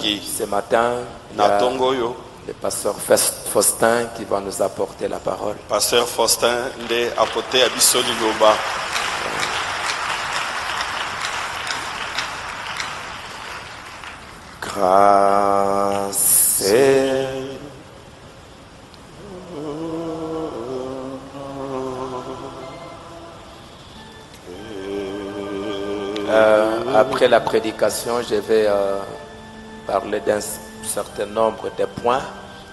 Ce matin, il y a le pasteur Faustin qui va nous apporter la parole. Pasteur Faustin nde apote abiso liloba. Grâce après la prédication, je vais parler d'un certain nombre de points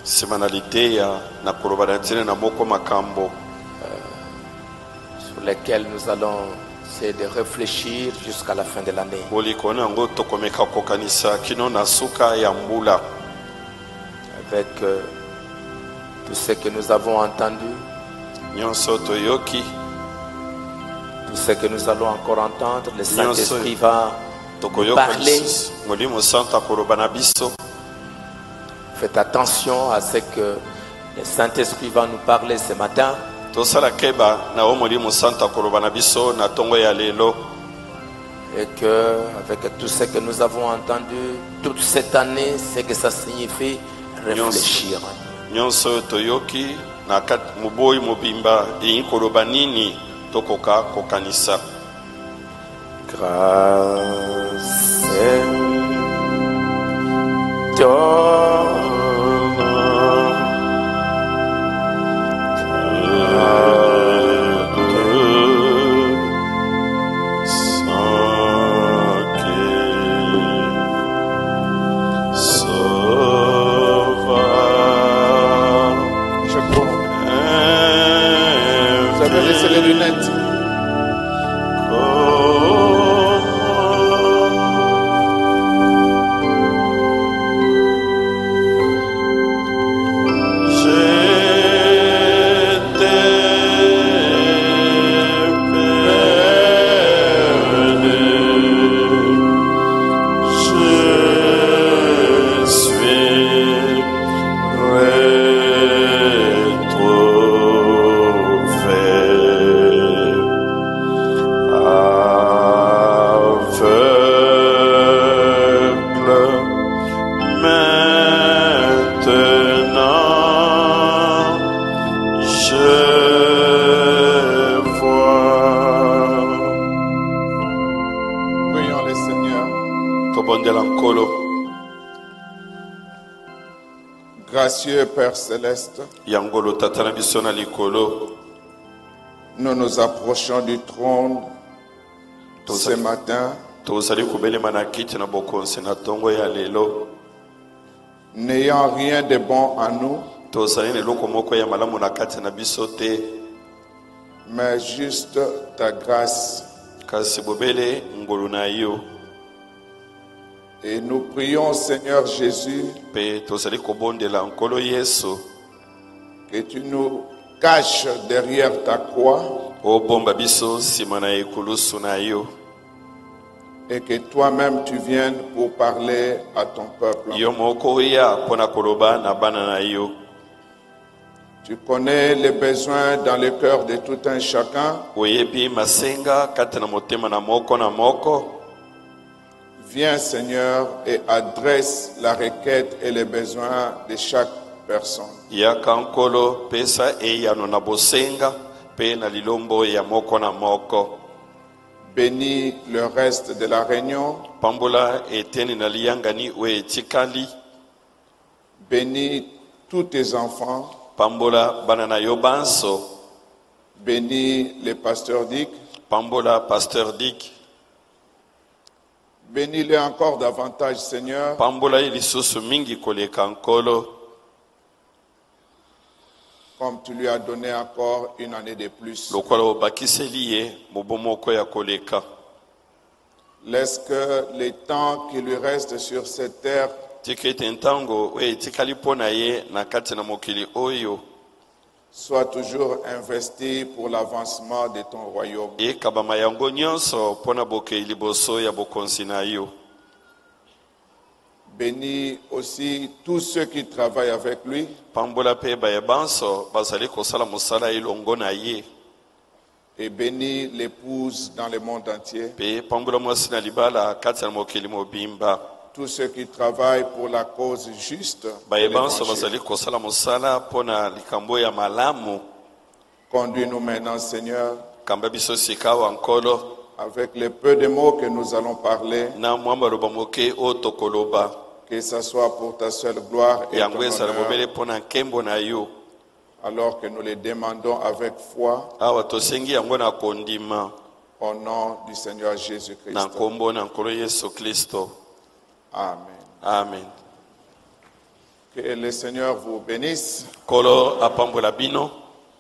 sur lesquels nous allons essayer de réfléchir jusqu'à la fin de l'année. Avec tout ce que nous avons entendu, tout ce que nous allons encore entendre, le Saint-Esprit va parler. Faites attention à ce que le Saint-Esprit va nous parler ce matin. Et que, avec tout ce que nous avons entendu toute cette année, ce que ça signifie, réfléchir. Grâce les lunettes. Gracieux Père Céleste, nous nous approchons du trône ce matin, n'ayant rien de bon en nous, mais juste ta grâce. Et nous prions, Seigneur Jésus, que tu nous caches derrière ta croix et que toi-même tu viennes pour parler à ton peuple. Tu connais les besoins dans le cœur de tout un chacun. Viens, Seigneur, et adresse la requête et les besoins de chaque personne. Bénis le reste de la réunion. Bénis tous tes enfants. Bénis le pasteur Dick. Bénis-le encore davantage, Seigneur. Comme tu lui as donné encore une année de plus. Laisse que les temps qui lui restent sur cette terre soient toujours investis pour l'avancement de ton royaume. Bénis aussi tous ceux qui travaillent avec lui. Et bénis l'épouse dans le monde entier. tous ceux qui travaillent pour la cause juste. de bayebanso l'Évangile. bazali kosala mosala mpona likambo ya malamu. Conduis-nous maintenant, Seigneur, Kamba biso sika wa nkolo avec les peu de mots que nous allons parler, na mwa maloba moke oyo tokoloba que ce soit pour ta seule gloire et ton yango ezala honneur, bobele mpona nkembo na yo, alors que nous les demandons avec foi, awa tosengi yango na kondima au nom du Seigneur na Jésus-Christ. nkombo na nkolo Yesu Kristo. Amen. Amen. Que le Seigneur vous bénisse. Nkolo apambola bino.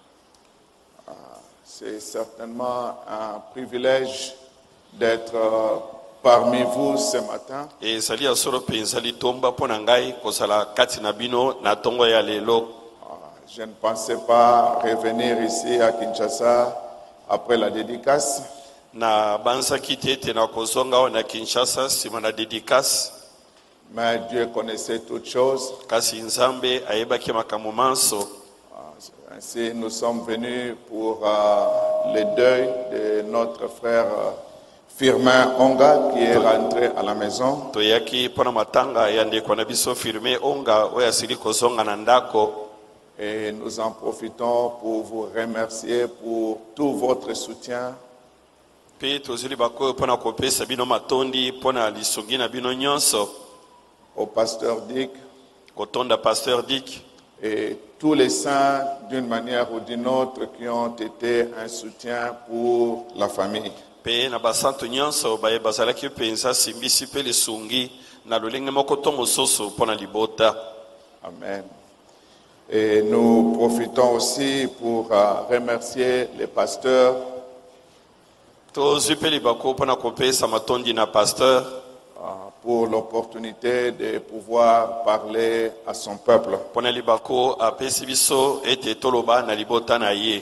C'est certainement un privilège d'être parmi vous ce matin. Ezali ya solo mpenza litomba mpo na ngai kozala kati na bino na ntongo ya lelo. Je ne pensais pas revenir ici à Kinshasa après la dédicace, Na bansaki te ete na kozonga awa na Kinshasa nsima na dédicace, mais Dieu connaissait toutes choses. kasi Nzambe ayebaki makambo manso. Ainsi, nous sommes venus pour le deuil de notre frère Firmin Onga qui est rentré à la maison. Toyaki mpona matanga ya ndeko na biso Firmin Onga oyo asili kozonga na ndako. Et nous en profitons pour vous remercier pour tout votre soutien. Mpe tozali bakoyo mpona kopesa bino matondi mpona lisungi na bino nyonso, Au pasteur Dick kotonda Pasteur Dick et tous les saints d'une manière ou d'une autre qui ont été un soutien pour la famille. mpe na basantu nyonso baye bazalaki mpenza simbisi mpe lisungi na lolenge moko to mosusu mpona libota. Amen. Et nous profitons aussi pour remercier les pasteurs Tozwi mpe libako mpona kopesa matondi na pasteur pour l'opportunité de pouvoir parler à son peuple. mpona libako apesi biso ete toloba na libota na ye.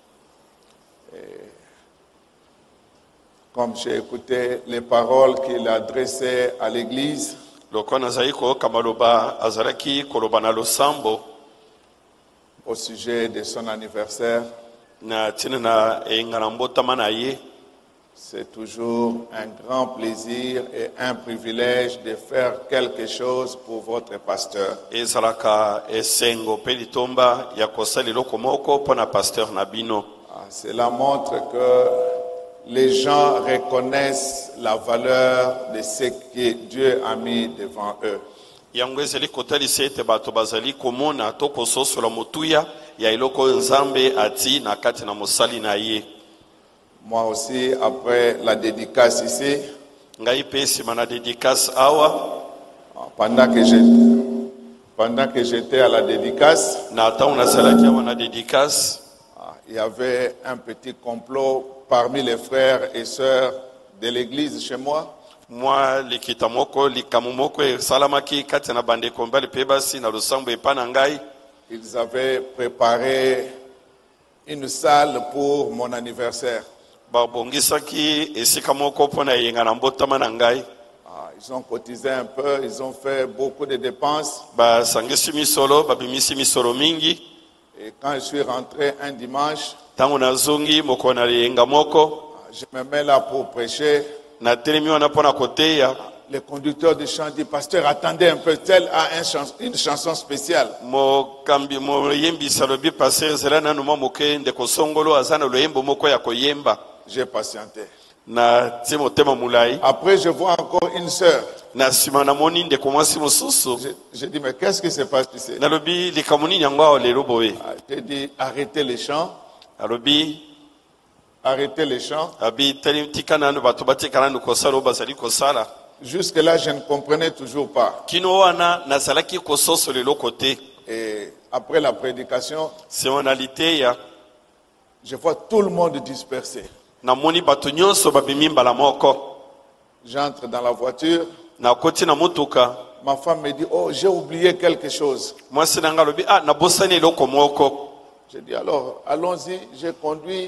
Comme j'ai écouté les paroles qu'il a adressées à l'Église, Loko nazali koyoka maloba azalaki koloba na losambo au sujet de son anniversaire, na ntina na engana mbotama na ye, c'est toujours un grand plaisir et un privilège de faire quelque chose pour votre pasteur. ezalaka esengo mpe litomba ya kosala eloko moko mpona pasteur na bino. Cela montre que les gens reconnaissent la valeur de ce que Dieu a mis devant eux. Yango ezali kotalisa ete bato bazali komona to kososola motuya ya eloko oyo Nzambe ati na kati na mosali na ye. Moi aussi, après la dédicace ici, Ngai mpe nsima na dédicace awa, pendant que j'étais à la dédicace, na ntango nasalaki awa na dédicace, il y avait un petit complot parmi les frères et sœurs de l'église chez moi. mwa likita moko likamo moko esalamaki kati na bandeko mbali mpe basi na losambo epa na ngai. Ils avaient préparé une salle pour mon anniversaire. Babongisaki esika moko mpona eyenga na mbotama na ngai. Ils ont cotisé un peu, ils ont fait beaucoup de dépenses. Basangisi misolo, babimisi misolo mingi. Et quand je suis rentré un dimanche, Tango nazongi moko na eyenga moko, je me mets là pour prêcher. na telemi wana mpona koteya. Le conducteur de chant dit, pasteur, attendez un peu, tel a une chanson spéciale. Mokambi moyembisa lobi pasteur zela nanu mwa moke ndeko songolo aza na loyembo moko ya koyemba. J'ai patienté. Na tie motema mulai. Après, je vois encore une sœur. Na nsima namoni ndeko mwasi mosusu. J'ai dit, mais qu'est-ce qui se passe ici? Nalobi likambo nini yango awa lelo boye. J'ai dit, arrêtez les chants. Alobi Arrêtez les chants. abi tika nanu bato batika nanu kosala oyo bazali kosala. Jusque-là, je ne comprenais toujours pas. Kino wana nazalaki kososo lelo kote. Et après la prédication, Semonalité ya je vois tout le monde dispersé. namoni bato nyonso babimi mbala moko. J'entre dans la voiture. Na koti na motuka. Ma femme me dit, oh, j'ai oublié quelque chose. Mwasi nanga lobi nabosani eloko moko. J'ai dit, alors, allons-y. J'ai conduit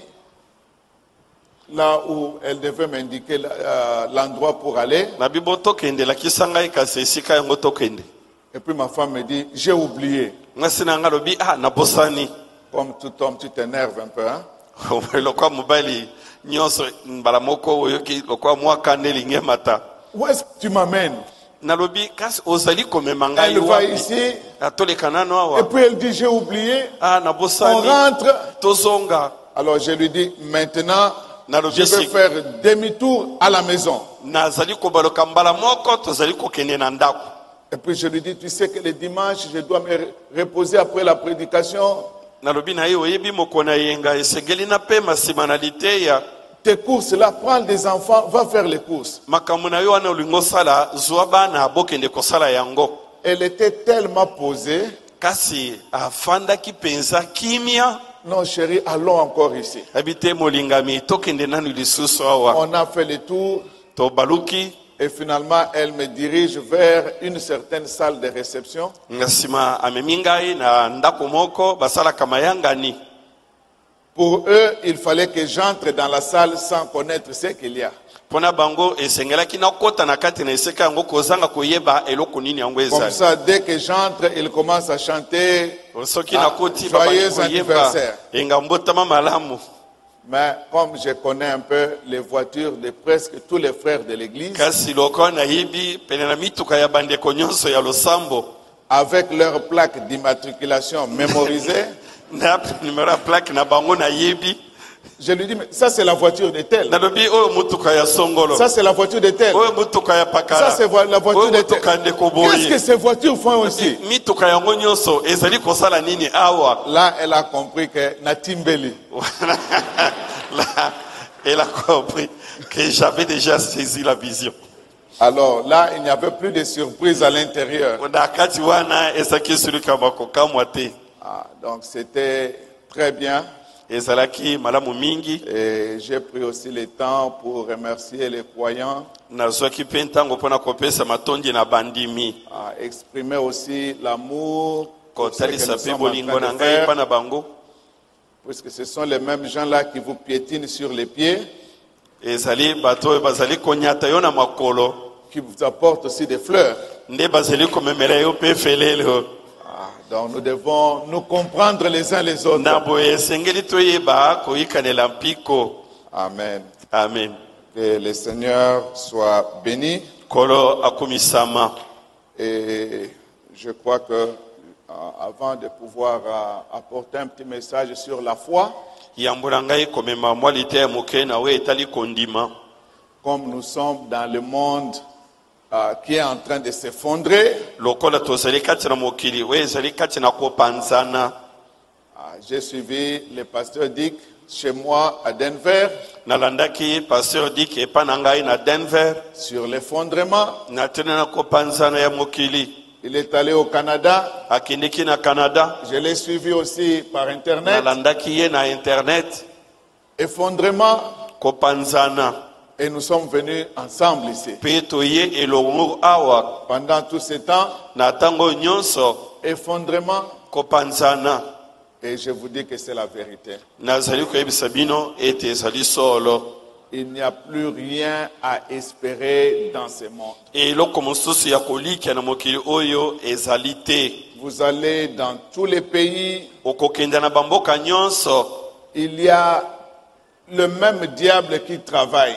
là où elle devait m'indiquer l'endroit pour aller. Na bibo tokende lakisa ngai kasi esika yango tokende. Et puis ma femme me dit, j'ai oublié. Mwasi nanga lobi nabosani. Comme tout homme, tu t'énerves un peu, hein? Lokwa mobali nyonso mbala moko oyoki lokwa mwaka ndelinge mata. Où est-ce que tu m'amènes? nalobi kasi ozali komema ngai Elle va wapi ici, atolekana no et awa puis elle dit, j'ai oublié. ah On nabosani rentre. tozonga Alors je lui dis, maintenant, nalobi je vais si faire demi-tour à la maison. nazali kobaloka mbala moko tozali kokende na ndako. Et puis je lui dis, tu sais que le dimanche, je dois me reposer après la prédication. nalobi na ye oyebi moko na yenga esengeli na pema nsima na liteya Tes courses là, prends des enfants, va faire les courses. makambo na yo wana olingi osala zwa bana bokende kosala yango. Elle était tellement posée. Kasi afandaki penza kimia Non chérie, allons encore ici. abi te molingami tokende nanu lisusu awa On a fait le tour tobaluki et finalement elle me dirige vers une certaine salle de réception. na nsima amemi ngai na ndako moko basalaka mayangani. Pour eux, il fallait que j'entre dans la salle sans connaître ce qu'il y a. Pona bango esengelaki nakota na kati na esika yango kozanga koyeba eloko nini yango Comme ezali. ça, dès que j'entre, ils commencent à chanter. soki Ah, nakoti joyeux babaki koyeba anniversaire. enga mbotama malamu. Mais comme je connais un peu les voitures de presque tous les frères de l'église, Kasi loko nayebi pene na mituka ya bandeko nyonso ya losambo avec leur plaque d'immatriculation mémorisée, na numéro ya plaque na bango nayebi je lui dis, mais ça c'est la voiture de tel. nalobi oyo mutuka ya songolo Ça c'est la voiture de tel. oyo mutuka ya Ça pakala c'est la voiture oyo de tel. mutuka ndeko Qu'est-ce que boye ces voitures font aussi? mituka yango nyonso ezali kosala nini awa. Là, elle a compris que Natimbeli. Là, elle a compris que j'avais déjà saisi la vision. Alors là, il n'y avait plus de surprise à l'intérieur. Nakati wana ezaki suluka makokamwa te. Ah, donc c'était très bien. Ezalaki malamu mingi. Et j'ai pris aussi le temps pour remercier les croyants, Nazwaki pe ntango mpona kopesa matondi na bandimi. à exprimer aussi l'amour pour ce que nous Kotalisa pe sommes en bolingo train na de ngai faire, pa na bango. puisque ce sont les mêmes gens-là qui vous piétinent sur les pieds, Ezali bato oyo bazali konyata yo na makolo. qui vous apportent aussi des fleurs. Nde bazali komemela yo pe felelo. Ah, donc nous devons nous comprendre les uns les autres. Na boye esengeli toyeba koyikanela mpiko. Amen. Amen. Que le Seigneur soit béni. Kolo akumisama. Et je crois que avant de pouvoir apporter un petit message sur la foi, Yambula ngai komema mwa lite ya moke na we etali kondima. comme nous sommes dans le monde qui est en train de s'effondrer, Lokola tozali kati na mokili we ezali kati na kopanzana. j'ai suivi le pasteur Dick chez moi à Denver Nalandaki pasteur Dick epa na ngai na Denver. sur l'effondrement. Na tena na kopanzana ya mokili. Il est allé au Canada. Akindiki na Canada. Je l'ai suivi aussi par Internet. Nalandaki ye na internet. Effondrement. Kopanzana. Et nous sommes venus ensemble ici. Pe toye elongo awa. Pendant tout ce temps, Na tango nyonso effondrement. kopanzana. Et je vous dis que c'est la vérité. Nazali koyebisa bino ete ezali solo. Il n'y a plus rien à espérer dans ce monde. Eloko mosusu ya kolika na mokili oyo ezali te. Vous allez dans tous les pays, Okokenda na bamboka nyonso. il y a le même diable qui travaille.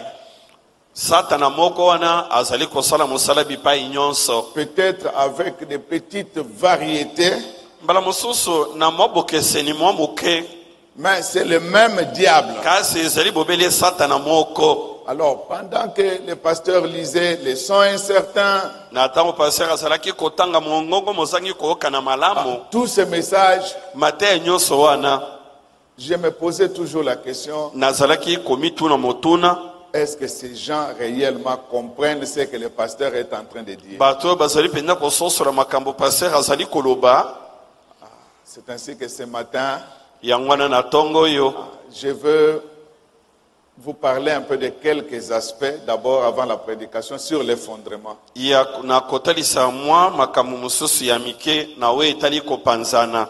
Satana moko wana azali kosala mosala bipai nyonso. Peut-être avec des petites variétés, Mbala mosusu na mobokeseni mwa moke. mais c'est le même diable. Kasi ezali bobele satana moko. Alors, pendant que le pasteur lisait les sons incertains, Na tango pasteur azalaki kotanga mongongo mozangi koyoka na malamu. tous ces messages, Mate nyonso wana je me posais toujours la question, nazalaki komituna motuna. est-ce que ces gens réellement comprennent ce que le pasteur est en train de dire? Bato bazali penda kososola makambo pasteur azali koloba. C'est ainsi que ce matin, Yangwana na tongo yo. je veux vous parler un peu de quelques aspects, d'abord avant la prédication, sur l'effondrement. Ya na kotalisa mwa makambo mosusu ya mike na we etali kopanzana.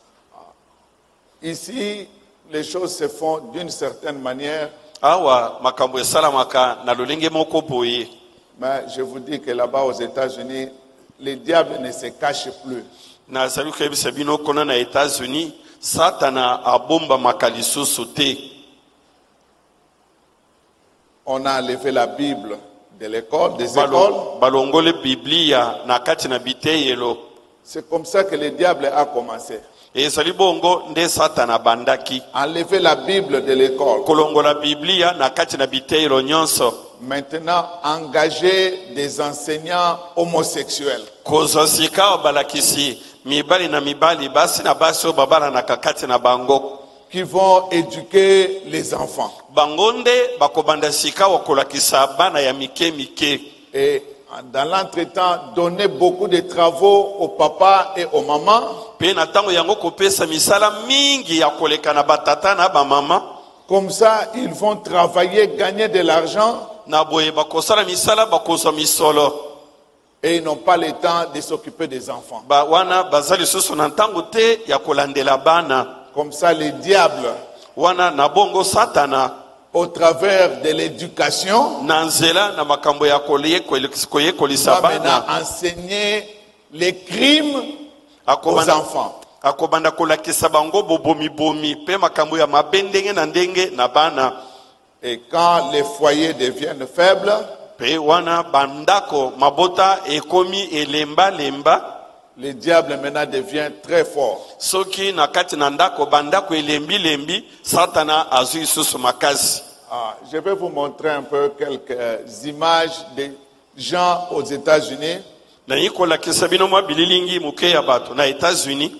Ici, les choses se font d'une certaine manière, Awa makambo esalamaka na lolenge moko boye. mais je vous dis que là-bas aux États-Unis, le diable ne se cache plus. Na zali koyebisa bino kona na États-Unis satana abomba makalisusu te. On a enlevé la Bible de l'école, des écoles. balongole biblia na kati na biteyelo. C'est comme ça que le diable a commencé. Ezali bongo nde satana bandaki Enlever la Bible de l'école. kolongola biblia na kati na biteyelo nyonso. Maintenant, engager des enseignants homosexuels. Kozwa sika balakisi mibali na mibali basi na basi o babala na kakati na bango Qui vont éduquer les enfants. bangonde bakobanda sika wakolakisa bana ya mike mike. Et dans l'entretemps, donner beaucoup de travaux au papa et aux mamans. Pe na tango yango kopesa misala mingi ya koleka na batata na ba mama. Comme ça, ils vont travailler, gagner de l'argent. Na boye bakosala misala bakozwa misolo. Et ils n'ont pas le temps de s'occuper des enfants. Ba wana bazali susu na ntango te ya kolandela bana. Comme ça, le diable, Wana na bongo satana au travers de l'éducation, na nzela na makambo ya koyekolisa va maintenant bana enseigner les crimes aux akobanda enfants. akobanda kolakisa bango bobomi bomi pe makambo ya mabe ndenge na ndenge na bana. Et quand les foyers deviennent faibles, Pe wana bandako mabota ekomi elemba lemba. le diable maintenant devient très fort. Soki na kati na ndako bandako elembi lembi satana azui susu makasi. Je vais vous montrer un peu quelques images des gens aux États-Unis Na yikolakisa bino mwa bililingi muke ya bato na États-Unis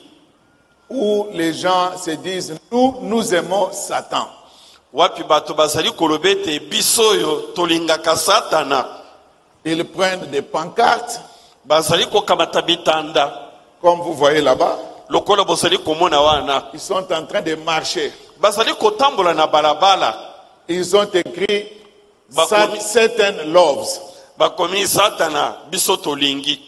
où les gens se disent nous aimons Satan. wapi bato bazali kolobete bisoyo tolingaka satana. Ils prennent des pancartes, Bazali kokamata bitanda comme vous voyez là-bas. lokola bozali komona wana. Ils sont en train de marcher. Bazali kotambola na balabala. Ils ont écrit Bakomi- Satan loves. Bakomi satana biso tolingi.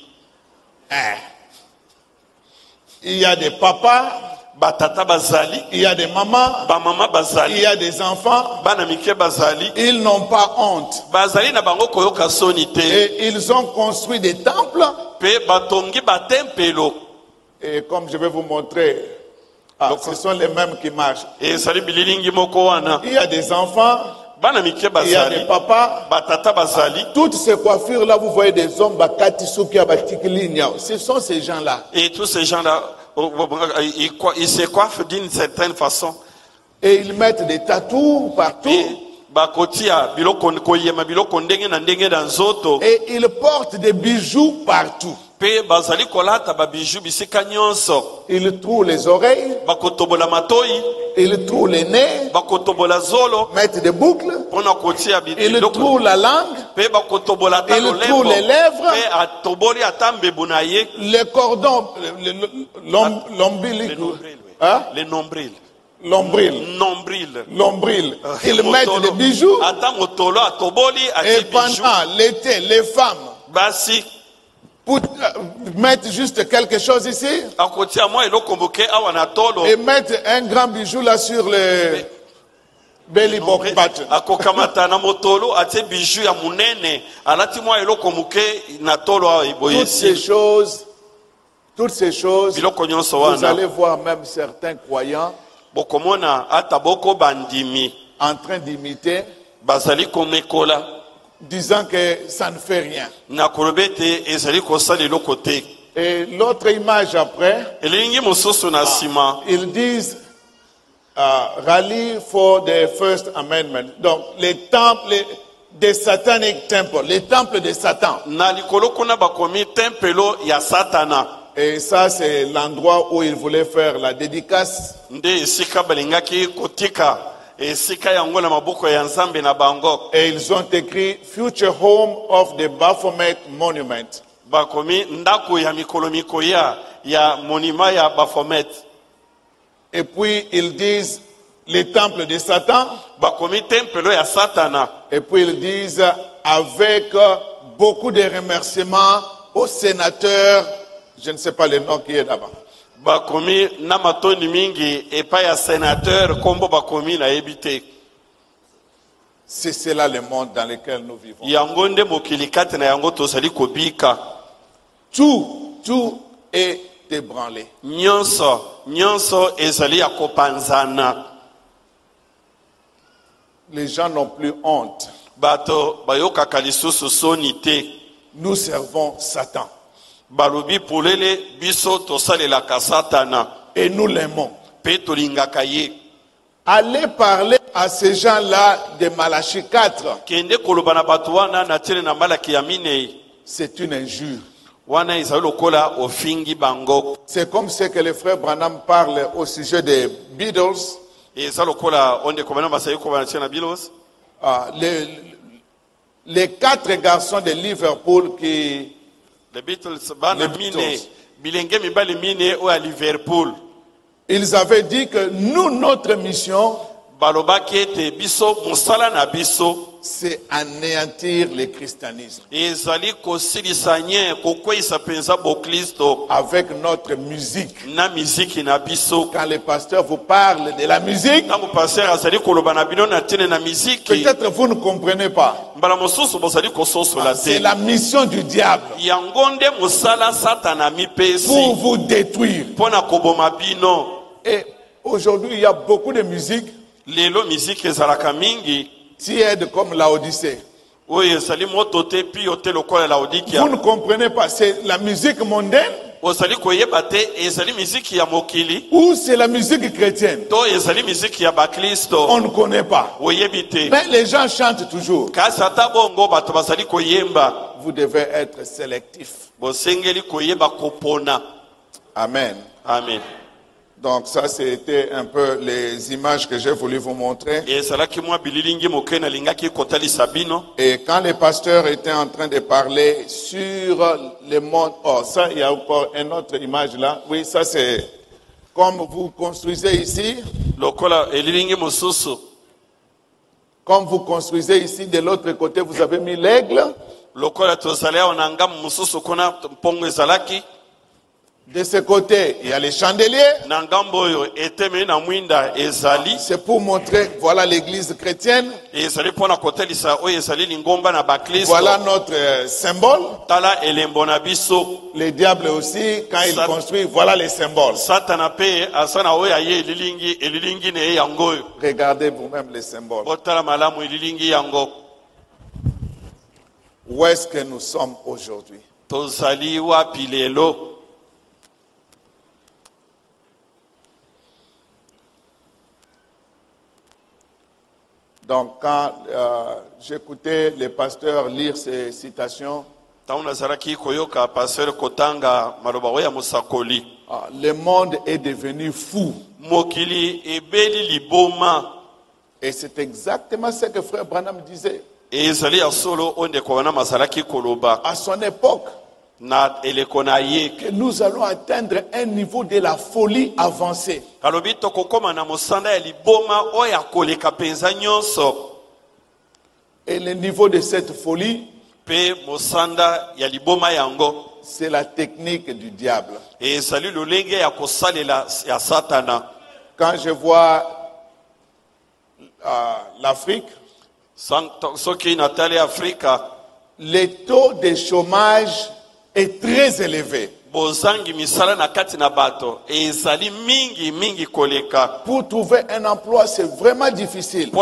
Il y a des papas, Batata bazali, il y a des mamans, bamama il bazali, y a des enfants. bana mike bazali. Ils n'ont pas honte. Bazali na bango koyoka soni te. Et ils ont construit des temples. Pe batongi batempelo. Et comme je vais vous montrer, ce sont les mêmes qui marchent. Ezali bililingi moko wana. Il y a des enfants, Bana mike il y a bazali, des papas. batata bazali. Toutes ces coiffures-là, vous voyez des hommes, Bakati Souki, Abatiki Linia. Ce sont ces gens-là. Et tous ces gens-là, ils se coiffent d'une certaine façon. Et ils mettent des tatous partout. Et bakotia biloko koyema biloko ndenge na ndenge na nzoto. Et ils portent des bijoux partout. Pe bazali kolata ba bijou bisika nyonso. Ils trouent les oreilles, Bakotobola matoi, ils trouent les nez, bakotobola zolo, mettent des boucles, pona kotia ils biloko. trouent la langue, Pe bakotobola ta ils lolembo. trouent les lèvres, Pe atoboli atambe bunaye. les cordons, l'ombilic, Le nombril, oui. hein? Le nombril. L'ombril, Nombril. l'ombril. Ils mettent des bijoux. Ata motolo atoboli Et ati bijou. pendant l'été, les femmes Basi mettent juste quelque chose ici akotia mwa eloko moke awa na tolo. et mettent un grand bijou là sur le belly button. Akokamata na motolo ati bijou ya munene. Alati mwa eloko moke na tolo awa iboyesi. Toutes ces choses, Biloko nyonso vous wana. allez voir même certains croyants Bokomona ata boko bandimi. en train d'imiter, Bazali komekola. disant que ça ne fait rien. Na kolobete ezali kosala eloko te. Et l'autre image après, Elingi mosusu na sima. ils disent rally for the First Amendment. Donc les temples des satanic temples, les temples de Satan. Na likolo kuna bakomi tempelo ya satana. Et ça, c'est l'endroit où ils voulaient faire la dédicace. Nde esika balingaki kotika. Esika yango na maboko ya nzambe na bango. Et ils ont écrit Future Home of the Baphomet Monument. Bakomi ndako ya mikolo mikoya ya monima ya Baphomet. Et puis ils disent les temples de Satan. Bakomi tempelo ya satana. Et puis ils disent avec beaucoup de remerciements aux sénateurs, je ne sais pas le nom qui est là-bas. Bakomi na matoni mingi epa ya sénateur kombo bakomi na ebite. C'est cela le monde dans lequel nous vivons. Yango nde mokili kati na yango tozali kobika. Tout est ébranlé. Nyonso ezali ya kopanzana. Les gens n'ont plus honte. bato bayokaka lisusu soni te. Nous servons Satan. Balobi pulele biso tosalelaka satana. Et nous l'aimons. Pe tolingaka ye. Allez parler à ces gens-là de Malachie 4. Kende koloba na bato wana na tiele na Malaki ya minei. C'est une injure. Wana ezali lokola ofingi bango. C'est comme ce que le frère Branham parle au sujet des Beatles. Ezali lokola onde komana basayi kobana tiele na bilos. Les 4 garçons de Liverpool qui... Les Beatles bana mine bilenge mibali mine o à Liverpool. Ils avaient dit que nous, notre mission, balobaki ete biso mosala na biso c'est anéantir le christianisme. Ezali kosilisa nye kokweyisa penza bokristo avec notre musique. Na miziki na biso. Quand le pasteur vous parle de la musique, ntango pasteur azali koloba na bino na tiene na miziki, peut-être vous ne comprenez pas. mbala mosusu bozali kososola te. C'est la mission du diable. Yango nde mosala satana mipesi pour vous détruire. Pona koboma bino. Et aujourd'hui, il y a beaucoup de musique. Lelo miziki ezalaka mingi. Tiède comme Laodicée. Oui, ezali moto te pi ote lokola Laodikia. Vous ne comprenez pas, c'est la musique mondaine. Ozali koyeba te ezali miziki ya mokili. Ou c'est la musique chrétienne. To ezali miziki ya bakristo. On ne connaît pas. Oyebi te. Mais les gens chantent toujours. Kasi ata bongo bato bazali koyemba. Vous devez être sélectif. Bosengeli koyeba kopona. Amen. Amen. Donc ça, c'était un peu les images que j'ai voulu vous montrer. Et quand les pasteurs étaient en train de parler sur le monde, oh ça, il y a encore une autre image là. Oui, ça c'est comme vous construisez ici. Comme vous construisez ici, de l'autre côté, vous avez mis l'aigle. De ce côté, il y a les chandeliers. C'est pour montrer, voilà l'église chrétienne. Voilà notre symbole. Les diables aussi, quand ils construisent, voilà les symboles. Regardez vous-même les symboles. Où est-ce que nous sommes aujourd'hui? Donc, quand j'écoutais les pasteurs lire ces citations, le monde est devenu fou. Et c'est exactement ce que frère Branham disait. À son époque, que nous allons atteindre un niveau de la folie avancée. Et le niveau de cette folie, c'est la technique du diable. Quand je vois l'Afrique, le taux de chômage est très élevé. Pour trouver un emploi, c'est vraiment difficile.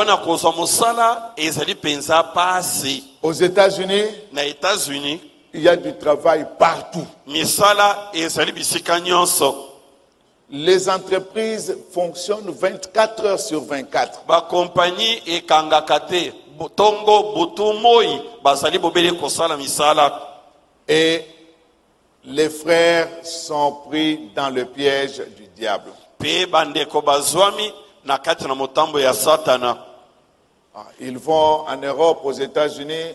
Aux États-Unis, il y a du travail partout. Les entreprises fonctionnent 24 heures sur 24. Et les frères sont pris dans le piège du diable. Ils vont en Europe, aux États-Unis.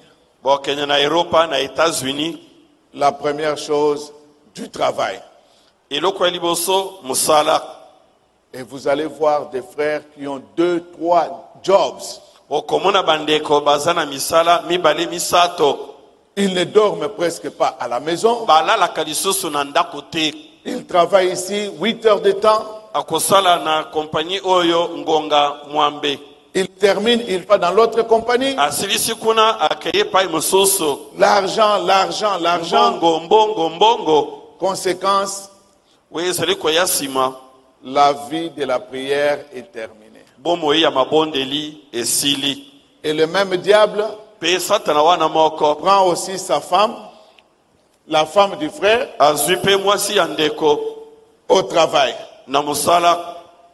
La première chose, du travail. Et vous allez voir des frères qui ont 2, 3 jobs. Ils ne dorment presque pas à la maison. Ils travaillent ici 8 heures de temps. Il termine, il va dans l'autre compagnie. L'argent, l'argent, l'argent. Conséquence, la vie de la prière est terminée. Et le même diable Pe Satan wana moko. prend aussi sa femme, la femme du frère, Azui pe mwasi ya ndeko au travail. na musala.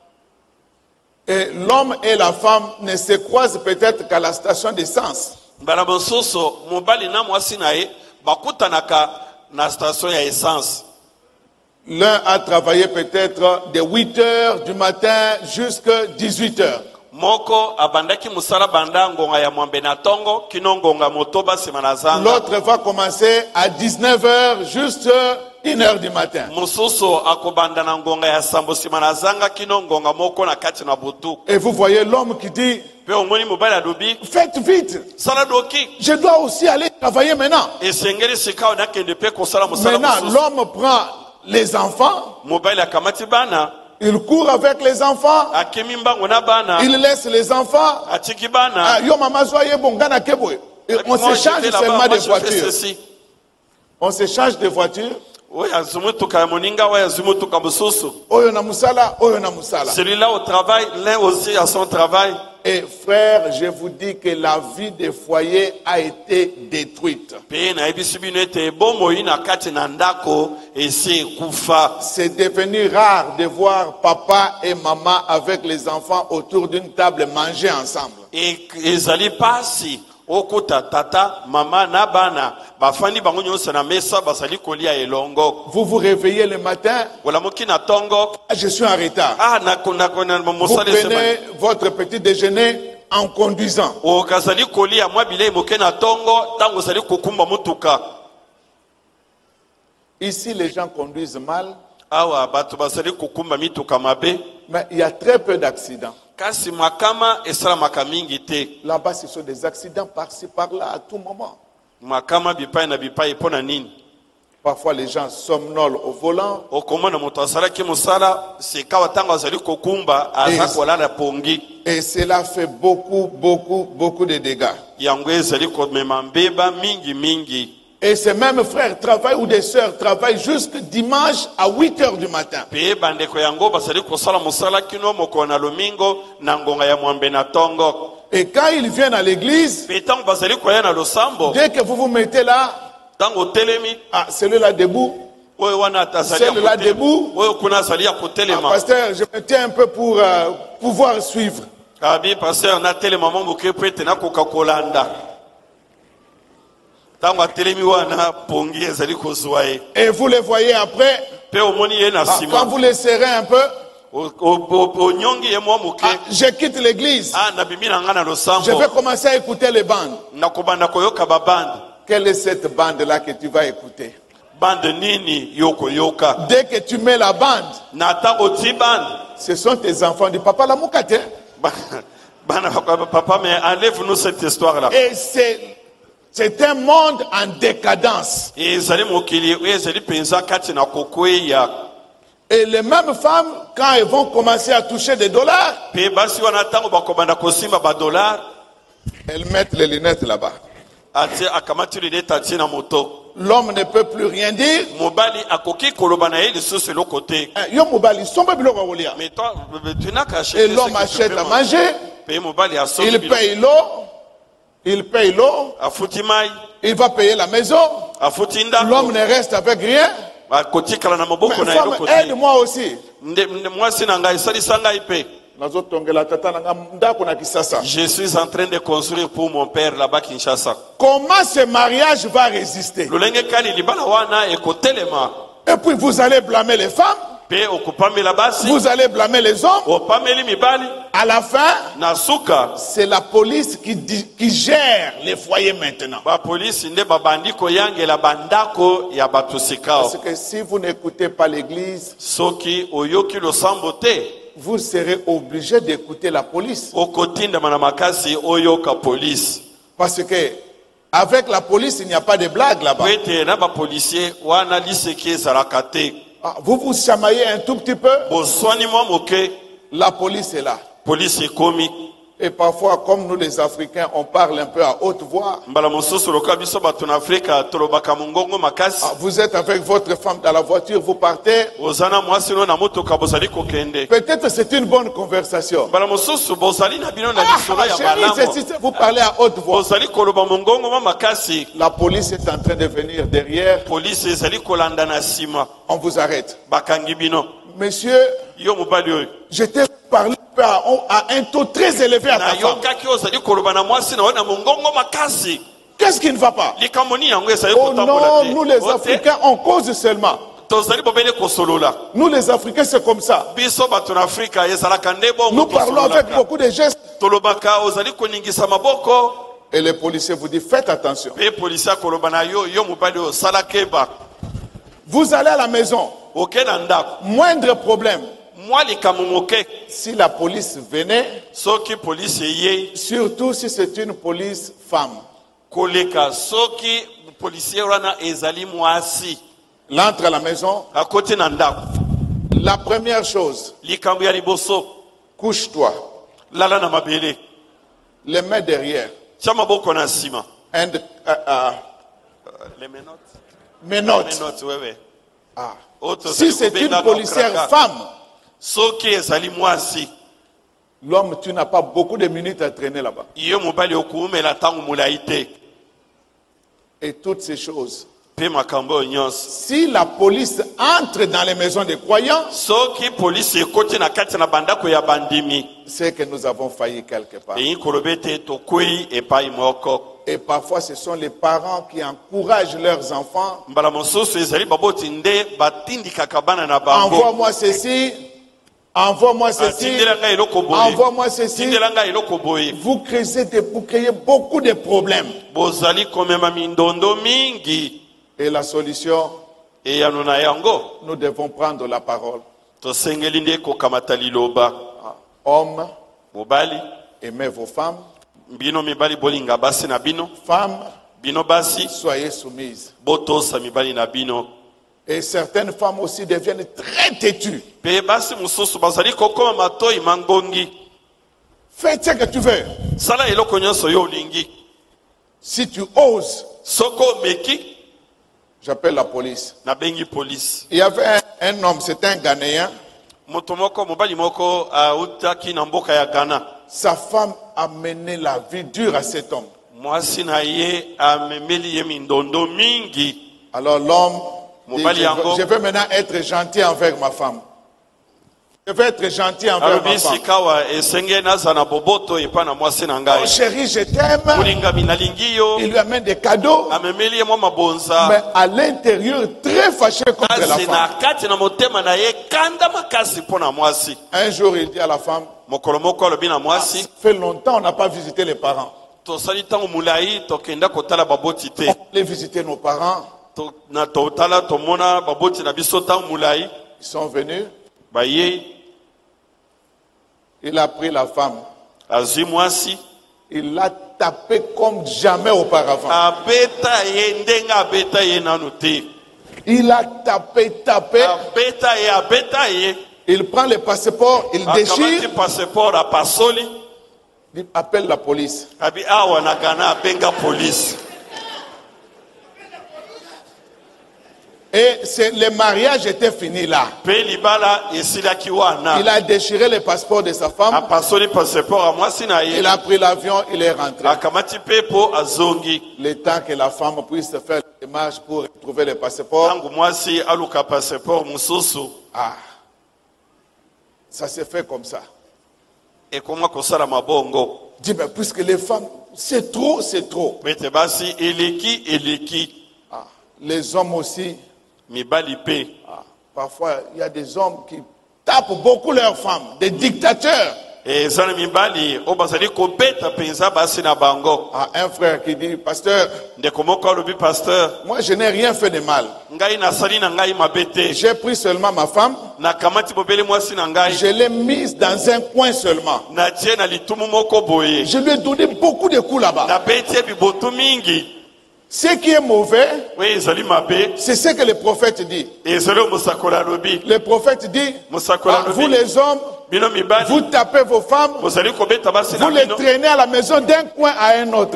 Et l'homme et la femme ne se croisent peut-être qu'à la station d'essence. Bala mosusu mobali na mwasi na ye bakutanaka na station ya essence. L'un a travaillé peut-être de 8 heures du matin jusqu'à 18 heures. Moko abandaki musala banda ngonga ya mwambe na tongo kino ngonga motoba sima na zanga. L'autre va commencer à 19 heures juste 1 heure du matin. Mususu akobanda na ngonga ya sambo sima na zanga kino ngonga moko na kati na butu. Et vous voyez l'homme qui dit, Pe omoni mobali adobi faites vite, sala doki je dois aussi aller travailler maintenant. esengeli sikao na kende pe kosala musala Maintenant, mususu. l'homme prend les enfants, Mobali akamati bana il court avec les enfants, akemi mbango na bana il laisse les enfants. atiki bana. Ah, yo mama soyez bon, gana kebo. Et on Moi, se change j'étais là-bas, seulement moi, de je fais voiture. ceci. On se change de voiture. Oya zumutuka ya moninga oya zumutuka mususu. Oyo na musala, oyo na musala. Celui-là au travail, l'un aussi à son travail. Et frère, je vous dis que la vie des foyers a été détruite. Pe na ebisi bino ete bomo ina kati na ndako esi kufa. C'est devenu rare de voir papa et maman avec les enfants autour d'une table manger ensemble. Et ezali pasi okuta tata mama na bana bafandi bango nyonso na mesa basali kolia elongo. Vous vous réveillez le matin, Wala moki na tongo je suis en retard. na Vous mosale prenez sema. votre petit déjeuner en conduisant. O kazali kolia mwa bilei moke na tongo tango sali kokumba mutuka. Ici, les gens conduisent mal, Awa bato basali kokumba mituka mabe. mais il y a très peu d'accidents. Kasi makama esalamaka mingi te. Là-bas, ce sont des accidents par-ci, par-là, à tout moment. Makama bipai na bipai pona nini. Parfois, les gens somnolent au volant. Okomona moto asalaki mosala seka watango azali kokumba aza kolala pongi. Et cela fait beaucoup de dégâts. Yango ezali komema mbeba mingi mingi. Et ces mêmes frères travaillent ou des sœurs travaillent jusqu'à dimanche à 8 heures du matin. Pe bandeko yango basali kosala mosala kino moko na lomingo na ngonga ya mwambe na tongo. Et quand ils viennent à l'église, Pe tango basali koya na losambo dès que vous vous mettez là, tango telemi ah, celui-là debout, oyo wana azali ya Celle-là kote- debout. oyo kuna azali ya ah, kotelema. pasteur, je me tiens un peu pour pouvoir suivre. Abi pasteur na telema mo moke pete na koka kolanda. Tango atelemi wana pongi ezali kozwa ye. Et vous les voyez après, Pe omoni ye na ah, sima. quand vous les serrez un peu, Onyongi ye mwa moke. ah, je quitte l'église. Ah nabimi na nga na Je losambo. vais commencer à écouter les bandes. Nakobanda koyoka babande. Quelle est cette bande-là que tu vas écouter? Bande nini yoko yoka. Dès que tu mets la bande, Na tango ti bande. ce sont tes enfants du papa la moukate. Bana papa mais enlève-nous cette histoire là. Et c'est un monde en décadence. Et ezali mokili ezali penza kati na kokweya. Et les mêmes femmes, quand elles vont commencer à toucher des dollars, Pe basi wana tango bakobanda kosimba ba dollar. elles mettent les lunettes là-bas. Ati akamati lunette tina moto. L'homme ne peut plus rien dire. Mobali akoki koloba na ye lisusu le côté. Yo mobali, somba biloko kolia. Mais toi tu n'as qu'à acheter. Et l'homme achète à manger, Pe mobali asomi. il paye l'eau, Afuti mai, il va payer la maison. afuti ndako. L'homme ne reste avec rien. Akotikala na Mais maboko na femme, eloko te. aide-moi aussi. Mwasi na ngai esalisa ngai pe. Nazotongela tata na nga ndako na Kisasa. Je suis en train de construire pour mon père là-bas Kinshasa. Comment ce mariage va résister? Lolenge kali libala wana ekotelema. Et puis vous allez blâmer les femmes, Pe okupamela basi. vous allez blâmer les hommes. Opameli mibali. À la fin, Na suka. c'est la police qui gère les foyers maintenant. Ba police nde babandi koyangela bandako ya bato sikao. Parce que si vous n'écoutez pas l'église, Soki oyoki losambo te. vous serez obligé d'écouter la police. Okotinda mana makasi oyoka police. Parce que avec la police, il n'y a pas de blague là-bas. Kwete na ba policier wana liseki ezalaka te. Ah, vous vous chamaillez un tout petit peu, Boswani mwa moke. la police est là. Police ekomi. Et parfois, comme nous les Africains, on parle un peu à haute voix. Ah, vous êtes avec votre femme dans la voiture, vous partez. Peut-être c'est une bonne conversation. Ah, chérie, vous parlez à haute voix. La police est en train de venir derrière. On vous arrête. Monsieur, je t'ai parlé à un taux très élevé à ta femme. Qu'est-ce qui ne va pas? Oh non, nous les Africains, on cause seulement. Nous les Africains, c'est comme ça. Nous parlons avec beaucoup de gestes. Et le policier vous dit, faites attention. Vous allez à la maison. Moindre problème. Si la police venait, surtout si c'est une police femme, l'entre à la maison, la première chose, couche-toi, les mains derrière, menottes. Ah. Si c'est une policière femme, l'homme, tu n'as pas beaucoup de minutes à traîner là-bas. Et toutes ces choses. Si la police entre dans les maisons des croyants, c'est que nous avons failli quelque part. Et parfois, ce sont les parents qui encouragent leurs enfants. Envoie-moi ceci. Envoie-moi ceci. Envoie-moi ceci. Vous créez beaucoup de problèmes. Et la solution, nous devons prendre la parole. Hommes, aimez vos femmes. Femmes, soyez soumises. Et certaines femmes aussi deviennent très têtues. Fais ce que tu veux. Si tu oses, j'appelle la police. Il y avait un homme, c'était un Ghanéen. Sa femme a mené la vie dure à cet homme. Alors l'homme dit, je vais maintenant être gentil envers ma femme. Je vais être gentil envers ma femme. Oh chérie, je t'aime. Il lui amène des cadeaux. Mais à l'intérieur, très fâché contre la femme. Un jour, il dit à la femme, ça fait longtemps qu'on n'a pas visité les parents. On allait visiter nos parents. Ils sont venus. Il a pris la femme. Il l'a tapé comme jamais auparavant. Il a tapé. Il prend le passeport, il déchire. Il appelle la police. Et le mariage était fini là. Il a déchiré le passeport de sa femme. Il a pris l'avion, il est rentré. Le temps que la femme puisse faire la démarche pour retrouver le passeport. Ah, ça s'est fait comme ça. Dis, mais puisque les femmes, c'est trop. Ah, les hommes aussi. Ah, parfois, il y a des hommes qui tapent beaucoup leurs femmes, des dictateurs. Ah, un frère qui dit, pasteur, moi je n'ai rien fait de mal. J'ai pris seulement ma femme, je l'ai mise dans un coin seulement. Je lui ai donné beaucoup de coups là-bas. Ce qui est mauvais, c'est ce que le prophète dit. Le prophète dit, vous les hommes, Vous tapez vos femmes, vous les traînez à la maison d'un coin à un autre.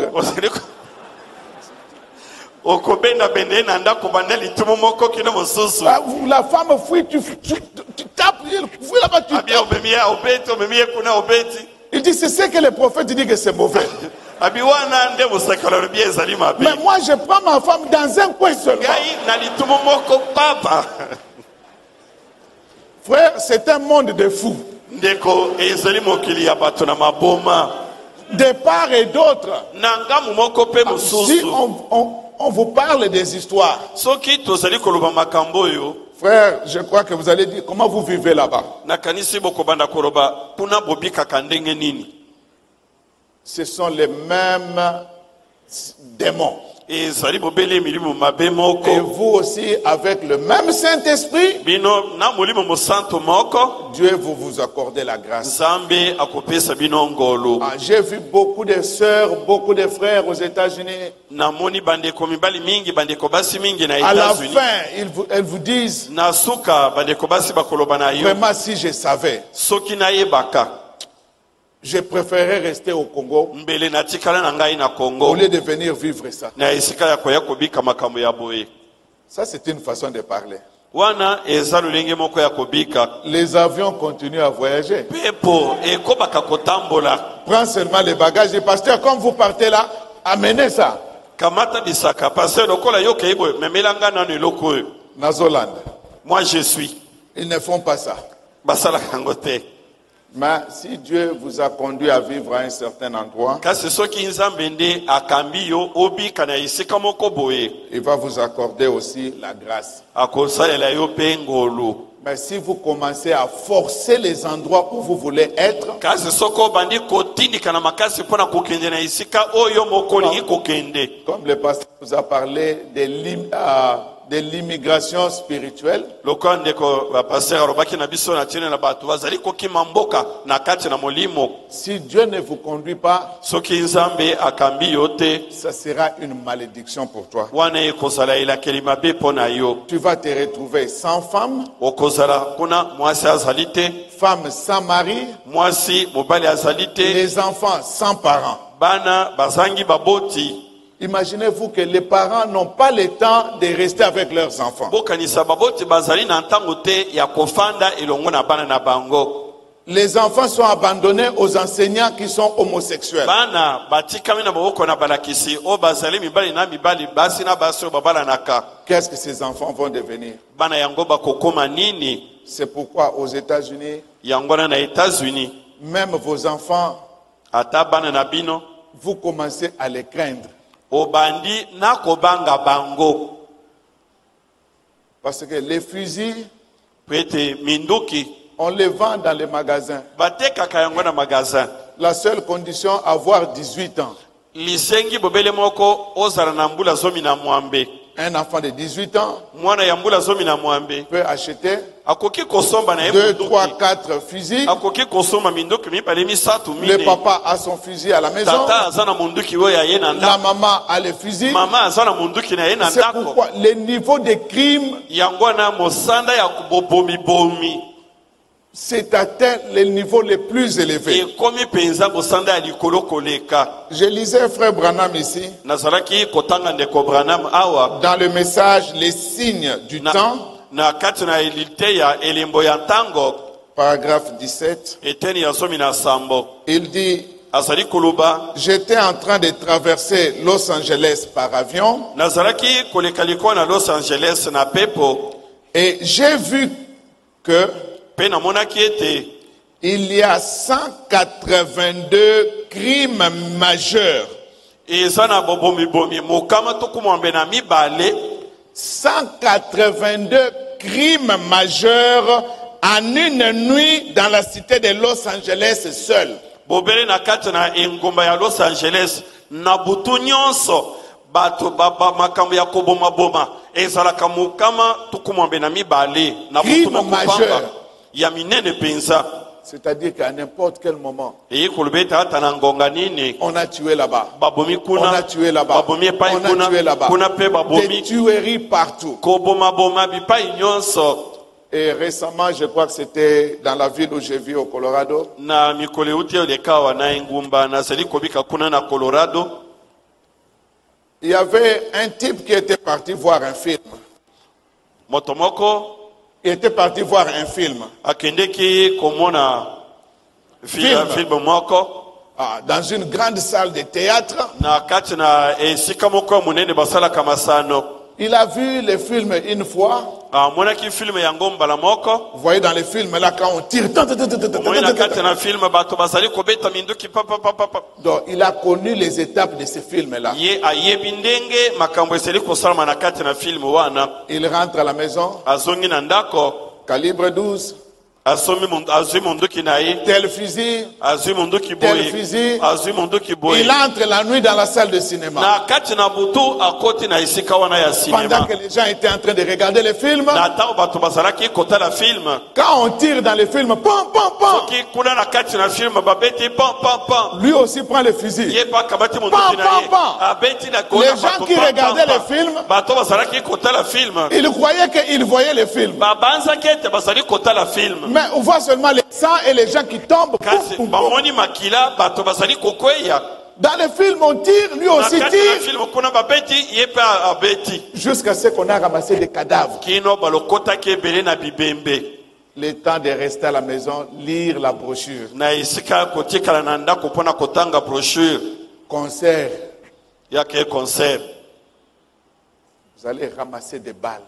La femme fuit, tu tapes, fuis là-bas, tu tapes. Il dit, c'est ce que le prophète dit que c'est mauvais. Mais moi, je prends ma femme dans un coin seulement. Frère, c'est un monde de fous. De part et d'autre. Si on vous parle des histoires, frère, je crois que vous allez dire comment vous vivez là-bas. Ce sont les mêmes démons. Et vous aussi, avec le même Saint-Esprit, Dieu vous accorde la grâce. J'ai vu beaucoup de sœurs, beaucoup de frères aux États-Unis. À la fin, elles vous disent, vraiment, si je savais, je préférerais rester au Congo au lieu de venir vivre ça. Ça, c'est une façon de parler. Les avions continuent à voyager. Prends seulement les bagages. Et pasteur, comme vous partez là, amenez ça. Nazoland. Moi, je suis. Ils ne font pas ça. Mais si Dieu vous a conduit à vivre à un certain endroit, il va vous accorder aussi la grâce. Mais si vous commencez à forcer les endroits où vous voulez être, comme le pasteur vous a parlé de l'immigration spirituelle, si Dieu ne vous conduit pas, ça sera une malédiction pour toi. Tu vas te retrouver sans femme, femme sans mari, les enfants sans parents. Imaginez-vous que les parents n'ont pas le temps de rester avec leurs enfants. Les enfants sont abandonnés aux enseignants qui sont homosexuels. Qu'est-ce que ces enfants vont devenir? C'est pourquoi aux États-Unis, même vos enfants, vous commencez à les craindre. Parce que les fusils, on les vend dans les magasins. La seule condition, avoir 18 ans. Un enfant de 18 ans peut acheter 2, 3, 4 fusils. Le papa a son fusil à la maison. La maman a le fusil. C'est pourquoi le niveau de crime c'est atteint le niveau le plus élevé. Je lisais frère Branham ici, dans le message Les signes du temps, paragraphe 17, il dit, j'étais en train de traverser Los Angeles par avion et j'ai vu que il y a 182 crimes majeurs. 182 crimes majeurs en une nuit dans la cité de Los Angeles seule. Crime majeur. C'est-à-dire qu'à n'importe quel moment, on a tué là-bas, on a tué là-bas, on a tué là-bas, des tueries partout. Et récemment, je crois que c'était dans la ville où j'ai vu au Colorado. Na mikole uti olekawa na ingumba na zali kobika kuna na Colorado. Il y avait un type qui était parti voir un film. Motomoko. Il était parti voir un film. Akendeki komona film moko. Dans une grande salle de théâtre. Na kati na esika moko munene basala kamasano. Il a vu le film une fois. Vous voyez dans les films là quand on tire. Donc il a connu les étapes de ce film là. Il rentre à la maison. Calibre 12. Tel fusil, tel fusil. Il entre la nuit dans la salle de cinéma. Pendant que les gens étaient en train de regarder le film, quand on tire dans le film, pam, pam, pam. Lui aussi prend le fusil. Pam, pam, pam. Les gens qui regardaient le film, ils croyaient qu'ils voyaient le film. Mais on voit seulement les sangs et les gens qui tombent. Dans le film, on tire, lui aussi tire. Jusqu'à ce qu'on a ramassé des cadavres. Le temps de rester à la maison, lire la brochure. Concert. Vous allez ramasser des balles.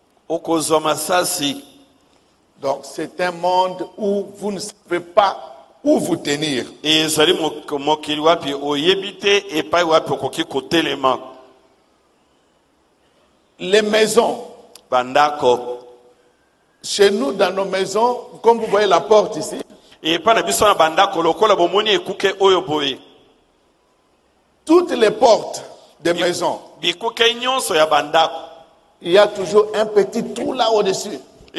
Donc c'est un monde où vous ne savez pas où vous tenir. Les maisons. Chez nous, dans nos maisons, comme vous voyez la porte ici. Toutes les portes des maisons. Il y a toujours un petit trou là au-dessus.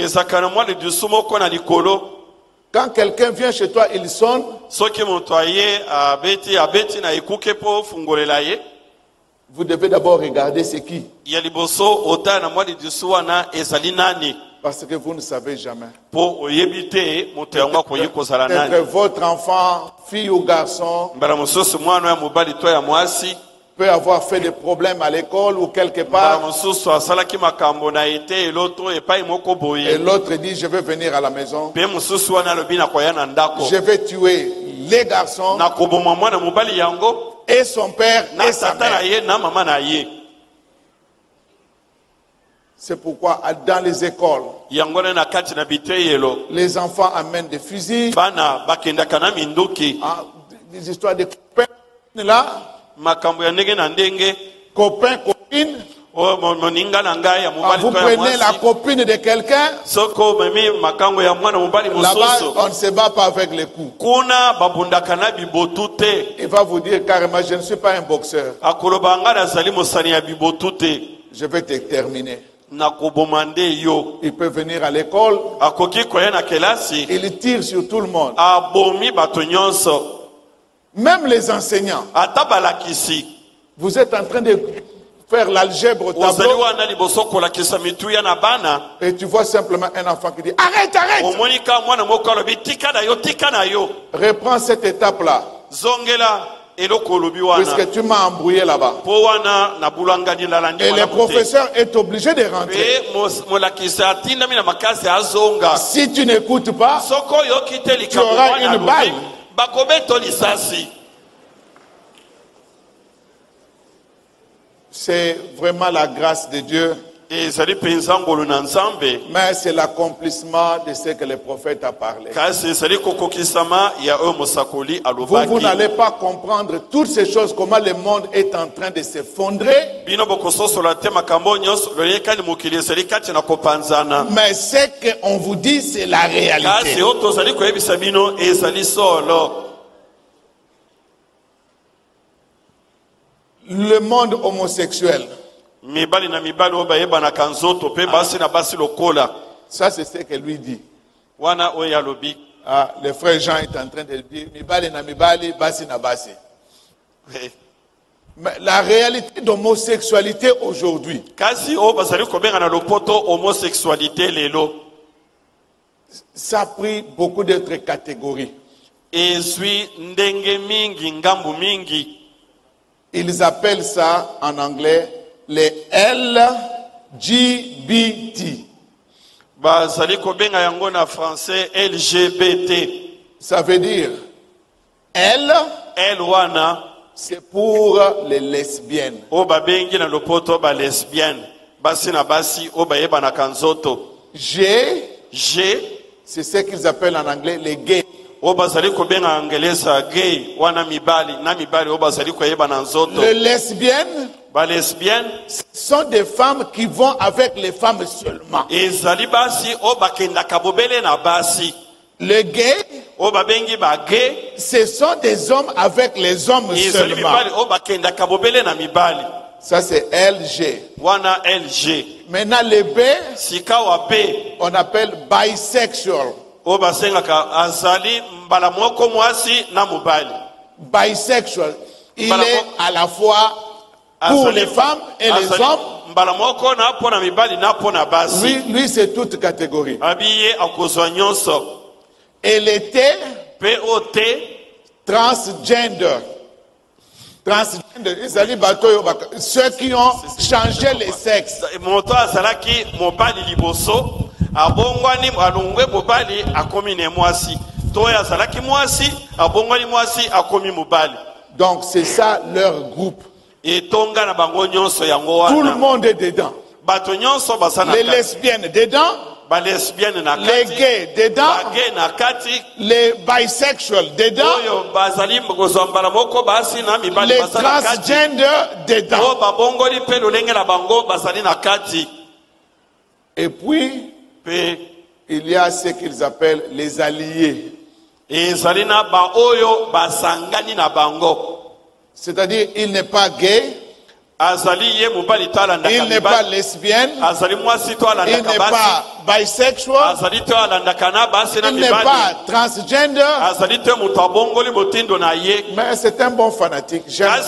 Quand quelqu'un vient chez toi, il sonne. Vous devez d'abord regarder c'est qui. Parce que vous ne savez jamais. Peut-être votre enfant, fille ou garçon, peut avoir fait des problèmes à l'école ou quelque part. Et l'autre dit, je vais venir à la maison. Je vais tuer les garçons et son père et sa mère. C'est pourquoi dans les écoles, les enfants amènent des fusils, des histoires de copains là. Copain, copine. Vous prenez la copine de quelqu'un. Là-bas, on ne se bat pas avec les coups. Il va vous dire carrément, je ne suis pas un boxeur. Je vais te terminer. Il peut venir à l'école. Il tire sur tout le monde. Même les enseignants. Vous êtes en train de faire l'algèbre au tableau. Et tu vois simplement un enfant qui dit arrête, arrête. Reprends cette étape-là. Puisque tu m'as embrouillé là-bas. Et le professeur est obligé de rentrer. Si tu n'écoutes pas, tu auras une balle. C'est vraiment la grâce de Dieu. Mais c'est l'accomplissement de ce que le prophète a parlé. Vous n'allez pas comprendre toutes ces choses, comment le monde est en train de s'effondrer. Mais ce qu'on vous dit, c'est la réalité. Le monde homosexuel. Ça, c'est ce que lui dit. Le frère Jean est en train de dire mais la réalité d'homosexualité aujourd'hui, Ça a pris beaucoup d'autres catégories. Ils appellent ça en anglais les LGBT. Français LGBT. Ça veut dire L, c'est pour les lesbiennes. G, c'est ce qu'ils appellent en anglais les gays. Les lesbiennes sont des femmes qui vont avec les femmes seulement. Les gays, ce sont des hommes avec les hommes seulement. Ça c'est LG. Maintenant les B, on appelle bisexual. Bisexual. Il est à la fois pour les femmes et les hommes. Lui c'est toute catégorie. Et les T, transgender. Transgender, ceux qui ont changé les sexes. Donc c'est ça leur groupe. Tout le monde est dedans. Les lesbiennes dedans. Les gays dedans, les bisexuals dedans, les transgenders dedans. Et puis, il y a ce qu'ils appellent les alliés. C'est-à-dire, il n'est pas gay. Il n'est pas lesbienne, il n'est pas bisexual, il n'est pas transgender, mais c'est un bon fanatique. J'aime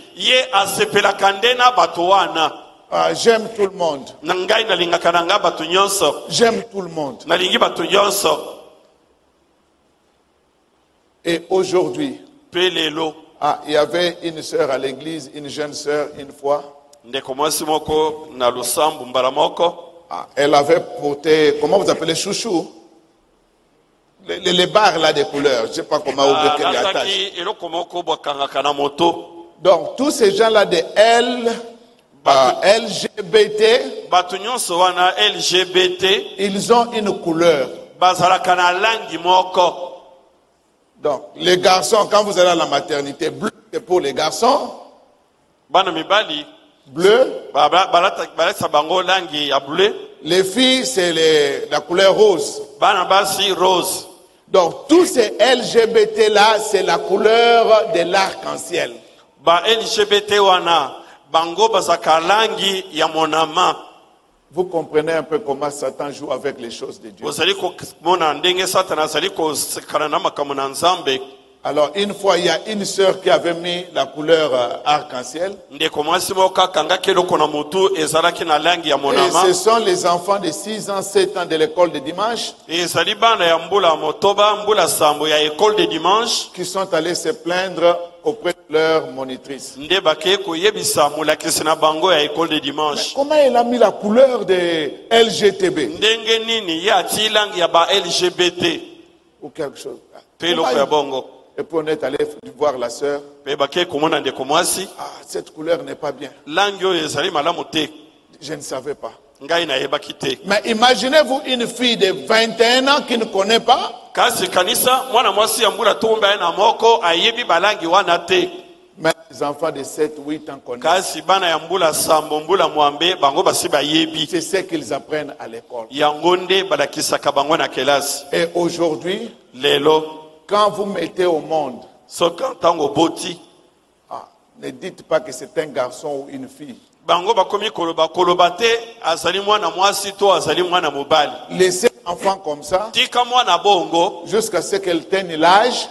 tout le monde. J'aime tout le monde. Et aujourd'hui, il y avait une sœur à l'église, une jeune sœur, une fois. Elle avait porté, comment vous appelez, chouchou? Les barres là des couleurs, je ne sais pas comment vous les attache. Donc tous ces gens-là de LGBT, ils ont une couleur. Donc, les garçons, quand vous allez à la maternité, bleu, c'est pour les garçons. Bleu. Les filles, c'est la couleur rose. Donc, tous ces LGBT-là, c'est la couleur de l'arc-en-ciel. Vous comprenez un peu comment Satan joue avec les choses de Dieu. Alors, une fois, il y a une sœur qui avait mis la couleur arc-en-ciel. Et ce sont les enfants de 6 ans, 7 ans de l'école de dimanche qui sont allés se plaindre auprès de leur monitrice. Mais comment elle a mis la couleur de LGTB ou quelque chose? Et puis on est allé voir la sœur. Cette couleur n'est pas bien. Je ne savais pas. Mais imaginez-vous une fille de 21 ans qui ne connaît pas. Mais les enfants de 7, 8 ans connaissent. C'est ce qu'ils apprennent à l'école. Et aujourd'hui, quand vous mettez au monde, ne dites pas que c'est un garçon ou une fille. Laissez l'enfant comme ça jusqu'à ce qu'elle atteigne l'âge.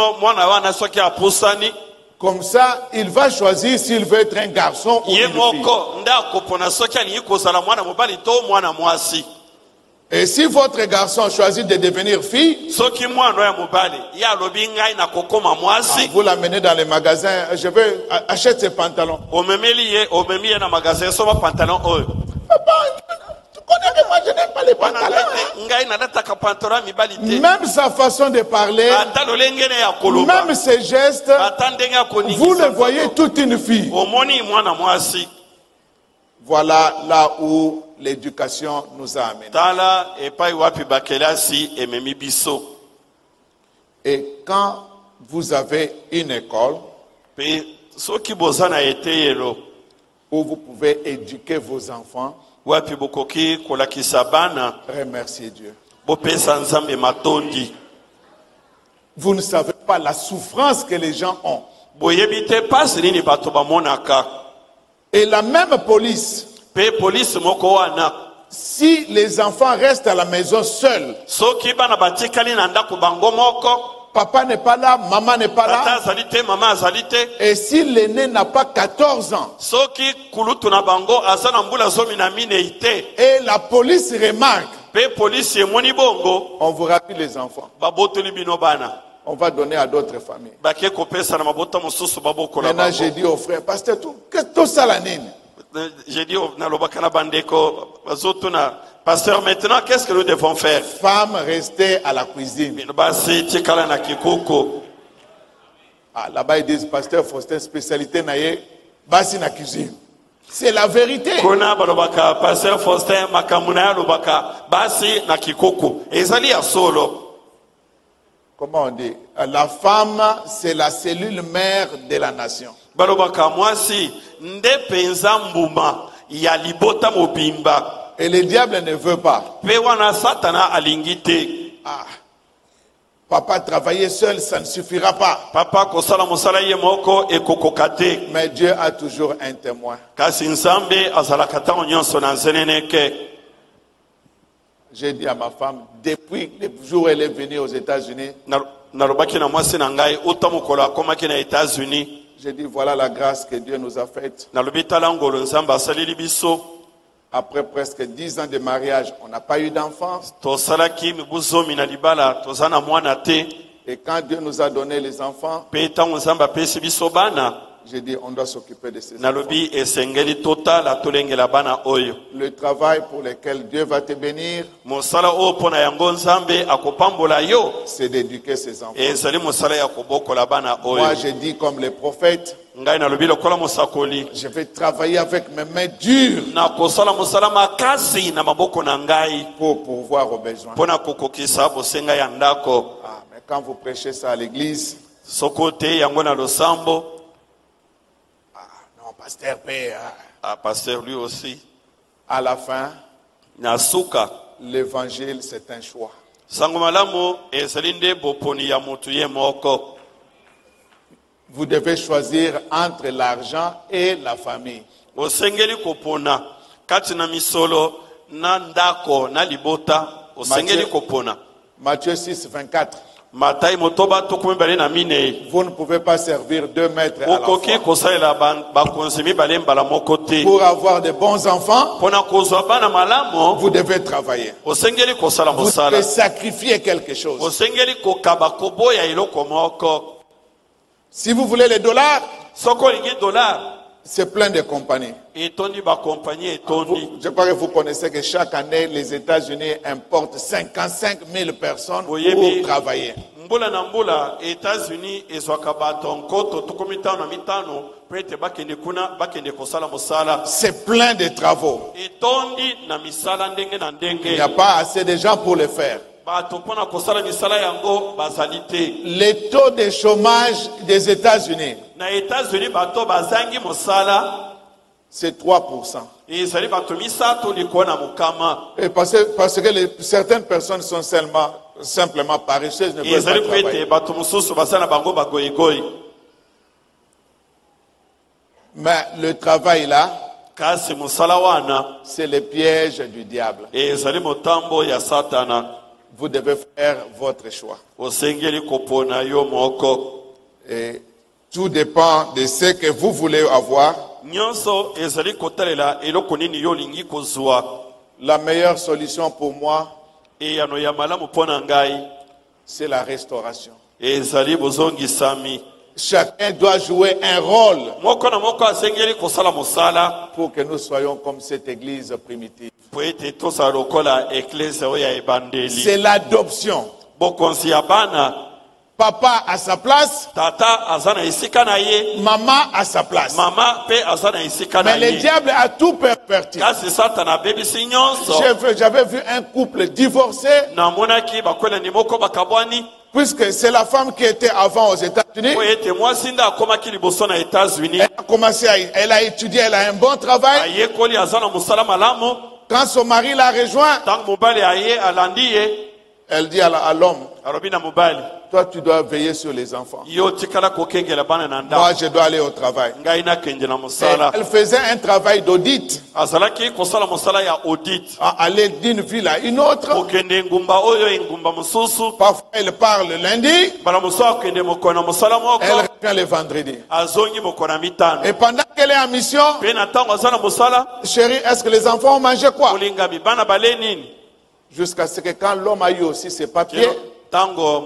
Comme ça, il va choisir s'il veut être un garçon ou une fille. Et si votre garçon choisit de devenir fille, vous l'amenez dans les magasins, je veux acheter ces pantalons. Papa, tu connais que moi je n'aime pas les pantalons. Même sa façon de parler, même ses gestes, vous le voyez toute une fille. Voilà là où l'éducation nous a amenés. Et quand vous avez une école où vous pouvez éduquer vos enfants, remerciez Dieu. Vous ne savez pas la souffrance que les gens ont. Et la même police, si les enfants restent à la maison seuls, papa n'est pas là, maman n'est pas là, et si l'aîné n'a pas 14 ans, et la police remarque, on vous rappelle les enfants. On va donner à d'autres familles. Maintenant, j'ai dit au frère, pasteur, qu'est-ce que ça la nine? J'ai dit pasteur, maintenant, qu'est-ce que nous devons faire? Femmes, restez à la cuisine. Ah, là-bas, ils disent, pasteur Faustin, spécialité naïe, basi na cuisine. C'est la vérité. Pasteur Faustin, makamuna lobaka, basi na kikoko. Ezali ya solo. Comment on dit? La femme, c'est la cellule mère de la nation. Et le diable ne veut pas. Ah. Papa travailler seul, ça ne suffira pas. Mais Dieu a toujours un témoin. J'ai dit à ma femme, depuis le jour où elle est venue aux États-Unis, j'ai dit, voilà la grâce que Dieu nous a faite. Après presque 10 ans de mariage, on n'a pas eu d'enfants. Et quand Dieu nous a donné les enfants, j'ai dit, on doit s'occuper de ces enfants. Le travail pour lequel Dieu va te bénir, c'est d'éduquer ces enfants. Moi, j'ai dit comme les prophètes, je vais travailler avec mes mains dures pour pourvoir aux besoins. Ah, mais quand vous prêchez ça à l'église, pasteur paie. Pasteur lui aussi. À la fin, l'évangile c'est un choix. Vous devez choisir entre l'argent et la famille. Matthieu 6, 24. Vous ne pouvez pas servir 2 maîtres à la fois. Pour avoir de bons enfants, vous devez travailler. Vous devez sacrifier quelque chose. Si vous voulez les dollars, c'est plein de compagnies. Je crois que vous connaissez que chaque année, les États-Unis importent 55 000 personnes pour travailler. C'est plein de travaux. Il n'y a pas assez de gens pour le faire. Le taux de chômage des États-Unis, c'est 3%. Et parce que certaines personnes sont simplement paresseuses, ne veulent pas travailler. Mais le travail là, c'est le piège du diable. Vous devez faire votre choix. Et tout dépend de ce que vous voulez avoir. La meilleure solution pour moi, c'est la restauration. Ezali bozongisami. Chacun doit jouer un rôle pour que nous soyons comme cette église primitive. C'est l'adoption. Papa à sa place, maman à sa place. Mais le diable a tout perverti. J'avais vu un couple divorcé, puisque c'est la femme qui était avant aux États-Unis. Elle a étudié, elle a un bon travail. Quand son mari l'a rejoint, elle dit à l'homme, toi tu dois veiller sur les enfants. Moi je dois aller au travail. Elle faisait un travail d'audit. Aller d'une ville à une autre. Parfois elle parle le lundi. Elle revient le vendredi. Et pendant qu'elle est en mission, chérie, est-ce que les enfants ont mangé quoi? Jusqu'à ce que quand l'homme a eu aussi ses papiers, moi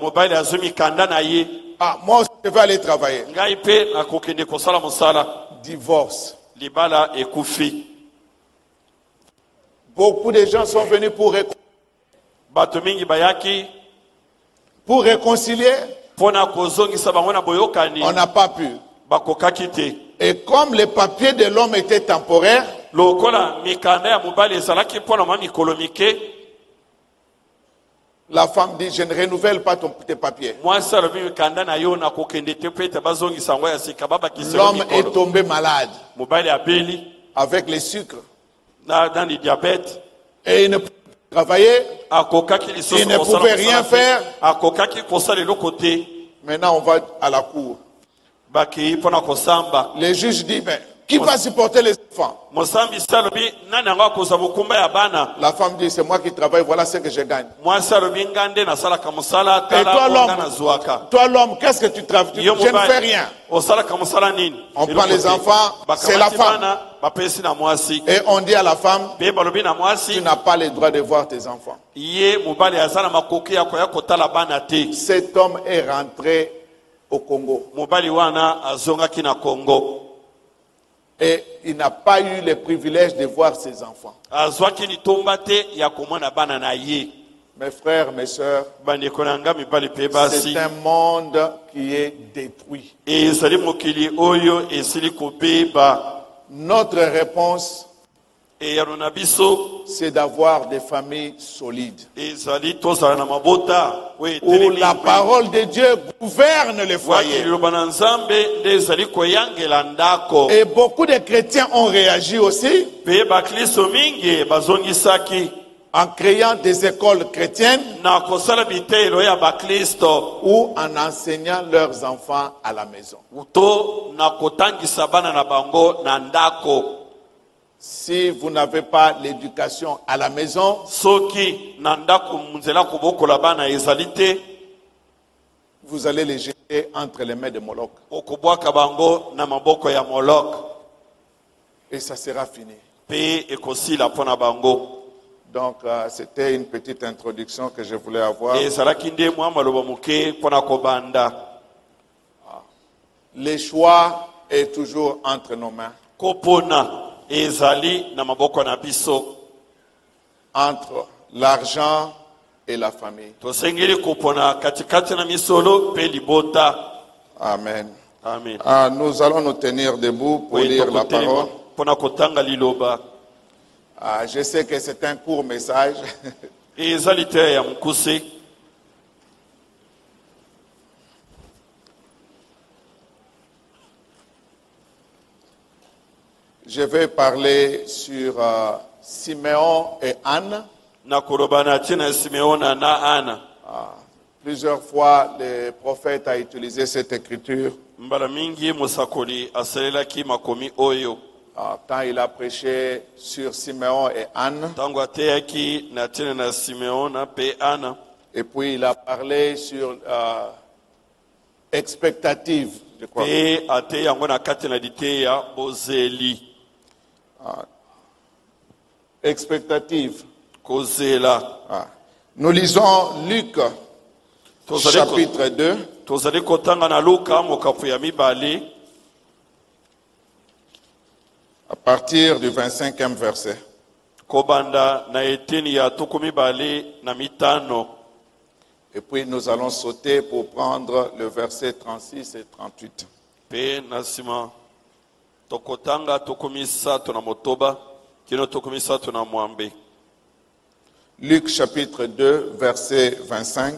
aussi je vais aller travailler. Divorce. Beaucoup de gens sont venus pour réconcilier. On n'a pas pu. Et comme les papiers de l'homme étaient temporaires, la femme dit, je ne renouvelle pas tes papiers. L'homme est tombé malade avec les sucres. Et il ne pouvait pas travailler. Il ne pouvait rien faire. Maintenant, on va à la cour. Les juges disent, mais qui va supporter les enfants? La femme dit, c'est moi qui travaille, voilà ce que je gagne. Et toi l'homme, qu'est-ce que tu travailles? Je ne fais rien. On prend les enfants, c'est la femme. Et on dit à la femme, tu n'as pas le droit de voir tes enfants. Cet homme est rentré au Congo. Et il n'a pas eu le privilège de voir ses enfants. Mes frères, mes sœurs, c'est un monde qui est détruit. Notre réponse, c'est d'avoir des familles solides, où la parole de Dieu gouverne les foyers. Et beaucoup de chrétiens ont réagi aussi en créant des écoles chrétiennes ou en enseignant leurs enfants à la maison. Si vous n'avez pas l'éducation à la maison, vous allez les jeter entre les mains de Moloch. Et ça sera fini. Donc, c'était une petite introduction que je voulais avoir. Le choix est toujours entre nos mains. Entre l'argent et la famille. Amen. Amen. Nous allons nous tenir debout pour lire la parole. Je sais que c'est un court message. Je vais parler sur Siméon et Anne. Plusieurs fois, le prophète a utilisé cette écriture. Quand il a prêché sur Siméon et Anne. Et puis il a parlé sur expectative, je crois. Expectative. Nous lisons Luc, chapitre 2. À partir du 25e verset. Et puis nous allons sauter pour prendre le verset 36 et 38. Luc chapitre 2, verset 25.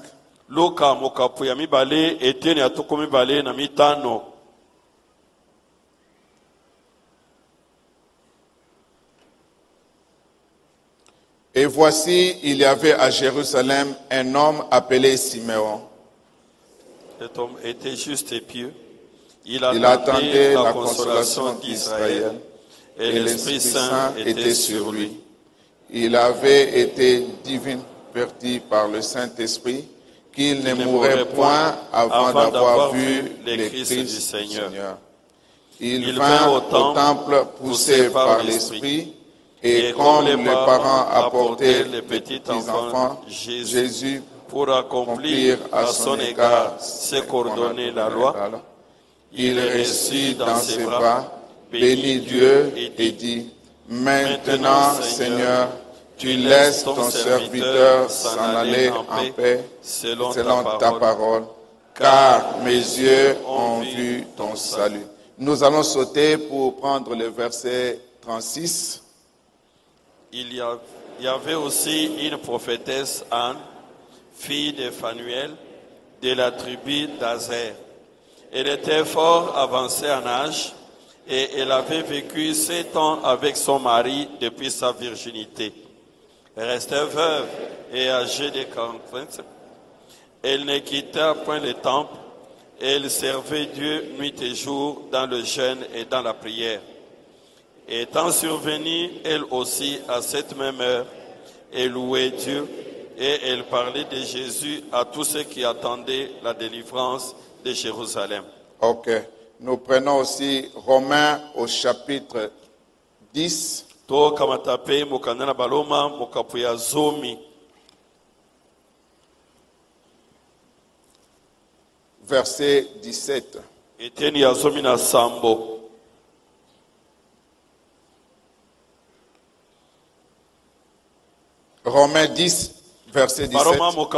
Et voici, il y avait à Jérusalem un homme appelé Siméon. Cet homme était juste et pieux. Il attendait la consolation d'Israël et l'Esprit Saint était sur lui. Il avait été diverti par le Saint-Esprit qu'il ne mourrait point avant d'avoir vu les Christ du Seigneur. Il vint au temple poussé par l'Esprit. Et comme les parents apportaient les petits enfants Jésus pour accomplir à son égard ce qu'ordonnait la loi, il reçut dans ses bras, bénit Dieu et dit, « Maintenant, Seigneur, tu laisses ton serviteur s'en aller en paix selon ta parole, car mes yeux ont vu ton salut. » Nous allons sauter pour prendre le verset 36. Il y avait aussi une prophétesse Anne, fille de Phanuel, de la tribu d'Azer. Elle était fort avancée en âge et elle avait vécu 7 ans avec son mari depuis sa virginité. Elle restait veuve et âgée de 40 ans. Elle ne quitta point le temple et elle servait Dieu nuit et jour dans le jeûne et dans la prière. Étant survenue, elle aussi, à cette même heure, elle louait Dieu et elle parlait de Jésus à tous ceux qui attendaient la délivrance de Jérusalem. Ok. Nous prenons aussi Romains au chapitre 10. Verset 17. Romains 10, verset 17.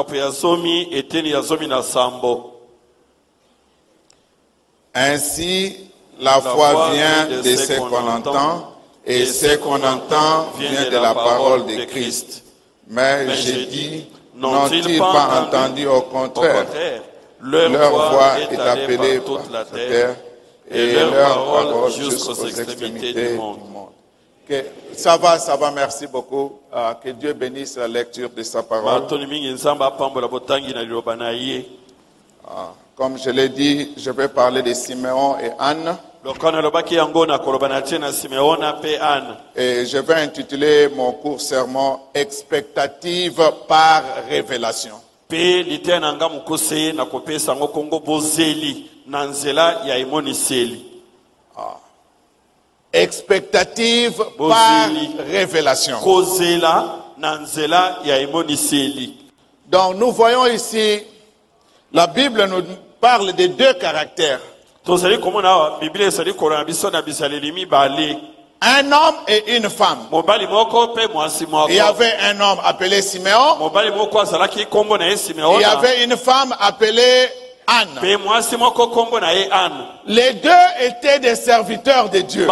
Ainsi, la foi vient de ce qu'on entend, et ce qu'on entend vient de la parole de Christ. Mais j'ai dit, n'ont-ils pas entendu au contraire? Leur voix est appelée par la terre, et leur parole jusqu'aux extrémités du monde. Okay. Ça va, merci beaucoup. Que Dieu bénisse la lecture de sa parole. Comme je l'ai dit, je vais parler de Siméon et Anne. Et je vais intituler mon court sermon « Expectative par révélation ». Expectative par révélation. Donc nous voyons ici, la Bible nous parle de 2 caractères. Un homme et une femme. Il y avait un homme appelé Siméon. Il y avait une femme appelée Anne. Les 2 étaient des serviteurs de Dieu.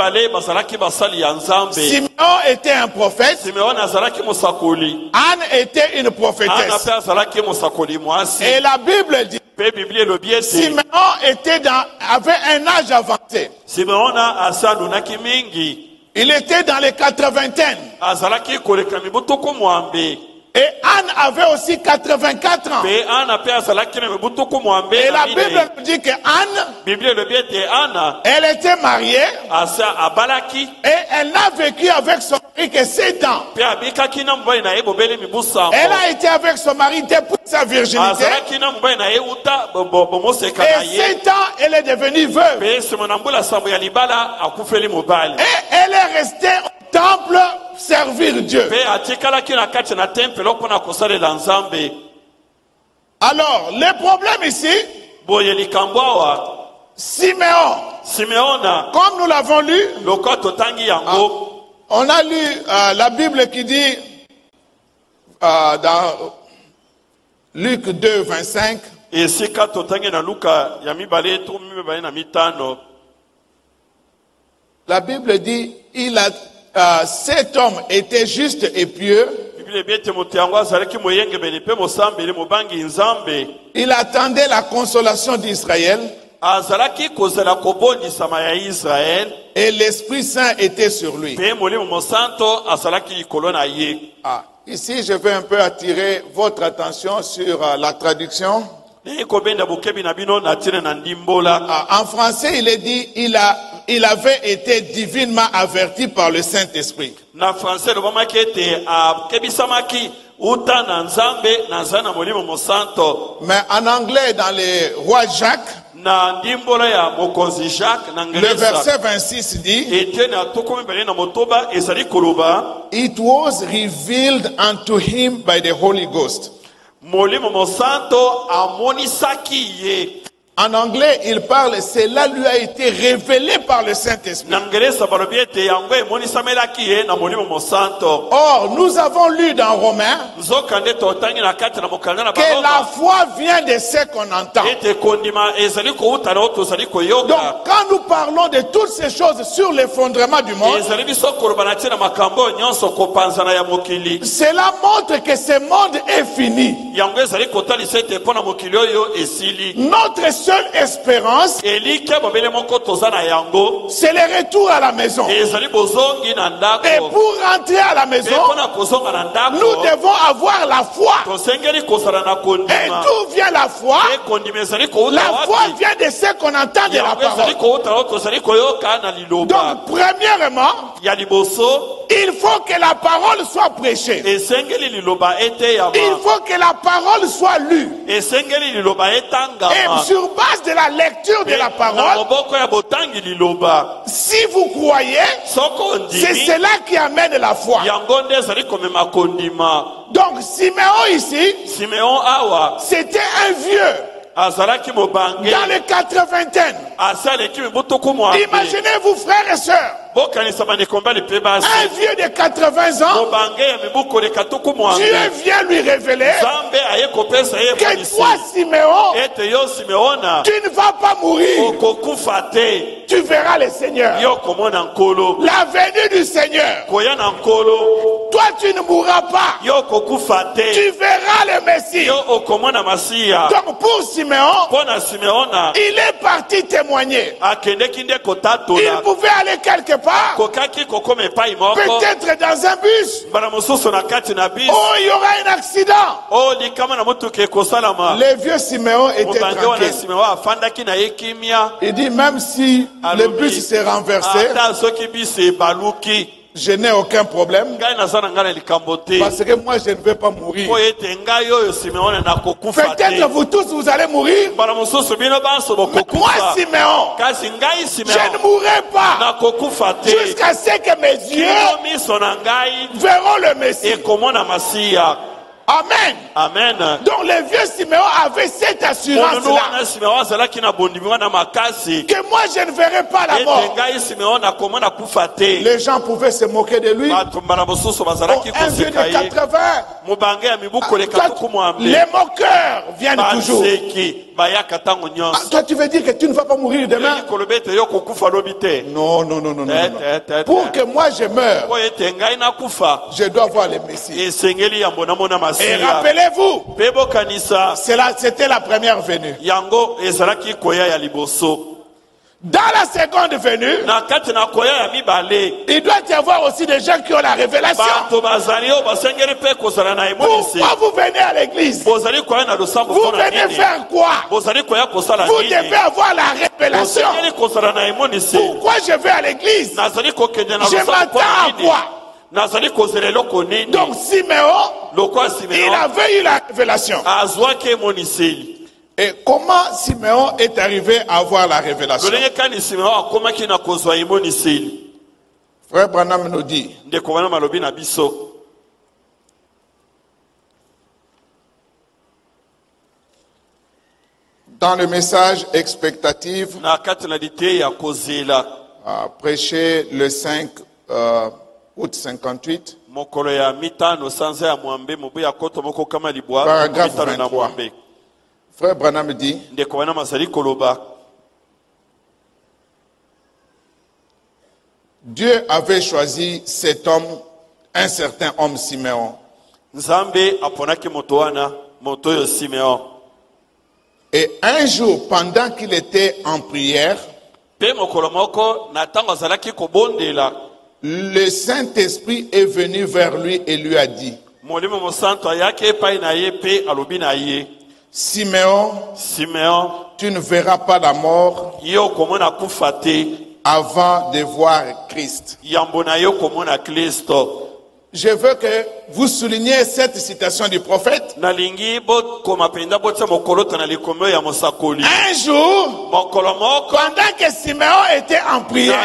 Siméon était un prophète. Anne était une prophétesse. Et la Bible dit Siméon avait un âge avancé. Il était dans les 80aines. Et Anne avait aussi 84 ans. Et la Bible nous dit que Anne, elle était mariée et elle n'a vécu avec son mari que 7 ans. Elle a été avec son mari depuis sa virginité. Et 7 ans, elle est devenue veuve. Et elle est restée au temple servir Dieu. Alors, le problème ici, Siméon, comme nous l'avons lu, on a lu la Bible qui dit dans Luc 2, 25, la Bible dit, cet homme était juste et pieux. Il attendait la consolation d'Israël. Et l'Esprit Saint était sur lui. Ici, je vais un peu attirer votre attention sur la traduction. En français, il est dit, il avait été divinement averti par le Saint-Esprit. Mais en anglais, dans les Rois Jacques, le verset 26 dit, It was revealed unto him by the Holy Ghost. En anglais, il parle, cela lui a été révélé par le Saint-Esprit. Or, nous avons lu dans Romains que la foi vient de ce qu'on entend. Donc, quand nous parlons de toutes ces choses sur l'effondrement du monde, cela montre que ce monde est fini. Notre seule espérance, c'est le retour à la maison. Et pour rentrer à la maison, nous devons avoir la foi. Et d'où vient la foi? La foi vient de ce qu'on entend de la parole. Donc, premièrement, il faut que la parole soit prêchée. Il faut que la parole soit lue. Et sur base de la lecture de la parole, si vous croyez, c'est cela qui amène la foi. Donc Siméon ici, c'était un vieux dans les 80. Imaginez-vous, frères et sœurs, un vieux de 80 ans, Dieu vient lui révéler que toi, Siméon, tu ne vas pas mourir. Tu verras le Seigneur. La venue du Seigneur. Toi, tu ne mourras pas. Tu verras le Messie. Donc pour Siméon, il est parti témoigner. Il pouvait aller quelque part, peut-être dans un bus. Oh, il y aura un accident. Le vieux Siméon était tranquille. Il dit, même si le bus s'est renversé, je n'ai aucun problème, parce que moi je ne vais pas mourir. Peut-être vous tous vous allez mourir, mais moi Siméon, je ne mourrai pas jusqu'à ce que mes yeux verront le Messie. Amen. Amen. Donc le vieux Siméon avait cette assurance-là, que moi je ne verrai pas la mort. Les gens pouvaient se moquer de lui. Un vieux de 80. Les moqueurs viennent toujours. Toi tu veux dire que tu ne vas pas mourir demain? Non, non, non, non, non. Pour que moi je meure, je dois voir le Messie. Et rappelez-vous, c'était la première venue. Dans la seconde venue, il doit y avoir aussi des gens qui ont la révélation. Pourquoi vous venez à l'église? Vous venez faire quoi? Vous devez avoir la révélation. Pourquoi je vais à l'église? Je m'attends à quoi? Donc Siméon, il avait eu la révélation. Et comment Siméon est arrivé à avoir la révélation? Frère Branham nous dit, dans le message expectatif, prêché le 5 août 58, paragraphe 23. Frère Branham dit, Dieu avait choisi cet homme, un certain homme Siméon. Et un jour, pendant qu'il était en prière, le Saint-Esprit est venu vers lui et lui a dit, Siméon, tu ne verras pas la mort avant de voir Christ. Je veux que vous souligniez cette citation du prophète. Un jour, pendant que Siméon était en prière,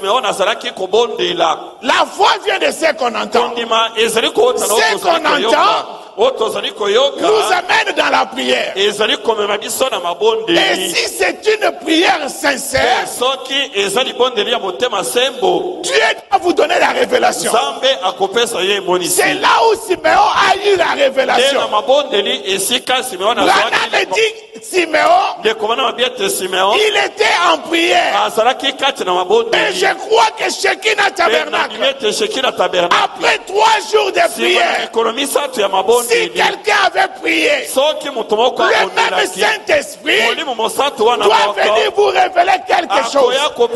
la voix vient de ce qu'on entend. Ce qu'on entend nous amène dans la prière. Et si c'est une prière sincère, Dieu doit vous donner la révélation. C'est là où Siméon a eu la révélation. Branham dit Siméon, il était en prière. Et je crois que Shekinah Tabernacle, après 3 jours de prière, si quelqu'un avait prié, le même Saint-Esprit doit venir vous révéler quelque chose.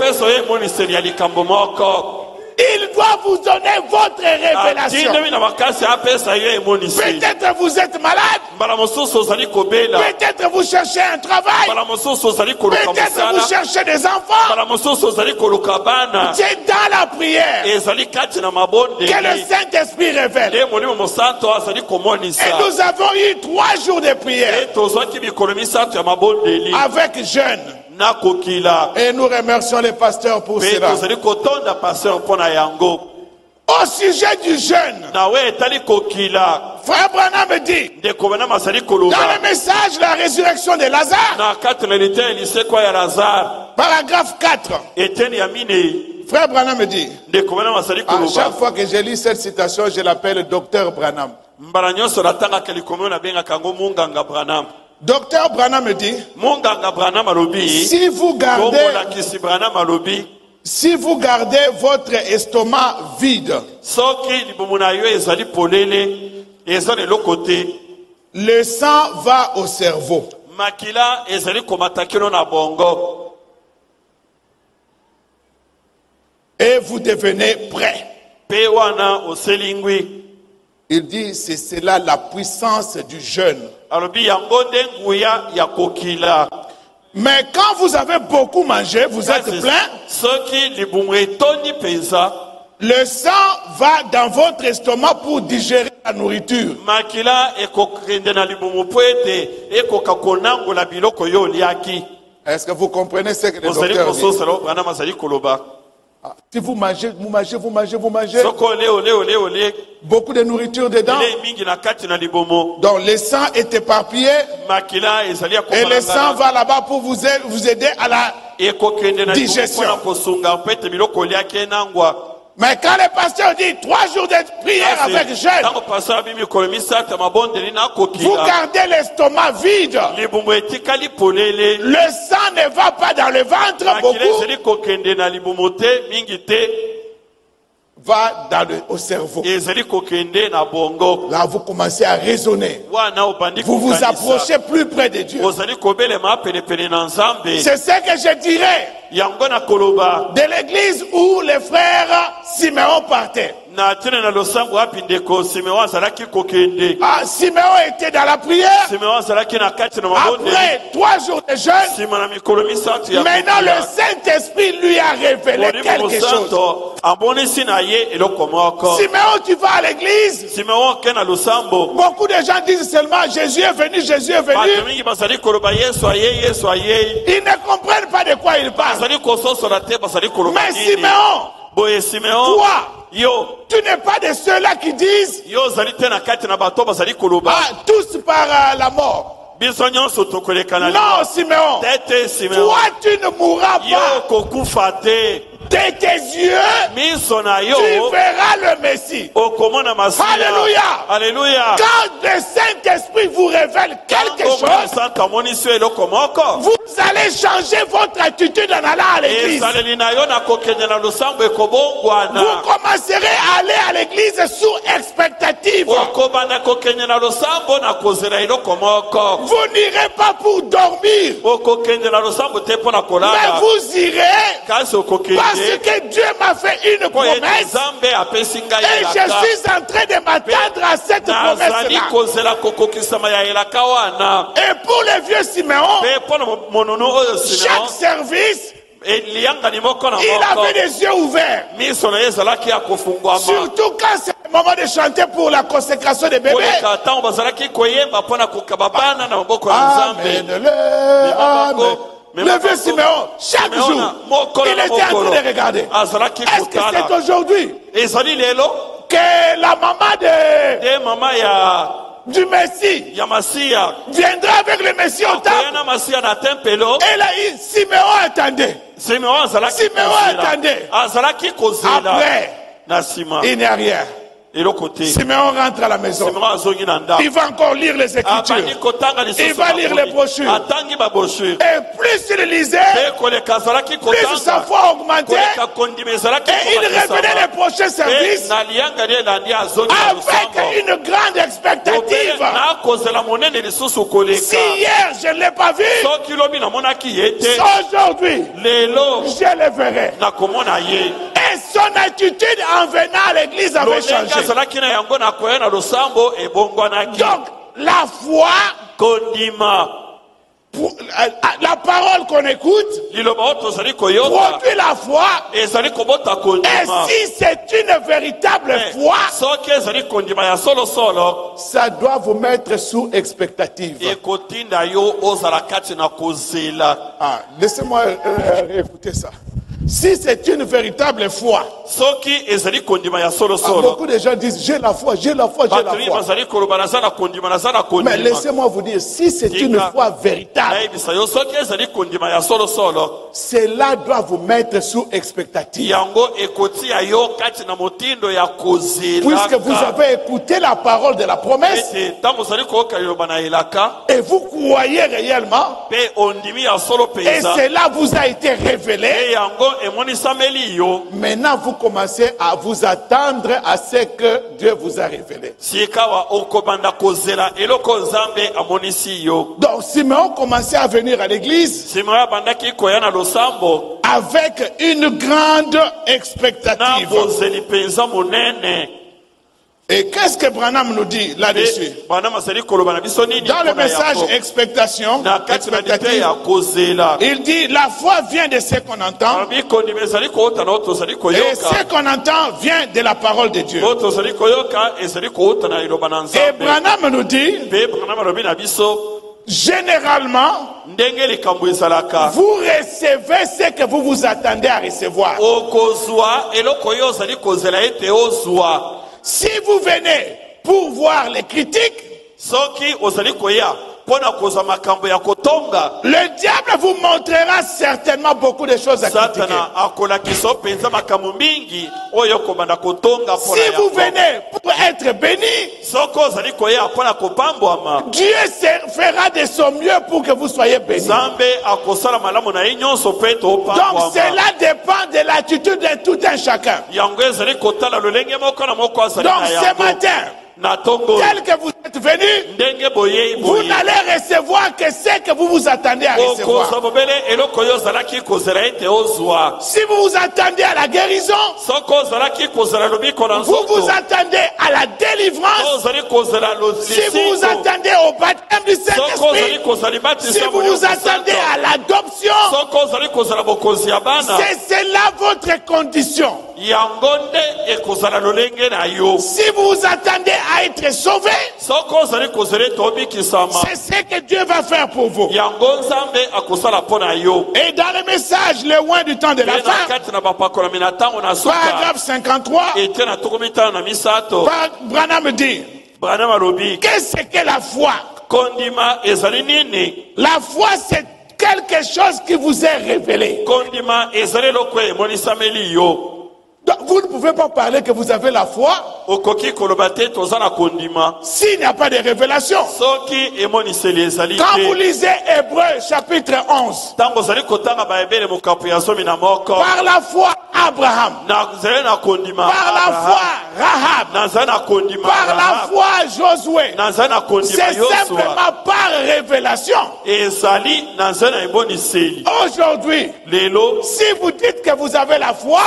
Il doit vous donner votre révélation. Peut-être vous êtes malade. Peut-être vous cherchez un travail. Peut-être vous cherchez des enfants. C'est dans la prière que le Saint-Esprit révèle. Et nous avons eu 3 jours de prière avec jeûne. Et nous remercions les pasteurs pour cela. Au sujet du jeûne, Frère Branham dit, dans le message de la résurrection de Lazare, paragraphe 4, Frère Branham dit, à chaque fois que je lis cette citation, je l'appelle Docteur Branham. Docteur Branham dit, si vous gardez votre estomac vide, le sang va au cerveau. Et vous devenez prêt. Il dit, c'est cela la puissance du jeûne. Mais quand vous avez beaucoup mangé, vous êtes plein, le sang va dans votre estomac pour digérer la nourriture. Est-ce que vous comprenez ce que le docteur dit? Si vous mangez, vous mangez. Beaucoup de nourriture dedans. Donc le sang est éparpillé. Et le sang va là-bas pour vous aider à la digestion. Mais quand le pasteur dit 3 jours de prière avec jeûne, vous gardez l'estomac vide. Le sang ne va pas dans le ventre beaucoup. Va au cerveau. Là, vous commencez à raisonner. Vous vous approchez plus près de Dieu. C'est ce que je dirais de l'église où les frères Siméon partaient. Siméon était dans la prière. Après 3 jours de jeûne, maintenant le Saint-Esprit lui a révélé quelque chose. Siméon, tu vas à l'église. Beaucoup de gens disent seulement Jésus est venu, Jésus est venu. Ils ne comprennent pas de quoi il parle. Mais Siméon, Toi, tu n'es pas de ceux-là qui disent tous par la mort. Non, Siméon. Toi, tu ne mourras pas. De tes yeux, tu verras le Messie. Alléluia. Alléluia. Quand le Saint-Esprit vous révèle quelque chose, vous allez changer votre attitude en allant à l'église. Vous commencerez à aller à l'église sous expectative. Vous n'irez pas pour dormir, mais vous irez parce que Dieu m'a fait une promesse et je suis en train de m'attendre à cette promesse-là. Et pour les vieux Siméon, chaque service, il avait les yeux ouverts. Surtout quand c'est le moment de chanter pour la consécration des bébés. Amen. Le vieux Siméon, chaque jour, il était en train de regarder. Est-ce que c'est aujourd'hui que la maman du Messie viendra avec le Messie au temple? Et là, Siméon attendait. Après, il n'y a rien. Siméon rentre à la maison. Il va encore lire les Écritures. Il va lire les brochures. Et plus il lisait, plus sa foi augmentait. Et il revenait les prochains services avec une grande expectative. Si hier je ne l'ai pas vu, aujourd'hui je le verrai. Et son attitude en venant à l'église avait changé. Donc, la foi, la parole qu'on écoute, produit la foi. Et si c'est une véritable foi, ça doit vous mettre sous expectative. Laissez-moi écouter ça. Si c'est une véritable foi, beaucoup de gens disent j'ai la foi, j'ai la foi, j'ai la foi. Mais laissez-moi vous dire, si c'est une foi véritable, cela doit vous mettre sous expectative. Puisque vous avez écouté la parole de la promesse et vous croyez réellement, et cela vous a été révélé. Maintenant, vous commencez à vous attendre à ce que Dieu vous a révélé. Donc, Siméon commençait à venir à l'église avec une grande expectative. Et qu'est-ce que Branham nous dit là-dessus? Dans le message expectation, il dit la foi vient de ce qu'on entend. Et ce qu'on entend vient de la parole de Dieu. Et Branham nous dit, généralement, vous recevez ce que vous vous attendez à recevoir. Si vous venez pour voir les critiques, le diable vous montrera certainement beaucoup de choses à critiquer. Si vous venez pour être béni, Dieu fera de son mieux pour que vous soyez bénis. Donc cela dépend de l'attitude de tout un chacun. Donc ce matin, tel que vous êtes venu, vous n'allez recevoir que ce que vous vous attendez à recevoir. Si vous vous attendez à la guérison, vous vous attendez à la délivrance. Si vous vous attendez au baptême du Saint-Esprit, si vous vous attendez à l'adoption, c'est cela votre condition. Si vous vous attendez à être sauvé, c'est ce que Dieu va faire pour vous. Et dans le message, le loin du temps de la fin, paragraphe 53, Branham dit, qu'est-ce que la foi? La foi, c'est quelque chose qui vous est révélé. Donc, vous ne pouvez pas parler que vous avez la foi s'il n'y a pas de révélation. Quand vous lisez Hébreux chapitre 11, par la foi Abraham, par la foi Rahab, par la foi Josué, c'est simplement par révélation. Aujourd'hui, si vous dites que vous avez la foi,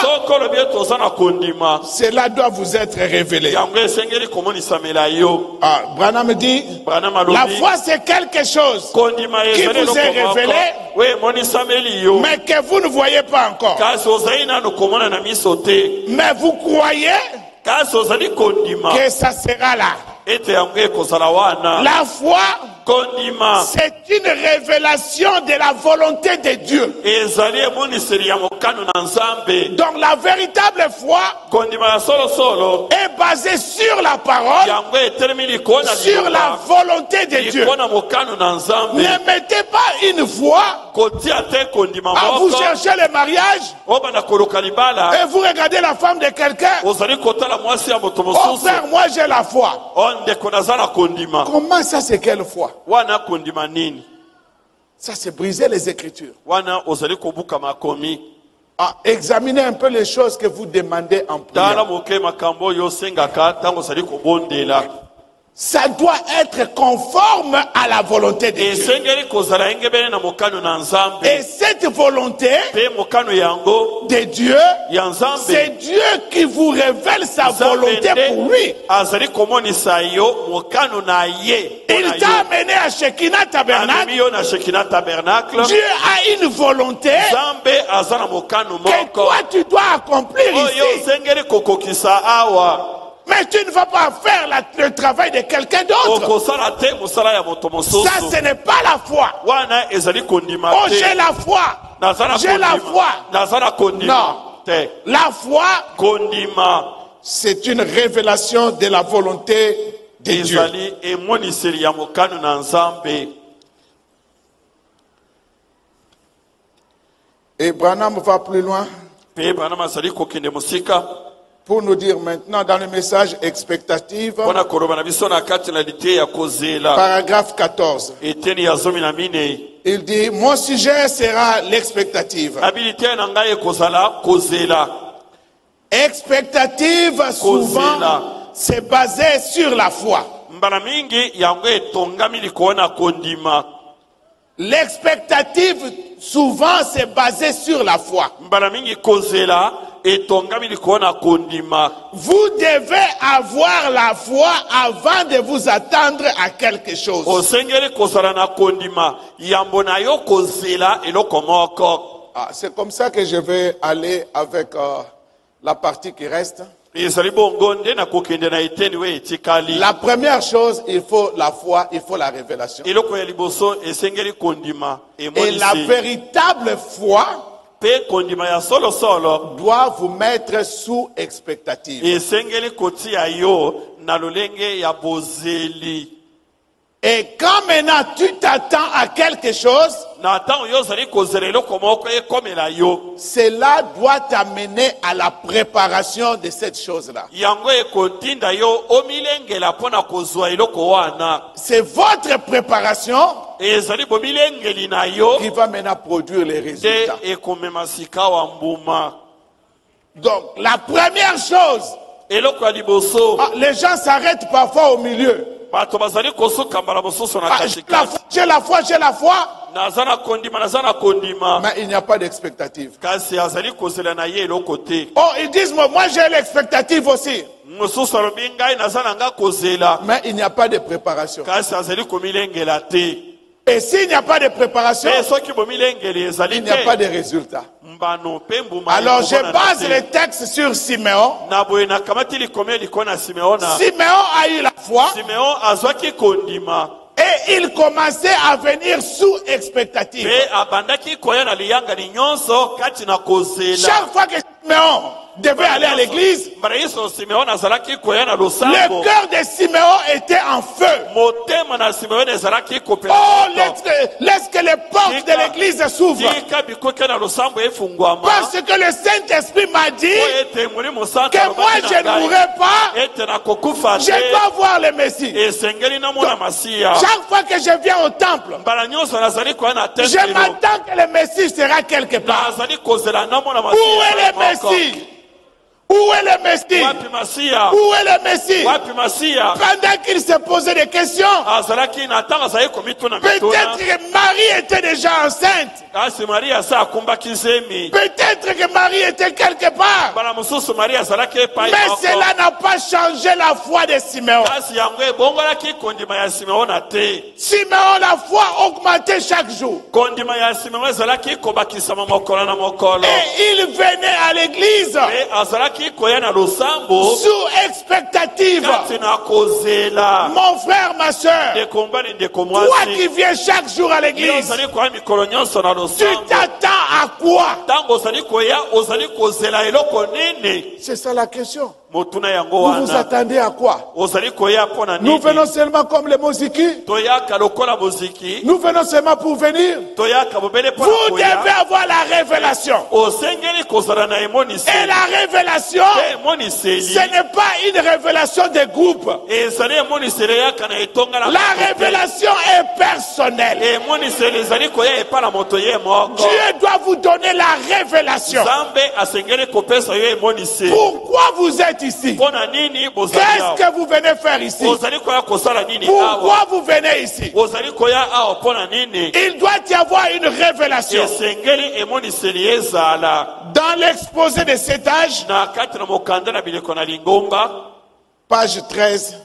cela doit vous être révélé. Branham dit, la foi c'est quelque chose qui vous est révélé, mais que vous ne voyez pas encore. Mais vous croyez que ça sera là. La foi, c'est une révélation de la volonté de Dieu. Donc la véritable foi est basée sur la parole, sur la volonté de Dieu. Ne mettez pas une foi à vous chercher le mariage et vous regardez la femme de quelqu'un. Oh frère, moi j'ai la foi. Comment ça, c'est quelle foi? Ça, c'est briser les Écritures. Examinez un peu les choses que vous demandez en prière. Ça doit être conforme à la volonté de Dieu. Et cette volonté de Dieu, c'est Dieu qui vous révêle sa volonté pour lui. Il t'a amené à Shekinah Tabernacle. Dieu a une volonté que toi tu dois accomplir ici. Mais tu ne vas pas faire le travail de quelqu'un d'autre. Ça, ce n'est pas la foi. Oh, j'ai la foi. J'ai la foi. Non. La foi, c'est une révélation de la volonté de Dieu. Et Branham va plus loin pour nous dire maintenant dans le message expectative, paragraphe 14, il dit, mon sujet sera l'expectative. Expectative souvent c'est basé sur la foi. L'expectative souvent c'est basé sur la foi. Vous devez avoir la foi avant de vous attendre à quelque chose. C'est comme ça que je vais aller avec la partie qui reste. La première chose, il faut la foi, il faut la révélation. Et la véritable foi doit vous mettre sous expectative. Et quand maintenant tu t'attends à quelque chose, cela doit t'amener à la préparation de cette chose-là. C'est votre préparation qui va maintenant produire les résultats. Donc la première chose, les gens s'arrêtent parfois au milieu. J'ai la foi, j'ai la foi. Mais il n'y a pas d'expectative. Oh, ils disent, moi j'ai l'expectative aussi. Mais il n'y a pas de préparation. Et s'il n'y a pas de préparation, il n'y a pas de résultat. Alors je base les textes sur Siméon. Siméon a eu la foi. Et il commençait à venir sous expectative. Chaque fois que Siméon devait aller à l'église, le cœur de Siméon était en feu. Oh, laisse que les portes de l'église s'ouvrent. Parce que le Saint-Esprit m'a dit que moi je ne mourrai pas, je dois voir le Messie. Donc, chaque fois que je viens au temple, je m'attends que le Messie sera quelque part. Où est le Messie? Où est le Messie? Où est le Messie? Pendant qu'il se posait des questions, peut-être que Marie était déjà enceinte. Peut-être que Marie était quelque part. Mais cela n'a pas changé la foi de Siméon. Siméon, la foi augmentait chaque jour. Et il venait à l'église sous expectative. Mon frère, ma soeur, toi qui viens chaque jour à l'église, tu t'attends à quoi? C'est ça la question. Vous vous attendez à quoi? Nous venons seulement comme les Moziki. Nous venons seulement pour venir. Vous devez avoir la révélation. Et la révélation, ce n'est pas une révélation de groupe. La révélation est personnelle. Dieu doit vous donner la révélation. Pourquoi vous êtes ici? Qu'est-ce que vous venez faire ici? Pourquoi vous venez ici? Il doit y avoir une révélation. Dans l'exposé de cet âge, page 13,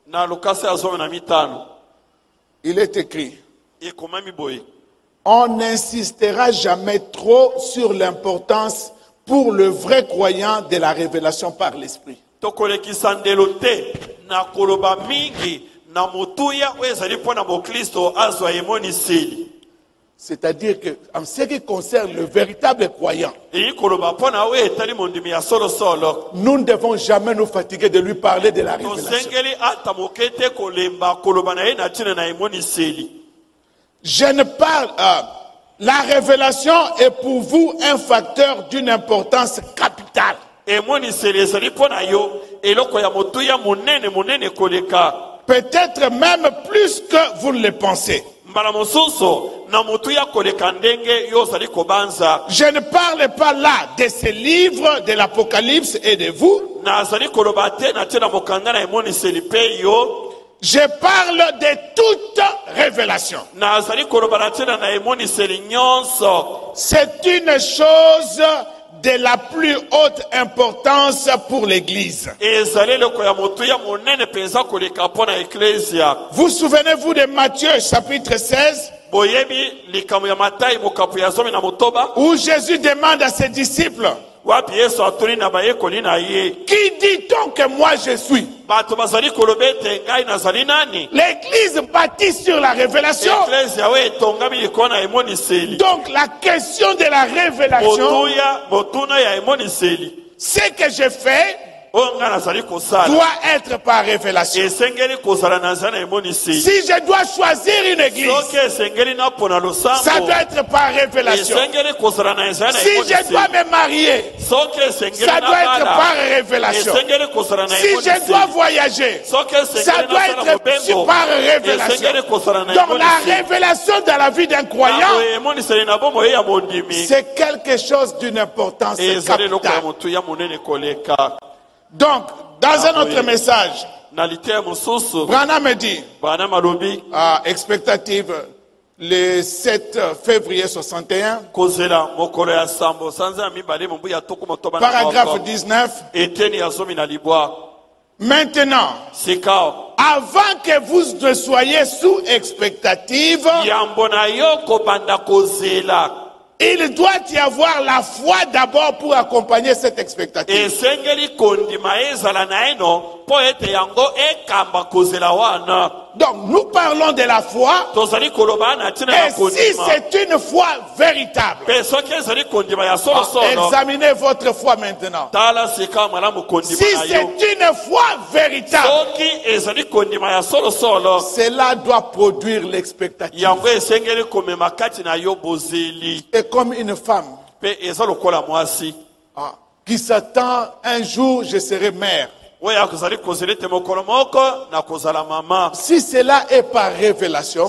il est écrit: on n'insistera jamais trop sur l'importance pour le vrai croyant de la révélation par l'Esprit. C'est-à-dire que, en ce qui concerne le véritable croyant, nous ne devons jamais nous fatiguer de lui parler de la révélation. Je ne parle... la révélation est pour vous un facteur d'une importance capitale. Peut-être même plus que vous ne le pensez. Je ne parle pas là de ces livres de l'Apocalypse et de vous. Je parle de toute révélation. C'est une chose de la plus haute importance pour l'Église. Vous souvenez-vous de Matthieu chapitre 16? Où Jésus demande à ses disciples: qui dit-on que moi je suis? L'Église bâtit sur la révélation. Donc la question de la révélation, ce que je fais doit être par révélation. Si je dois choisir une église, ça doit être par révélation. Si je dois me marier, ça doit être par révélation. Si je dois voyager, ça doit être par révélation. Donc la révélation dans la vie d'un croyant, c'est quelque chose d'une importance capitale. Donc, dans un autre message, Branham me dit, expectative, le 7 février 61, paragraphe 19, Maintenant, avant que vous ne soyez sous expectative, il doit y avoir la foi d'abord pour accompagner cette expectative. Donc nous parlons de la foi. Et si c'est une foi véritable, examinez votre foi maintenant. Si c'est une foi véritable, cela doit produire l'expectative. Et comme une femme qui s'attend un jour je serai mère. Si cela est par révélation,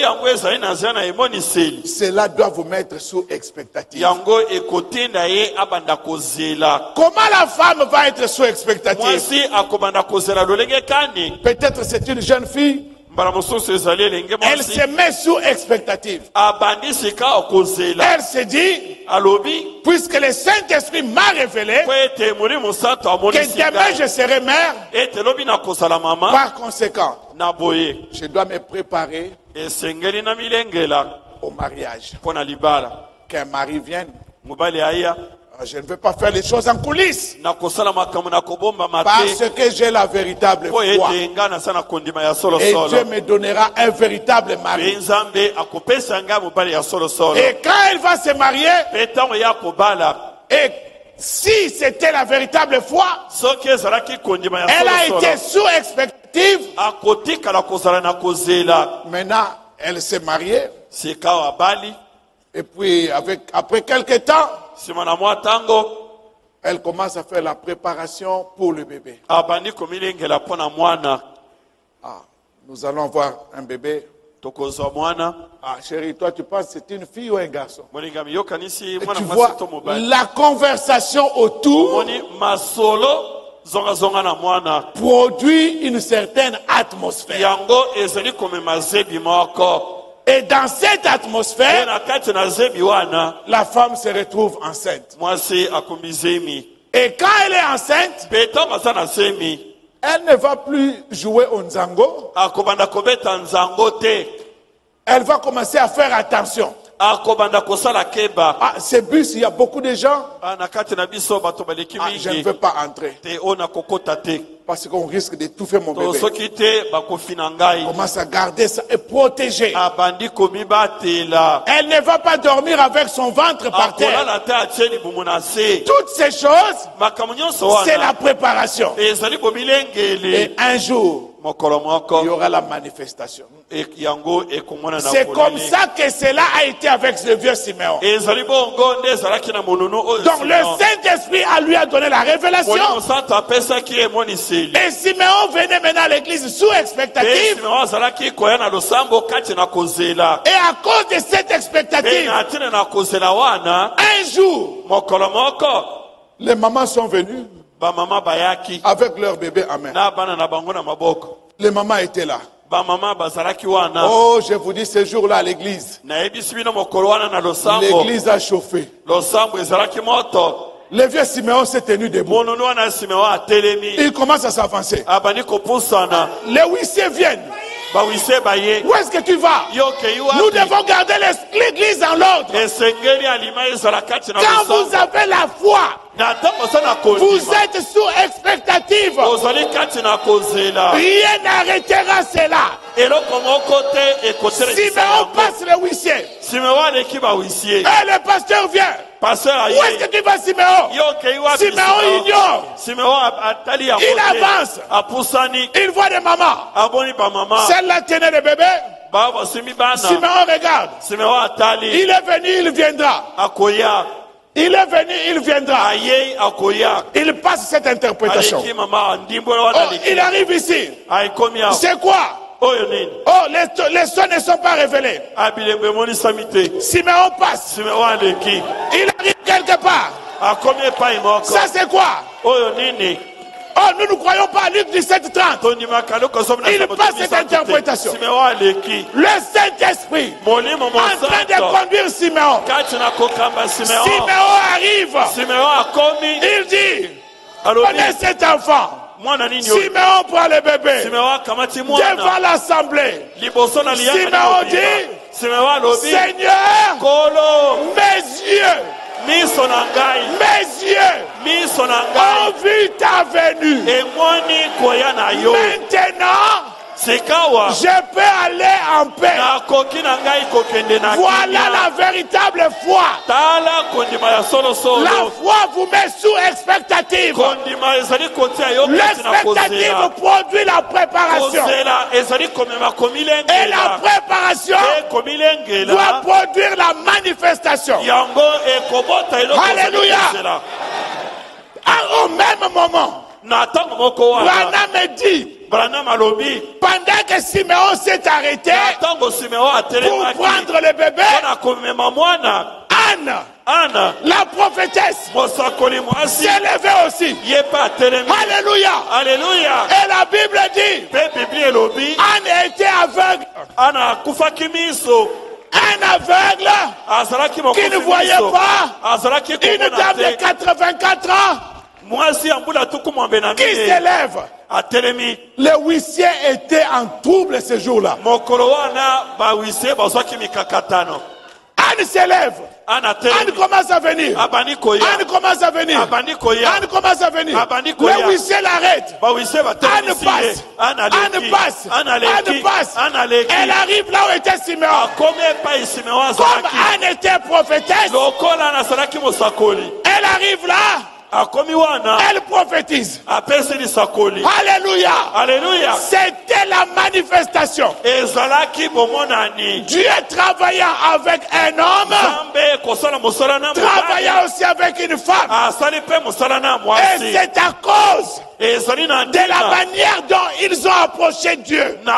cela doit vous mettre sous expectative. Comment la femme va être sous expectative? Peut-être c'est une jeune fille. Elle se met sous expectative. Elle se dit, puisque le Saint-Esprit m'a révélé que demain je serai mère, par conséquent, je dois me préparer au mariage. Qu'un mari vienne. Je ne veux pas faire les choses en coulisses. Parce que j'ai la véritable foi. Et Dieu me donnera un véritable mari. Et quand elle va se marier, et si c'était la véritable foi, elle a été sous expectative. Maintenant, elle s'est mariée. Et puis, après quelques temps, elle commence à faire la préparation pour le bébé. Nous allons voir un bébé. Chérie, toi tu penses que c'est une fille ou un garçon? Et tu vois la conversation autour produit une certaine atmosphère. Et dans cette atmosphère, la femme se retrouve enceinte. Et quand elle est enceinte, elle ne va plus jouer au nzango. Elle va commencer à faire attention. Ce bus, il y a beaucoup de gens. Je ne veux pas entrer. Parce qu'on risque d'étouffer mon bébé. Commence à garder ça et protéger. Elle ne va pas dormir avec son ventre par terre. Toutes ces choses, c'est la préparation. Et un jour, il y aura la manifestation. C'est comme ça que cela a été avec le vieux Siméon. Donc le Saint-Esprit lui a donné la révélation. Et Siméon venait maintenant à l'église sous expectative. Et à cause de cette expectative, un jour, les mamans sont venues avec leur bébé en main. Les mamans étaient là. Oh, je vous dis, ce jour-là à l'église, l'église a chauffé. Le vieux Siméon s'est tenu debout. Il commence à s'avancer. Les huissiers viennent. Où est-ce que tu vas? Nous devons garder l'église en ordre. Quand vous avez la foi, vous êtes sous expectative. Rien n'arrêtera cela. Siméon passe le huissier. Et le pasteur vient. Où est-ce que tu vas, Siméon? Siméon ignore. Il avance. Il voit des mamans. Celle-là tenait le bébé. Siméon regarde. Il est venu, il viendra. Il est venu, il viendra. Il passe cette interprétation. Oh, il arrive ici. C'est quoi? Oh, les sons ne sont pas révélés. Siméon passe. Il arrive quelque part. Ça c'est quoi? Oh, nous ne croyons pas à Luc 17:30. Il passe cette interprétation. Le Saint-Esprit en train de conduire Siméon. Siméon arrive. Il dit, prenez cet enfant. Simeon prend le bébé devant l'assemblée. Simeon dit, Seigneur, mes yeux ont vu ta venue. Maintenant, je peux aller en paix. Voilà la véritable foi. La foi vous met sous expectative. L'expectative produit la préparation. Et la préparation doit produire la manifestation. Alléluia. Au même moment, Branham me dit, pendant que Simeon s'est arrêté pour prendre le bébé, Anne, la prophétesse, s'est levée aussi. Alléluia. Et la Bible dit, Anne était aveugle. Un aveugle qui ne voyait pas, une dame de 84 ans qui s'élève. Les huissiers étaient en trouble ce jour-là. Anne s'élève. Anne commence à venir. Anne commence à venir. Anne commence à venir. Le huissier l'arrête. Anne passe. Anne passe. Anne passe. Elle arrive là où était Simeon. Comme Anne était prophétesse, elle arrive là. Elle prophétise. Alléluia. C'était la manifestation. Dieu travaillant avec un homme, travaillant aussi avec une femme. Et c'est à cause de la manière dont ils ont approché Dieu, la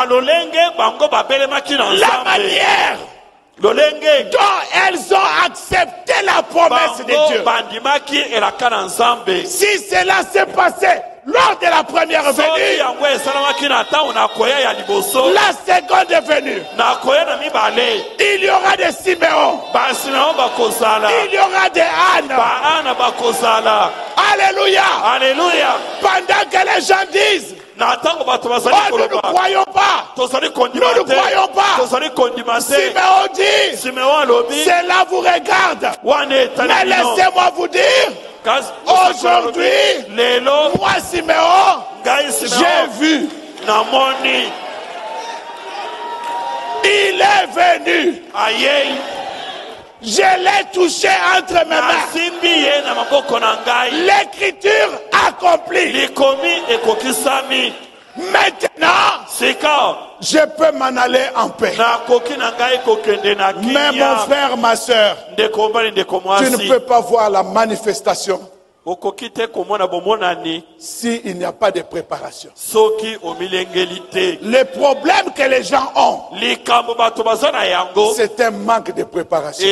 manière dont elles ont accepté la promesse de Dieu. Si cela s'est passé lors de la première venue, la seconde venue, il y aura des Simeon, il y aura des Anne. Alléluia. Pendant que les gens disent, oh, nous ne croyons pas. Nous ne croyons pas. Simeon dit, cela vous regarde. Mais laissez-moi vous dire, aujourd'hui, moi Simeon, j'ai vu. Il est venu. Je l'ai touché entre mes mains. L'écriture accomplie. Maintenant, je peux m'en aller en paix. Mais mon frère, ma soeur, tu ne peux pas voir la manifestation s'il n'y a pas de préparation. Le problème que les gens ont, c'est un manque de préparation.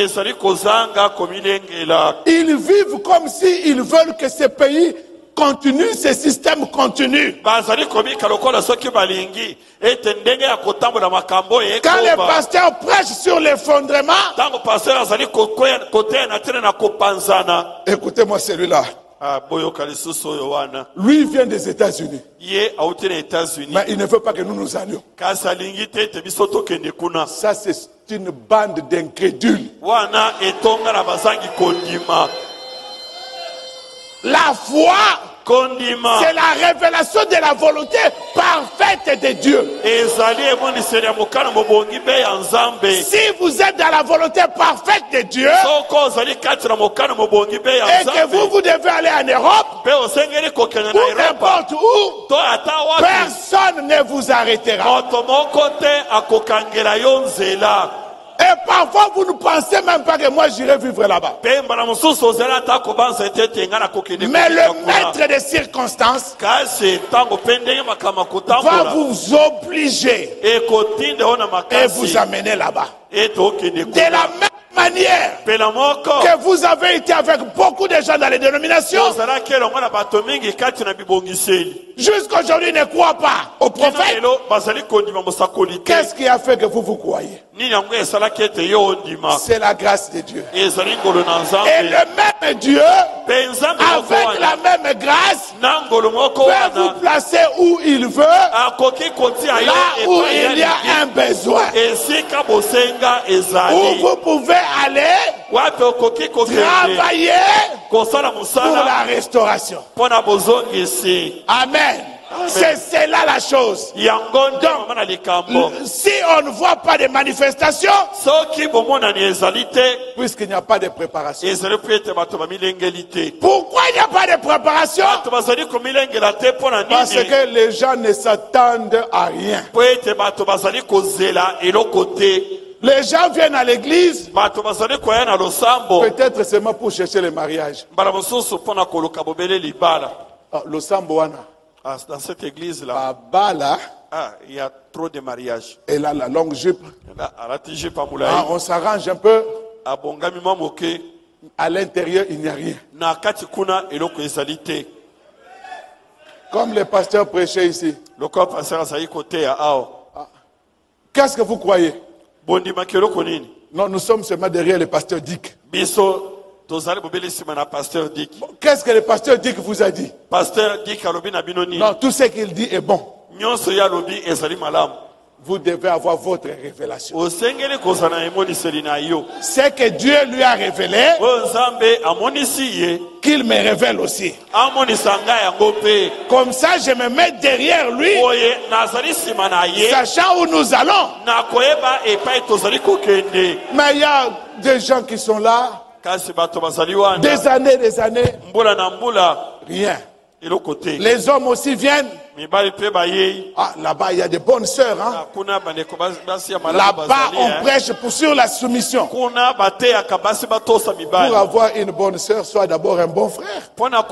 Ils vivent comme s'ils veulent que ce pays continue, ce système continue. Quand les pasteurs prêchent sur l'effondrement, écoutez-moi celui-là. Lui vient des États-Unis. Mais il ne veut pas que nous nous allions. Ça, c'est une bande d'incrédules. La foi, c'est la révélation de la volonté parfaite de Dieu. Si vous êtes dans la volonté parfaite de Dieu et que vous devez aller en Europe ou n'importe où, personne ne vous arrêtera. Et parfois vous ne pensez même pas que moi j'irai vivre là-bas. Mais le maître des circonstances va vous obliger et vous amener là-bas. De la même manière que vous avez été avec beaucoup de gens dans les dénominations, jusqu'aujourd'hui ne croient pas au prophète, qu'est-ce qui a fait que vous vous croyez? C'est la grâce de Dieu. Et le même Dieu, avec la même grâce, peut vous placer où il veut, là où il y a un besoin, où vous pouvez aller travailler pour la restauration. Amen. C'est là la chose. Donc, si on ne voit pas de manifestation, puisqu'il n'y a pas de préparation. Pourquoi il n'y a pas de préparation? Parce que les gens ne s'attendent à rien. Les gens viennent à l'église peut-être seulement pour chercher le mariage. Le samboana. Dans cette église-là, il y a trop de mariages. Et là, la longue jupe. On s'arrange un peu. À l'intérieur, il n'y a rien. Comme le pasteur prêchait ici. Qu'est-ce que vous croyez? Non, nous sommes seulement derrière le pasteur Dick. Qu'est-ce que le pasteur Dick vous a dit? Non, tout ce qu'il dit est bon. Vous devez avoir votre révélation. Ce que Dieu lui a révélé, qu'il me révèle aussi. Comme ça, je me mets derrière lui, sachant où nous allons. Mais il y a des gens qui sont là, des années, rien. Les hommes aussi viennent. Là-bas, il y a des bonnes sœurs. Là-bas, on prêche sur la soumission. Pour avoir une bonne sœur, sois d'abord un bon frère.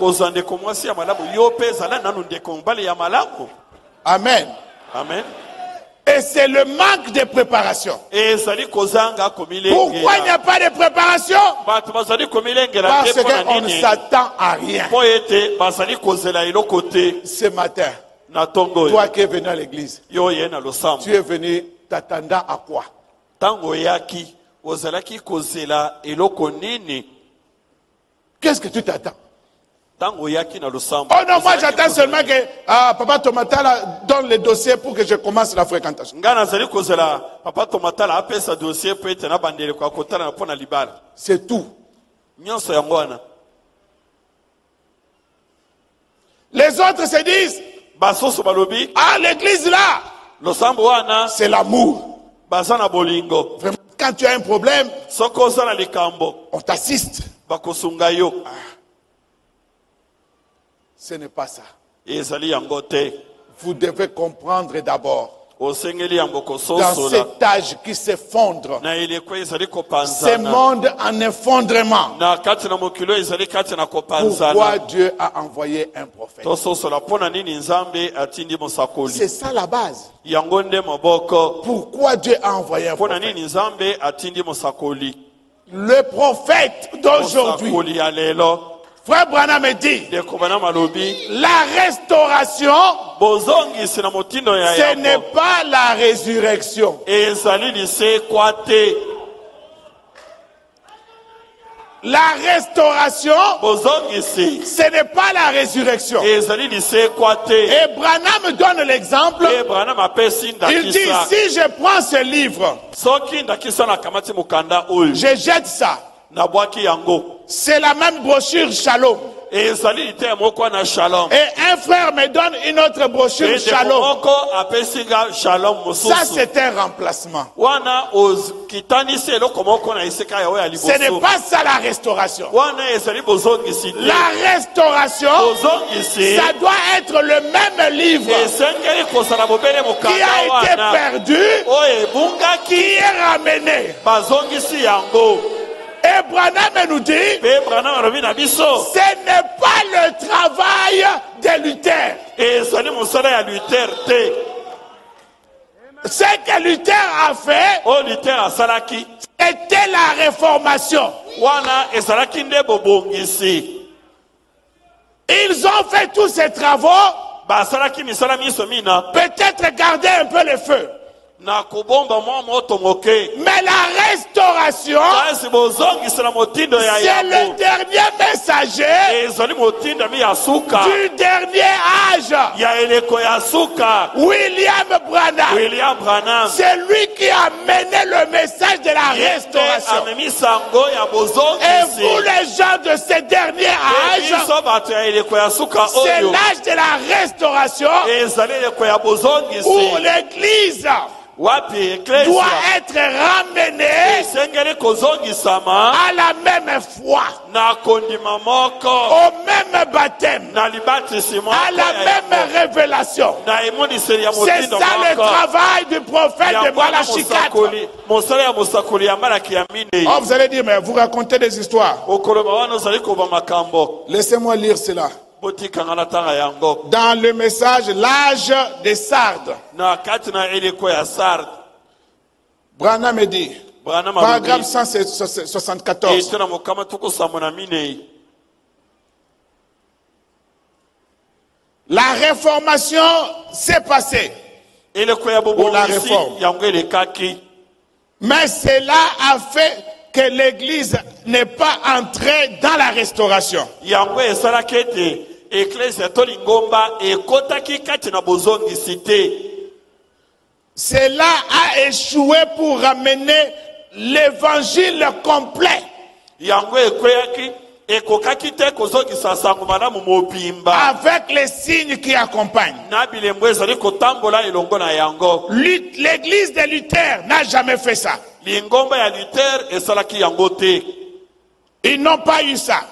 Amen. Amen. Et c'est le manque de préparation. Pourquoi il n'y a pas de préparation? Parce qu'on ne s'attend à rien. Ce matin, toi qui es venu à l'église, tu es venu t'attendant à quoi? Qu'est-ce que tu t'attends? Oh non, moi j'attends seulement que Papa Tomatala donne le dossier pour que je commence la fréquentation. C'est tout. Les autres se disent, l'église là, c'est l'amour. Vraiment, quand tu as un problème, on t'assiste. Ce n'est pas ça. Vous devez comprendre d'abord, dans cet âge qui s'effondre, ce monde en effondrement, pourquoi Dieu a envoyé un prophète? C'est ça la base. Pourquoi Dieu a envoyé un prophète? Le prophète d'aujourd'hui, Frère Branham me dit, la restauration, ce n'est pas la résurrection. La restauration, ce n'est pas la résurrection. Et Branham donne l'exemple. Il dit, si je prends ce livre, je jette ça. C'est la même brochure Shalom. Et un frère me donne une autre brochure Shalom. Ça, c'est un remplacement. Ce n'est pas ça la restauration. La restauration, ça doit être le même livre qui a été perdu, qui est ramené. Et Branham nous dit, ce n'est pas le travail de Luther. Ce que Luther a fait, c'était la réformation. Ils ont fait tous ces travaux. Peut-être garder un peu le feu. Mais la restauration, c'est le dernier messager du dernier âge. William Branham. C'est lui qui a mené le message de la restauration. Et vous les gens de ce dernier âge, c'est l'âge de la restauration où l'Église doit être ramené à la même foi, au même baptême, à la même révélation. C'est ça le travail du prophète de Malachi 4. Oh, vous allez dire, mais vous racontez des histoires. Laissez-moi lire cela. Dans le message, l'âge des sardes. Branham dit, paragraphe 174. La réformation s'est passée. Ou la réforme. Mais cela a fait que l'Église n'est pas entrée dans la restauration. Cela a échoué pour ramener l'évangile complet. Avec les signes qui accompagnent. L'église de Luther n'a jamais fait ça. Ils n'ont pas eu ça.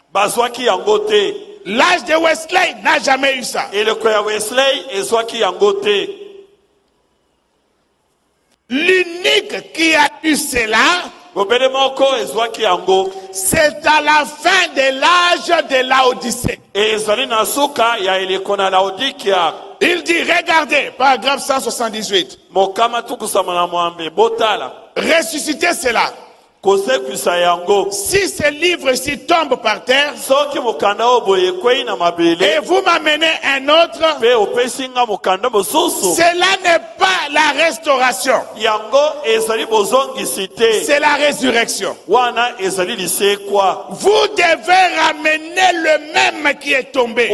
L'âge de Wesley n'a jamais eu ça. L'unique qui a eu cela, c'est à la fin de l'âge de Laodicée. Il dit, regardez, paragraphe 178. Ressuscitez cela. Si ce livre-ci tombe par terre, et vous m'amenez un autre, cela n'est pas la restauration. C'est la résurrection. Vous devez ramener le même qui est tombé.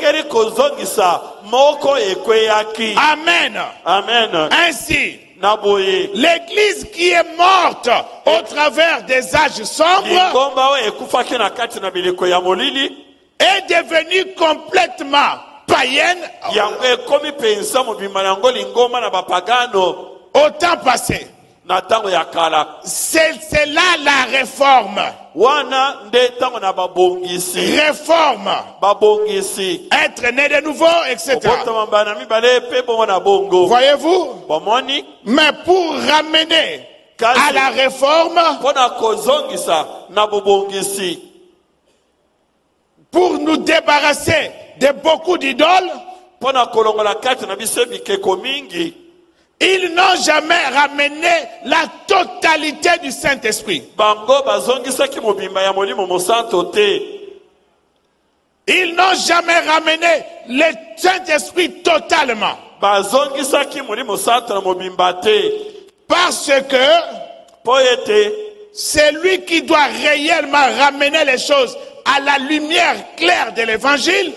Amen. Amen. Ainsi, l'Église qui est morte au travers des âges sombres est devenue complètement païenne au temps passé. C'est là la réforme. Réforme. Être né de nouveau, etc. Voyez-vous? Mais pour ramener à la réforme, pour nous débarrasser de beaucoup d'idoles, ils n'ont jamais ramené la totalité du Saint-Esprit. Ils n'ont jamais ramené le Saint-Esprit totalement. Parce que c'est lui qui doit réellement ramener les choses à la lumière claire de l'évangile.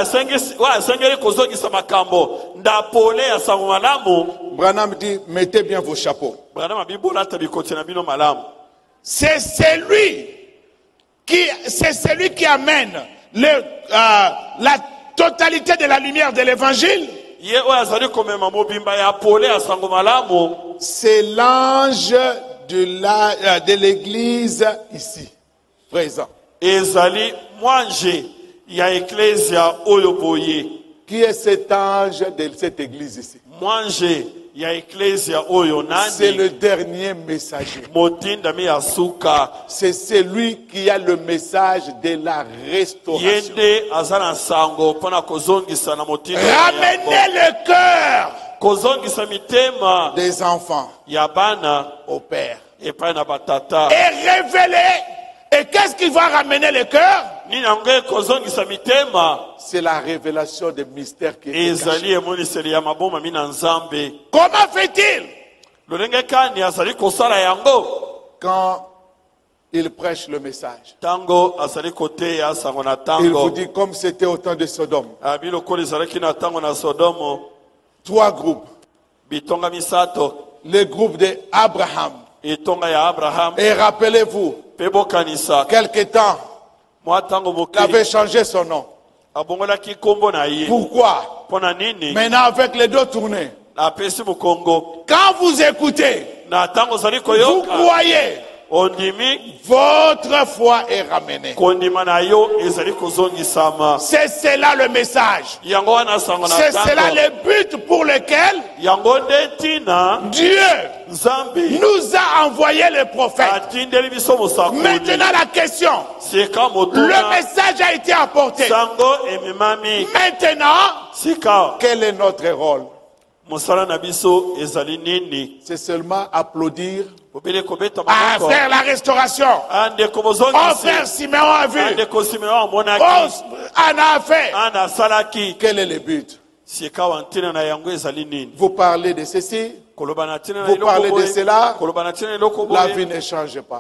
Branham dit, mettez bien vos chapeaux. C'est celui qui amène la totalité de la lumière de l'évangile. C'est l'ange de l'église ici, présent. Qui est cet ange de cette église ici? C'est le dernier messager. C'est celui qui a le message de la restauration. Ramenez le cœur des enfants au Père. et révéler. Et qu'est-ce qui va ramener le cœur? C'est la révélation des mystères qui est cachée. Comment fait-il? Quand il prêche le message, il vous dit comme c'était au temps de Sodome. 3 groupes. Le groupe d'Abraham. Et rappelez-vous, quelque temps, il avait changé son nom. Pourquoi? Maintenant, avec les dos tournés, quand vous écoutez, vous croyez, votre foi est ramenée. C'est cela le message. C'est cela le but pour lequel Dieu nous a envoyé les prophètes. Maintenant la question, le message a été apporté. Maintenant, quel est notre rôle? C'est seulement applaudir. À faire la restauration. Oh, frère Siméon a vu. Oh, Anna a fait. Quel est le but? Vous parlez de ceci, vous parlez de cela, la vie ne change pas.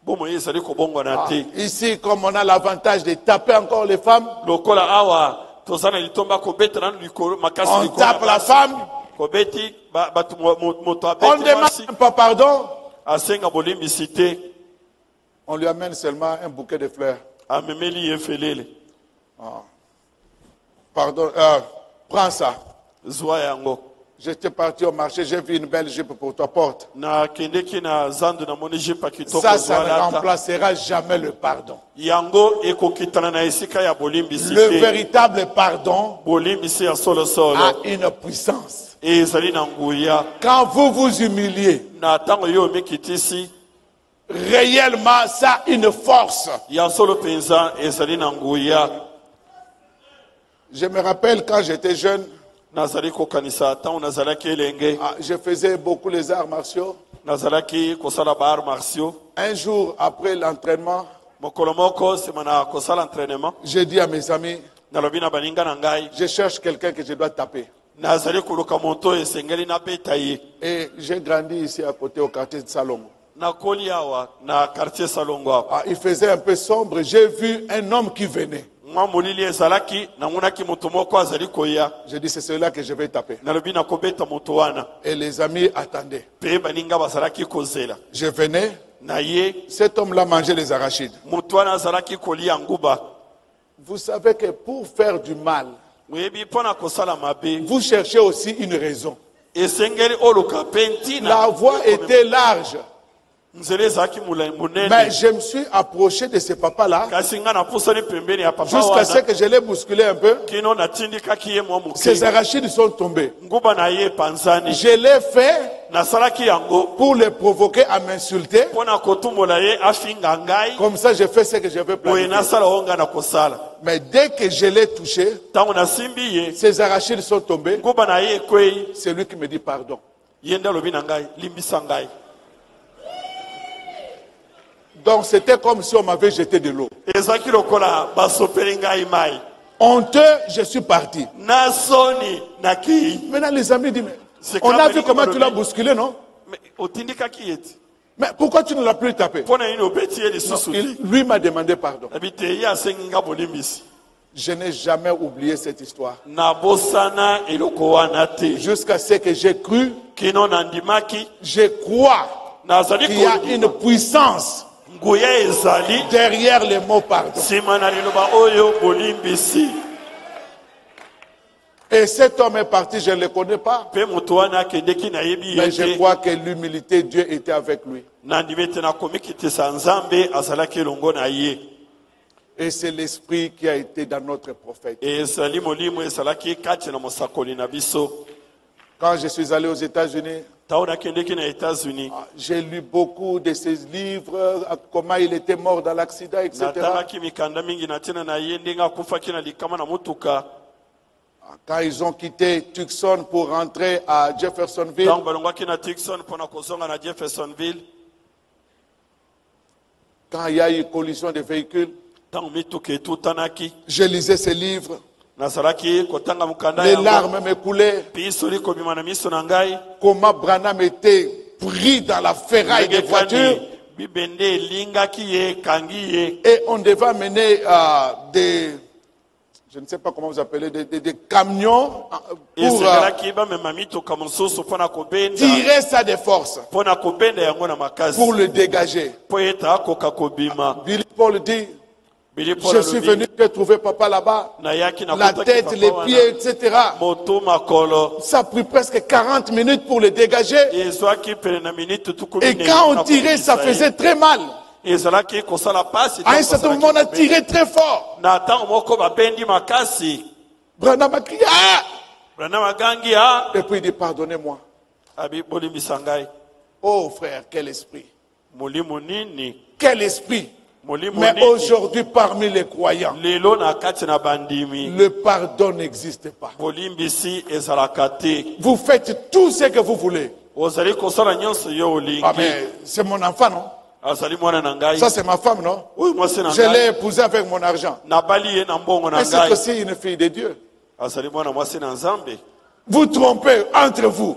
Ici, comme on a l'avantage de taper encore les femmes, on tape la femme, on ne demande pas pardon. On lui amène seulement un bouquet de fleurs. Pardon, prends ça. J'étais parti au marché, j'ai vu une belle jupe pour ta porte. Ça ne remplacera jamais le pardon. Le véritable pardon a une puissance. Quand vous vous humiliez, réellement ça a une force. Je me rappelle quand j'étais jeune, je faisais beaucoup les arts martiaux. Un jour après l'entraînement, j'ai dit à mes amis, je cherche quelqu'un que je dois taper. Et j'ai grandi ici à côté au quartier de Salongo. Il faisait un peu sombre, j'ai vu un homme qui venait. J'ai dit c'est celui-là que je vais taper. Et les amis attendaient. Je venais, cet homme-là mangeait les arachides. Vous savez que pour faire du mal, vous cherchez aussi une raison. La voie était large. Mais je me suis approché de ce papa-là jusqu'à ce que je l'ai bousculé un peu. Ses arachides sont tombés. Je l'ai fait pour le provoquer à m'insulter. Comme ça, je fais ce que je veux planifier. Mais dès que je l'ai touché, ses arachides sont tombés. C'est lui qui me dit pardon. Donc c'était comme si on m'avait jeté de l'eau. Honteux, je suis parti. Maintenant les amis disent, mais on a vu comment tu l'as bousculé, non? Mais pourquoi tu ne l'as plus tapé? Non, lui m'a demandé pardon. Je n'ai jamais oublié cette histoire. Jusqu'à ce que j'ai cru, je crois qu'il y a une puissance derrière les mots pardon. Et cet homme est parti, je ne le connais pas. Mais je crois que l'humilité, Dieu était avec lui. Et c'est l'esprit qui a été dans notre prophète. Quand je suis allé aux États-Unis, j'ai lu beaucoup de ses livres, comment il était mort dans l'accident, etc. Quand ils ont quitté Tucson pour rentrer à Jeffersonville, Quand il y a eu collision de véhicules, je lisais ces livres. Les larmes me coulaient. Comment Branham était pris dans la ferraille des voitures. Et on devait amener des... Je ne sais pas comment vous appelez, des camions pour tirer ça de force. Pour le dégager. Billy Paul dit, je suis venu trouver papa là-bas. La tête, les pieds, etc. Ça a pris presque 40 minutes pour le dégager. Et quand on tirait, ça faisait très mal. À un certain moment, on a tiré très fort. Branham a crié. Et puis il dit, pardonnez-moi. Oh frère, quel esprit. Quel esprit. Mais aujourd'hui, parmi les croyants, le pardon n'existe pas. Vous faites tout ce que vous voulez. Ah mais c'est mon enfant, non? Ça c'est ma femme, non? Je l'ai épousée avec mon argent. Mais c'est aussi une fille de Dieu. Vous trompez entre vous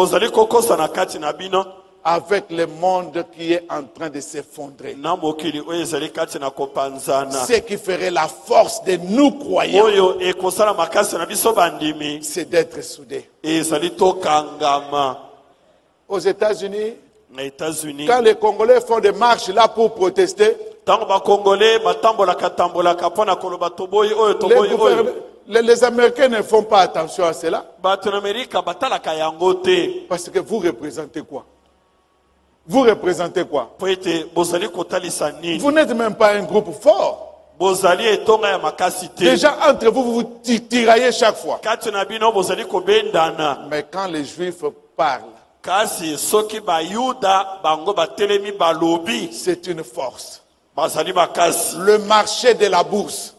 avec le monde qui est en train de s'effondrer. Ce qui ferait la force de nous croyants, c'est d'être soudés. Aux États-Unis, quand les Congolais font des marches là pour protester, les Américains ne font pas attention à cela. Parce que vous représentez quoi? Vous représentez quoi? Vous n'êtes même pas un groupe fort. Déjà entre vous, vous tiraillez chaque fois. Mais quand les Juifs parlent, c'est une force. Le marché de la bourse,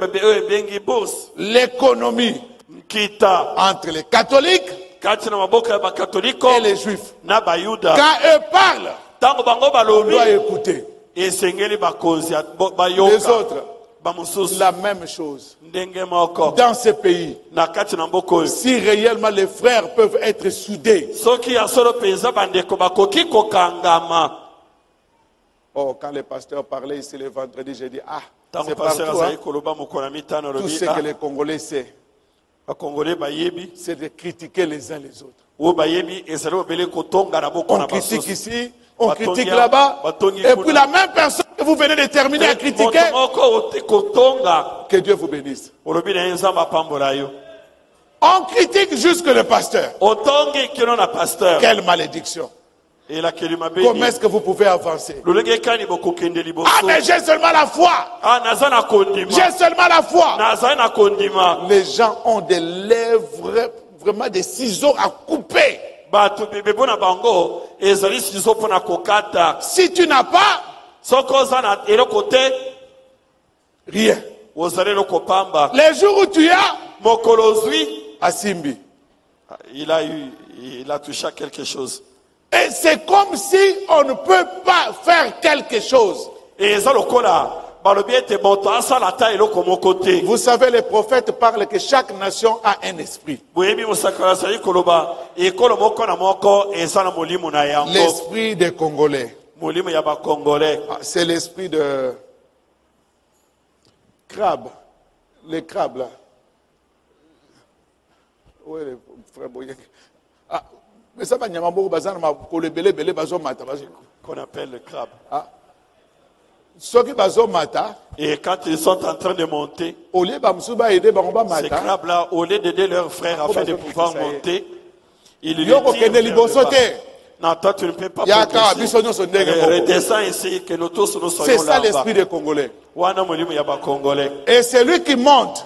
l'économie entre les catholiques et les juifs. Quand eux parlent, on doit écouter. Les autres, la même chose. Dans ces pays, si réellement les frères peuvent être soudés. Oh, quand les pasteurs parlaient ici le vendredi, j'ai dit, ah, c'est partout, hein? Tout ce que les Congolais savent, c'est de critiquer les uns les autres. On critique ici, on critique là-bas, et puis la même personne que vous venez de terminer à critiquer, que Dieu vous bénisse. On critique jusque le pasteur. Quelle malédiction. Comment est-ce que vous pouvez avancer? Ah, mais j'ai seulement la foi. J'ai seulement la foi. Les gens ont des lèvres, vraiment des ciseaux à couper. Si tu n'as pas, rien. Les jours où tu as, à Simbi, il a touché à quelque chose. Et c'est comme si on ne peut pas faire quelque chose. Vous savez, les prophètes parlent que chaque nation a un esprit. L'esprit des Congolais. C'est l'esprit de crabe. Les crabes là. Oui, les frères Boyek. Ah. Mais ça va qu'on appelle le crabe. Et quand ils sont en train de monter, ces crabes-là, au lieu d'aider leurs frères afin de pouvoir monter, ils lui disent, non, toi tu ne peux pas redescends ici, que nous tous nous soyons là. C'est ça l'esprit des Congolais. Et c'est lui qui monte.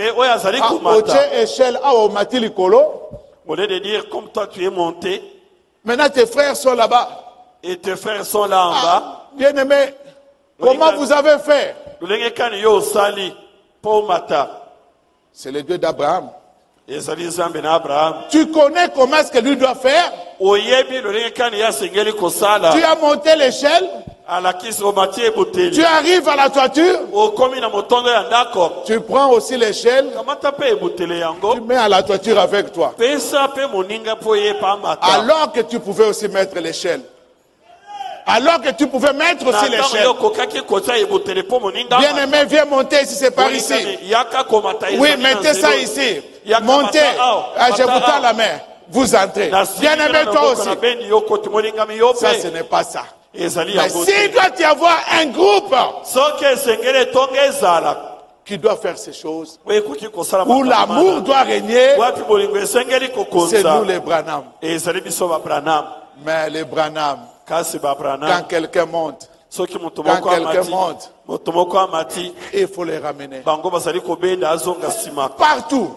Au lieu de dire, comme toi tu es monté, maintenant tes frères sont là-bas. Et tes frères sont là en bas. Bien-aimé, comment vous avez fait? C'est le Dieu d'Abraham. Tu connais comment est-ce que lui doit faire? Tu as monté l'échelle. Tu arrives à la toiture. Tu prends aussi l'échelle. Tu mets à la toiture avec toi. Alors que tu pouvais aussi mettre l'échelle. Alors que tu pouvais mettre aussi l'échelle. Bien aimé, viens monter ici, c'est par ici. Oui, mettez ça ici. Montez. Je vous tends la main. Vous entrez. Bien aimé, toi aussi. Ça, ce n'est pas ça. Mais s'il doit y avoir un groupe qui doit faire ces choses, où l'amour doit régner, c'est nous les Branham. Mais les Branham, quand quelqu'un monte, il faut les ramener. Partout.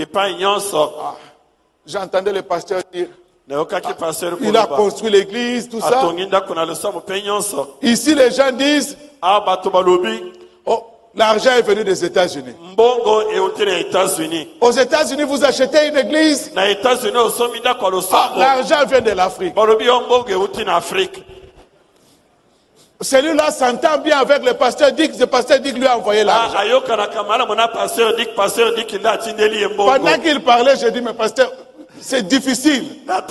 J'entendais le pasteur dire, il a construit l'église, tout ça. Ici, les gens disent, oh, l'argent est venu des États-Unis. Aux États-Unis, vous achetez une église. L'argent vient de l'Afrique. Celui-là s'entend bien avec le pasteur Dick. Le pasteur Dick lui a envoyé l'argent. Pendant qu'il parlait, j'ai dit, mais pasteur, c'est difficile.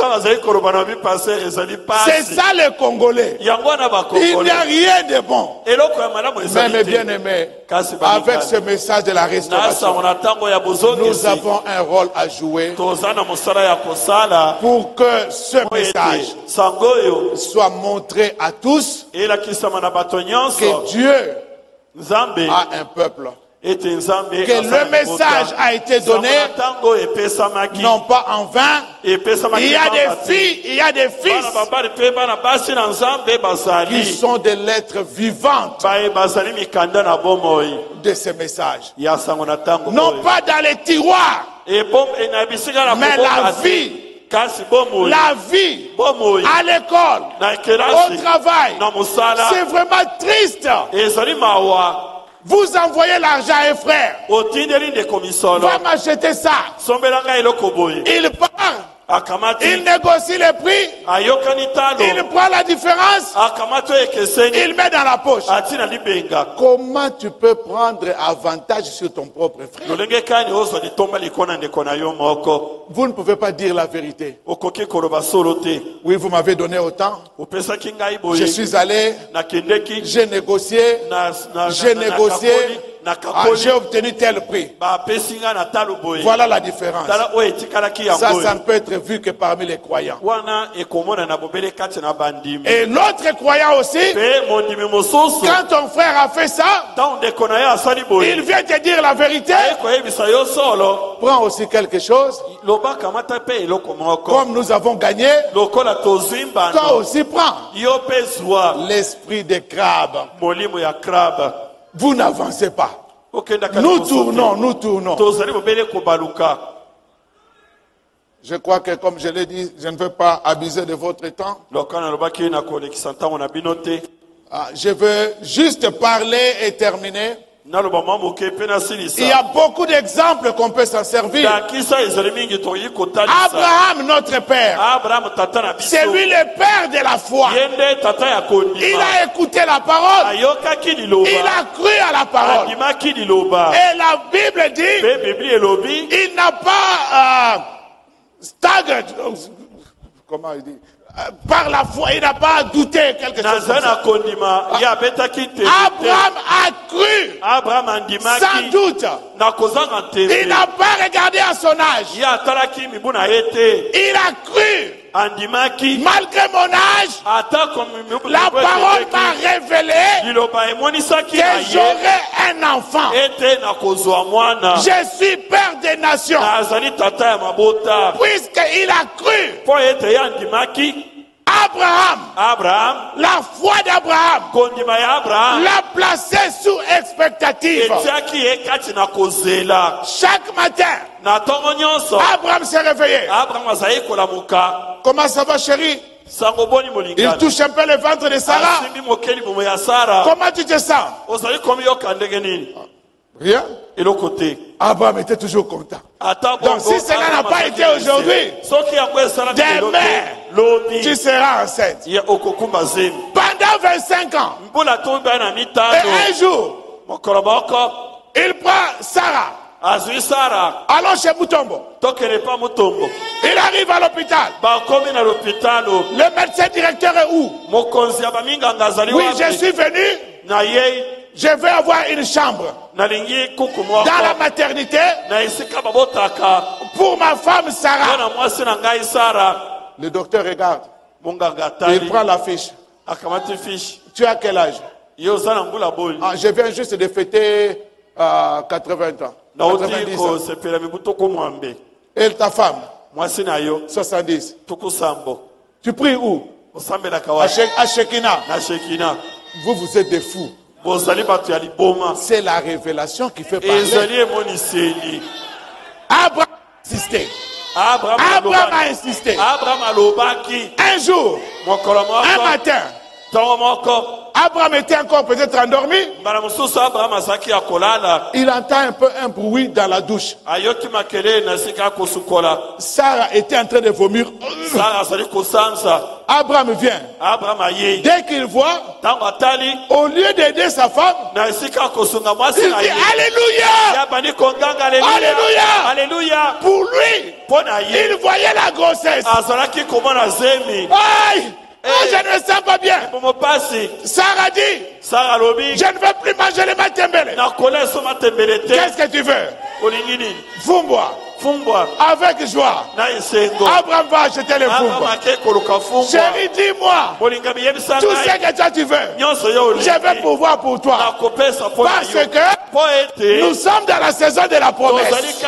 C'est ça les Congolais. Il n'y a rien de bon. Mais bien aimé, avec ce message de la restauration, nous avons un rôle à jouer pour que ce message soit montré à tous que Dieu a un peuple. Que le message a été donné, non pas en vain. Il y a des filles, il y a des fils qui sont des lettres vivantes de ce message. Non pas dans les tiroirs, mais la vie. La vie à l'école, au travail, c'est vraiment triste. Vous envoyez l'argent à un frère. Va m'acheter ça. Il part. Il négocie les prix. Il prend la différence. Il met dans la poche. Comment tu peux prendre avantage sur ton propre frère? Vous ne pouvez pas dire la vérité. Oui, vous m'avez donné autant. Je suis allé. J'ai négocié. J'ai obtenu tel prix. Voilà la différence. Ça ne peut être vu que parmi les croyants. Et l'autre croyant aussi, quand ton frère a fait ça, il vient te dire la vérité. Prends aussi quelque chose. Comme nous avons gagné, toi aussi prends. L'esprit des crabes. Vous n'avancez pas. Nous tournons, nous tournons. Je crois que comme je l'ai dit, je ne veux pas abuser de votre temps. Je veux juste parler et terminer. Il y a beaucoup d'exemples qu'on peut s'en servir. Abraham, notre père, c'est lui le père de la foi. Il a écouté la parole. Il a cru à la parole. Et la Bible dit, il n'a pas staggered. Comment il dit? Par la foi, il n'a pas douté quelque chose. Abraham a cru. Sans doute. Il n'a pas regardé à son âge. Il a cru. Malgré mon âge, la parole m'a révélé que j'aurai un enfant. Je suis père des nations. Puisqu'il a cru. Abraham, la foi d'Abraham l'a placé sous expectative. Chaque matin, Abraham s'est réveillé. Comment ça va, chérie? Il touche un peu le ventre de Sarah. Comment tu te sens? Rien. Abraham était toujours content. Donc si cela n'a pas été aujourd'hui, demain, tu seras enceinte. Pendant 25 ans. Et un jour, il prend Sarah. Allons chez Mutombo. Il arrive à l'hôpital. Le médecin directeur est où? Oui, je suis venu. Je vais avoir une chambre dans la maternité pour ma femme Sarah. Le docteur regarde. Il prend la fiche. Tu as quel âge? Je viens juste de fêter 80 ans. 90 ans. Et ta femme? 70. Tu pries où? À Shekina. Vous êtes des fous. C'est la révélation qui fait parler. Abraham a insisté. Abraham a insisté. Un jour, un matin, Abraham était encore peut-être endormi. Il entend un peu un bruit dans la douche. Sarah était en train de vomir. Abraham vient. Dès qu'il voit, au lieu d'aider sa femme, il dit Alléluia. Alléluia. Pour lui, il voyait la grossesse. Aïe. Je ne me sens pas bien. Sarah dit, je ne veux plus manger les matembele. Qu'est-ce que tu veux? Fumbois. Avec joie. Abraham va acheter les fumbois. Chérie, dis-moi, tout ce que toi tu veux, je vais pouvoir pour toi. Parce que nous sommes dans la saison de la promesse.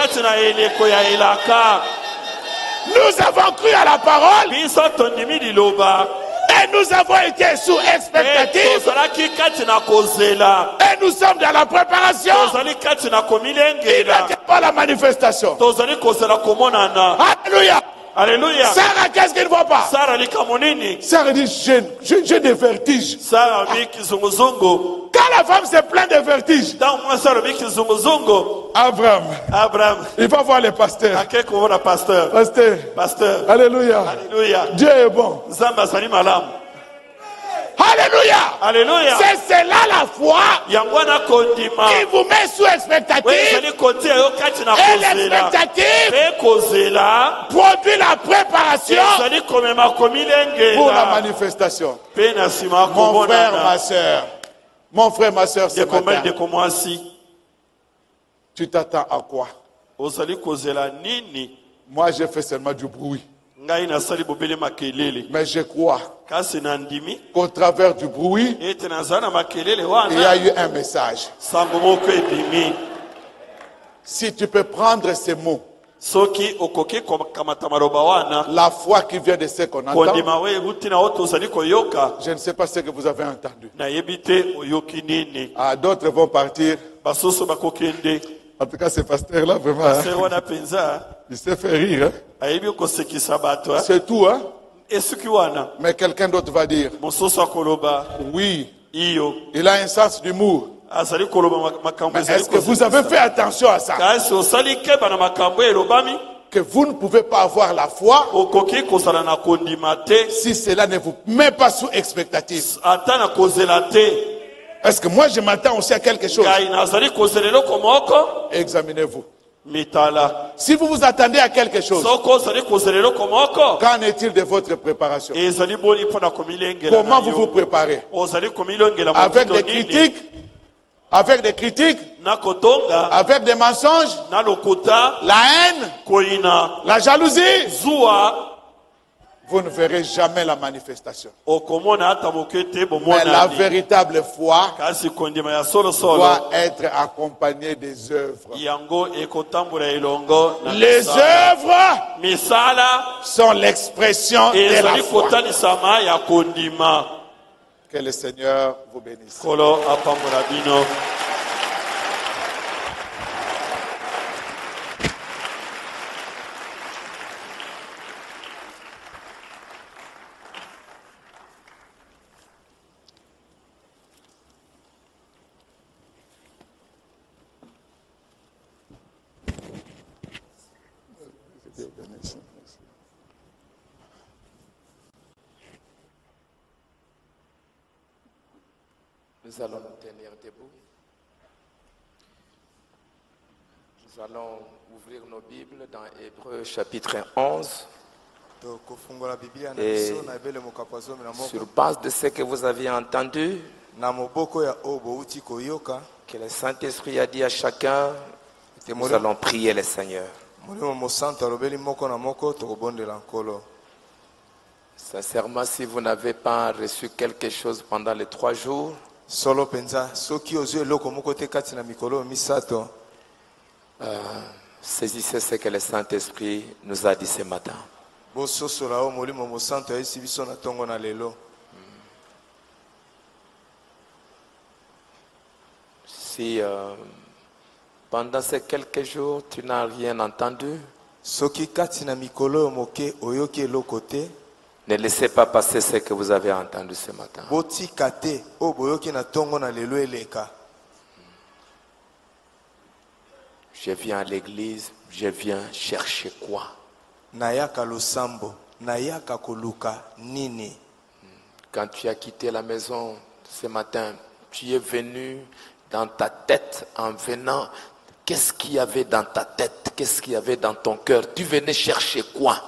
Nous avons cru à la parole. Et nous avons été sous expectative. Et nous sommes dans la préparation. Il n'était pas la manifestation. Alléluia. Alléluia. Sarah, qu'est-ce qu'il ne voit pas? Sarah dit, j'ai des vertiges. Quand la femme se plaint de vertiges, Abraham, il va voir le pasteur. Pasteur. Alléluia. Dieu est bon. Alléluia. Alléluia. C'est cela la foi qui vous met sous expectative. Et l'expectative produit la préparation pour la manifestation. Mon frère, ma soeur, ce matin, tu t'attends à quoi? Moi, j'ai fait seulement du bruit. Mais je crois qu'au travers du bruit, il y a eu un message. Si tu peux prendre ces mots, la foi qui vient de ce qu'on entend, je ne sais pas ce que vous avez entendu. D'autres vont partir. En tout cas, ce pasteur-là, vraiment, il s'est fait rire. C'est tout, hein? Mais quelqu'un d'autre va dire, oui, il a un sens d'humour. Mais est-ce que vous avez fait attention à ça? Que vous ne pouvez pas avoir la foi si cela ne vous met pas sous expectative. Est-ce que moi je m'attends aussi à quelque chose? Examinez-vous. Si vous vous attendez à quelque chose, qu'en est-il de votre préparation? Comment vous vous préparez? Avec des critiques? Avec des critiques? Avec des mensonges? La haine? La jalousie? Vous ne verrez jamais la manifestation. Mais la véritable foi doit être accompagnée des œuvres. Les œuvres sont l'expression de la foi. Que le Seigneur vous bénisse. Nous allons nous tenir debout. Nous allons ouvrir nos Bibles dans Hébreux chapitre 11. Et sur base de ce que vous avez entendu, que le Saint-Esprit a dit à chacun, nous allons prier le Seigneur. Sincèrement, si vous n'avez pas reçu quelque chose pendant les 3 jours, saisissez ce que le Saint-Esprit nous a dit ce matin. Si pendant ces quelques jours tu n'as rien entendu, ne laissez pas passer ce que vous avez entendu ce matin. Je viens à l'église, je viens chercher quoi? Quand tu as quitté la maison ce matin, tu es venu dans ta tête en venant. Qu'est-ce qu'il y avait dans ta tête? Qu'est-ce qu'il y avait dans ton cœur? Tu venais chercher quoi?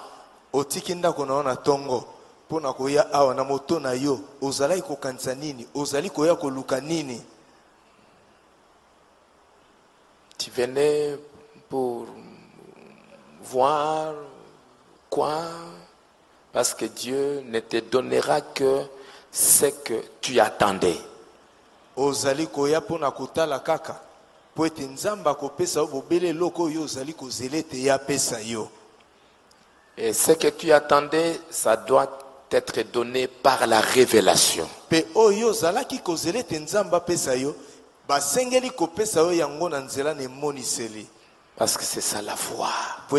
Tu venais pour voir quoi? Parce que Dieu ne te donnera que ce que tu attendais. Et ce que tu attendais, ça doit être donné par la révélation. Parce que c'est ça la foi.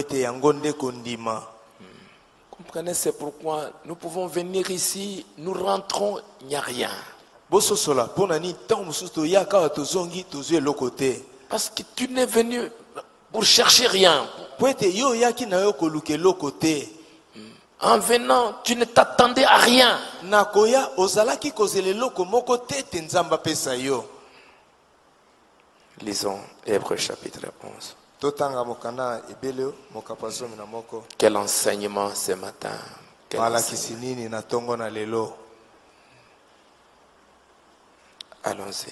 Comprenez, c'est pourquoi nous pouvons venir ici, nous rentrons, il n'y a rien. Parce que tu n'es venu pour chercher rien. En venant, tu ne t'attendais à rien. Lisons Hébreux chapitre 11. Quel enseignement ce matin. Allons-y.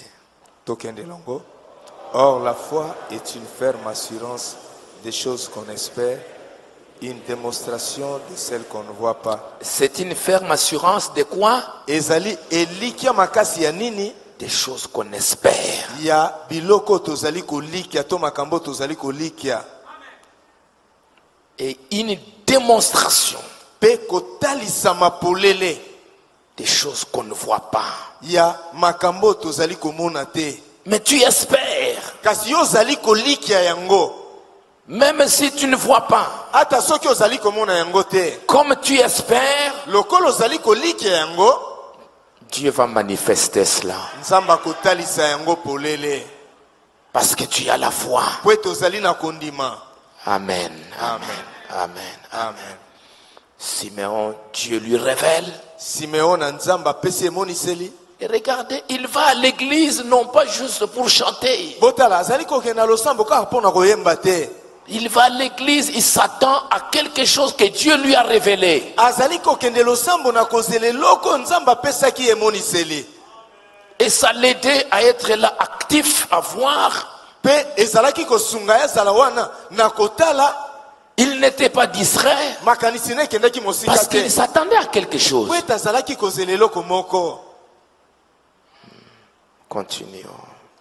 Or, la foi est une ferme assurance des choses qu'on espère, une démonstration de celles qu'on ne voit pas. C'est une ferme assurance de quoi? Des choses qu'on espère. Et une démonstration des choses qu'on ne voit pas. Mais tu espères. Même si tu ne vois pas. Comme tu espères, Dieu va manifester cela. Parce que tu as la foi. Amen. Amen. Amen. Amen. Siméon, Dieu lui révèle. Et regardez, il va à l'église non pas juste pour chanter. Il va à l'église, il s'attend à quelque chose que Dieu lui a révélé. Et ça l'aidait à être là actif, à voir. Il n'était pas distrait. Parce qu'il s'attendait à quelque chose. Continuons.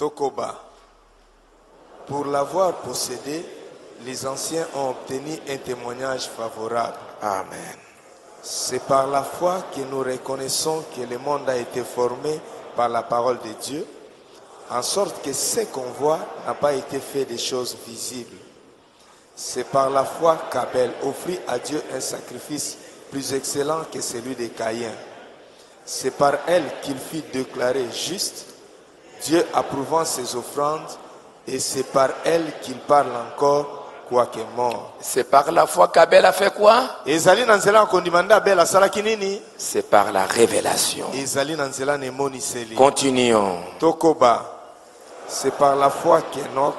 Pour l'avoir possédé, les anciens ont obtenu un témoignage favorable. Amen. C'est par la foi que nous reconnaissons que le monde a été formé par la parole de Dieu, en sorte que ce qu'on voit n'a pas été fait des choses visibles. C'est par la foi qu'Abel offrit à Dieu un sacrifice plus excellent que celui de Caïn. C'est par elle qu'il fut déclaré juste, Dieu approuvant ses offrandes, et c'est par elle qu'il parle encore quoique mort. C'est par la foi qu'Abel a fait quoi? C'est par la révélation. Continuons. Tokoba. C'est par la foi qu'Enoch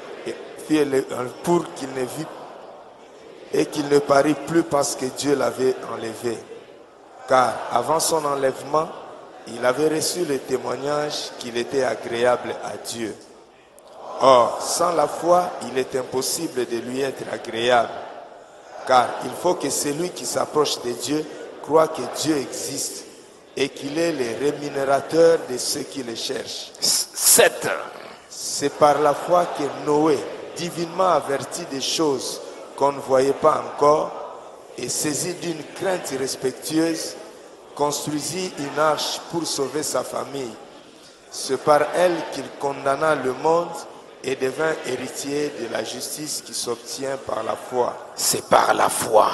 pour qu'il ne vit et qu'il ne parut plus parce que Dieu l'avait enlevé. Car avant son enlèvement, il avait reçu le témoignage qu'il était agréable à Dieu. Or, sans la foi, il est impossible de lui être agréable. Car il faut que celui qui s'approche de Dieu croit que Dieu existe et qu'il est le rémunérateur de ceux qui le cherchent. 7. C'est par la foi que Noé, divinement averti des choses qu'on ne voyait pas encore et saisi d'une crainte respectueuse, construisit une arche pour sauver sa famille. C'est par elle qu'il condamna le monde et devint héritier de la justice qui s'obtient par la foi. C'est par la foi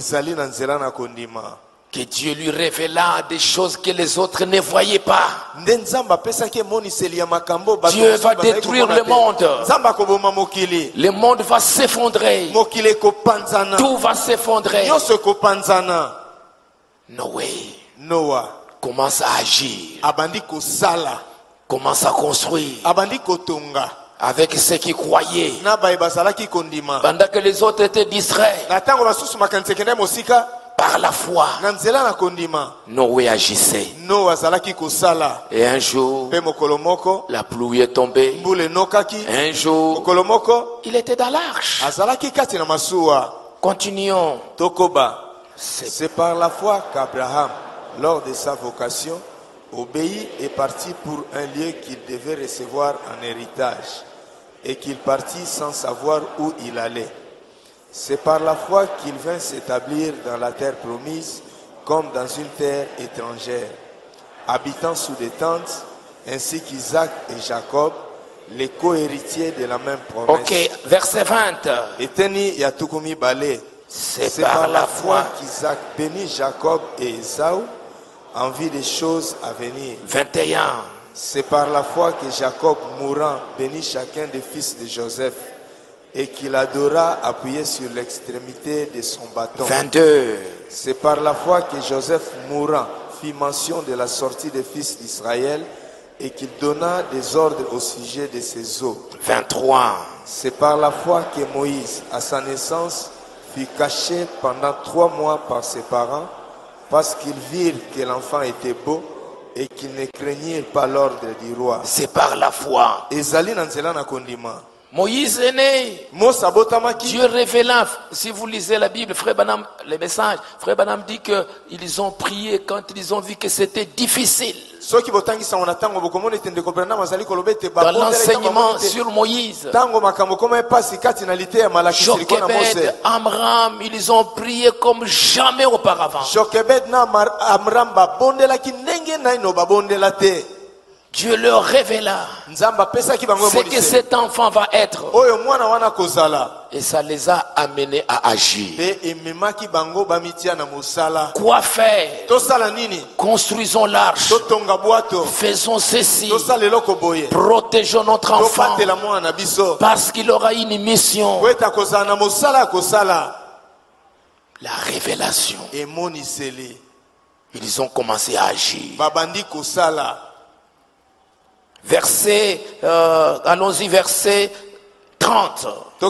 que Dieu lui révéla des choses que les autres ne voyaient pas. Dieu va détruire le monde. Le monde va s'effondrer. Tout va s'effondrer. Noé commence à agir. Commence à construire. Avec ceux qui croyaient. Pendant que les autres étaient distraits. Par la foi, Noé agissait. Et un jour, la pluie est tombée. Un jour, il était dans l'arche. Continuons. C'est par la foi qu'Abraham, lors de sa vocation, obéit et partit pour un lieu qu'il devait recevoir en héritage, et qu'il partit sans savoir où il allait. C'est par la foi qu'il vint s'établir dans la terre promise, comme dans une terre étrangère, habitant sous des tentes, ainsi qu'Isaac et Jacob, les co-héritiers de la même promesse. Ok, verset 20. C'est par la foi qu'Isaac bénit Jacob et Ésaü en vue des choses à venir. 21. C'est par la foi que Jacob, mourant, bénit chacun des fils de Joseph et qu'il adora appuyé sur l'extrémité de son bâton. 22. C'est par la foi que Joseph, mourant, fit mention de la sortie des fils d'Israël et qu'il donna des ordres au sujet de ses os. 23. C'est par la foi que Moïse, à sa naissance, fut caché pendant 3 mois par ses parents parce qu'ils virent que l'enfant était beau et qu'ils ne craignirent pas l'ordre du roi. C'est par la foi. Moïse est né. Dieu révéla, si vous lisez la Bible, Frère Branham, les messages, Frère Branham dit qu'ils ont prié quand ils ont vu que c'était difficile. Dans l'enseignement sur Moïse, Jochebed, Amram, ils ont prié comme jamais auparavant. Dieu leur révéla ce que cet enfant va être. Et ça les a amenés à agir. Quoi faire? Construisons l'arche. Faisons ceci. Protégeons notre enfant. Parce qu'il aura une mission. La révélation. Ils ont commencé à agir. Verset, allons-y, verset 30.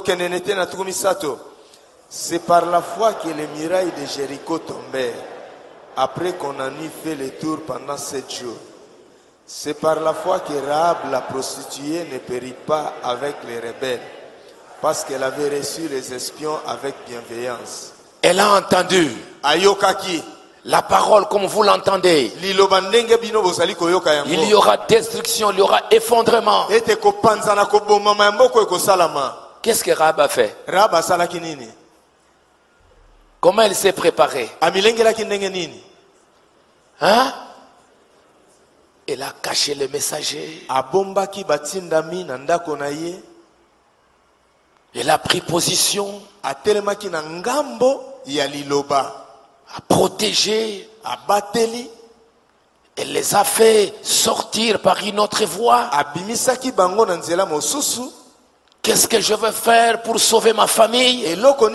C'est par la foi que les murailles de Jéricho tombèrent, après qu'on en eut fait le tour pendant 7 jours. C'est par la foi que Rahab, la prostituée, ne périt pas avec les rebelles, parce qu'elle avait reçu les espions avec bienveillance. Elle a entendu la parole comme vous l'entendez. Il y aura destruction, il y aura effondrement. Qu'est-ce que Rahab a fait? Comment elle s'est préparée? Hein? Elle a caché le messager. Elle a pris position. A protégé, a bateli. Elle les a fait sortir par une autre voie. Qu'est-ce que je vais faire pour sauver ma famille? Elle a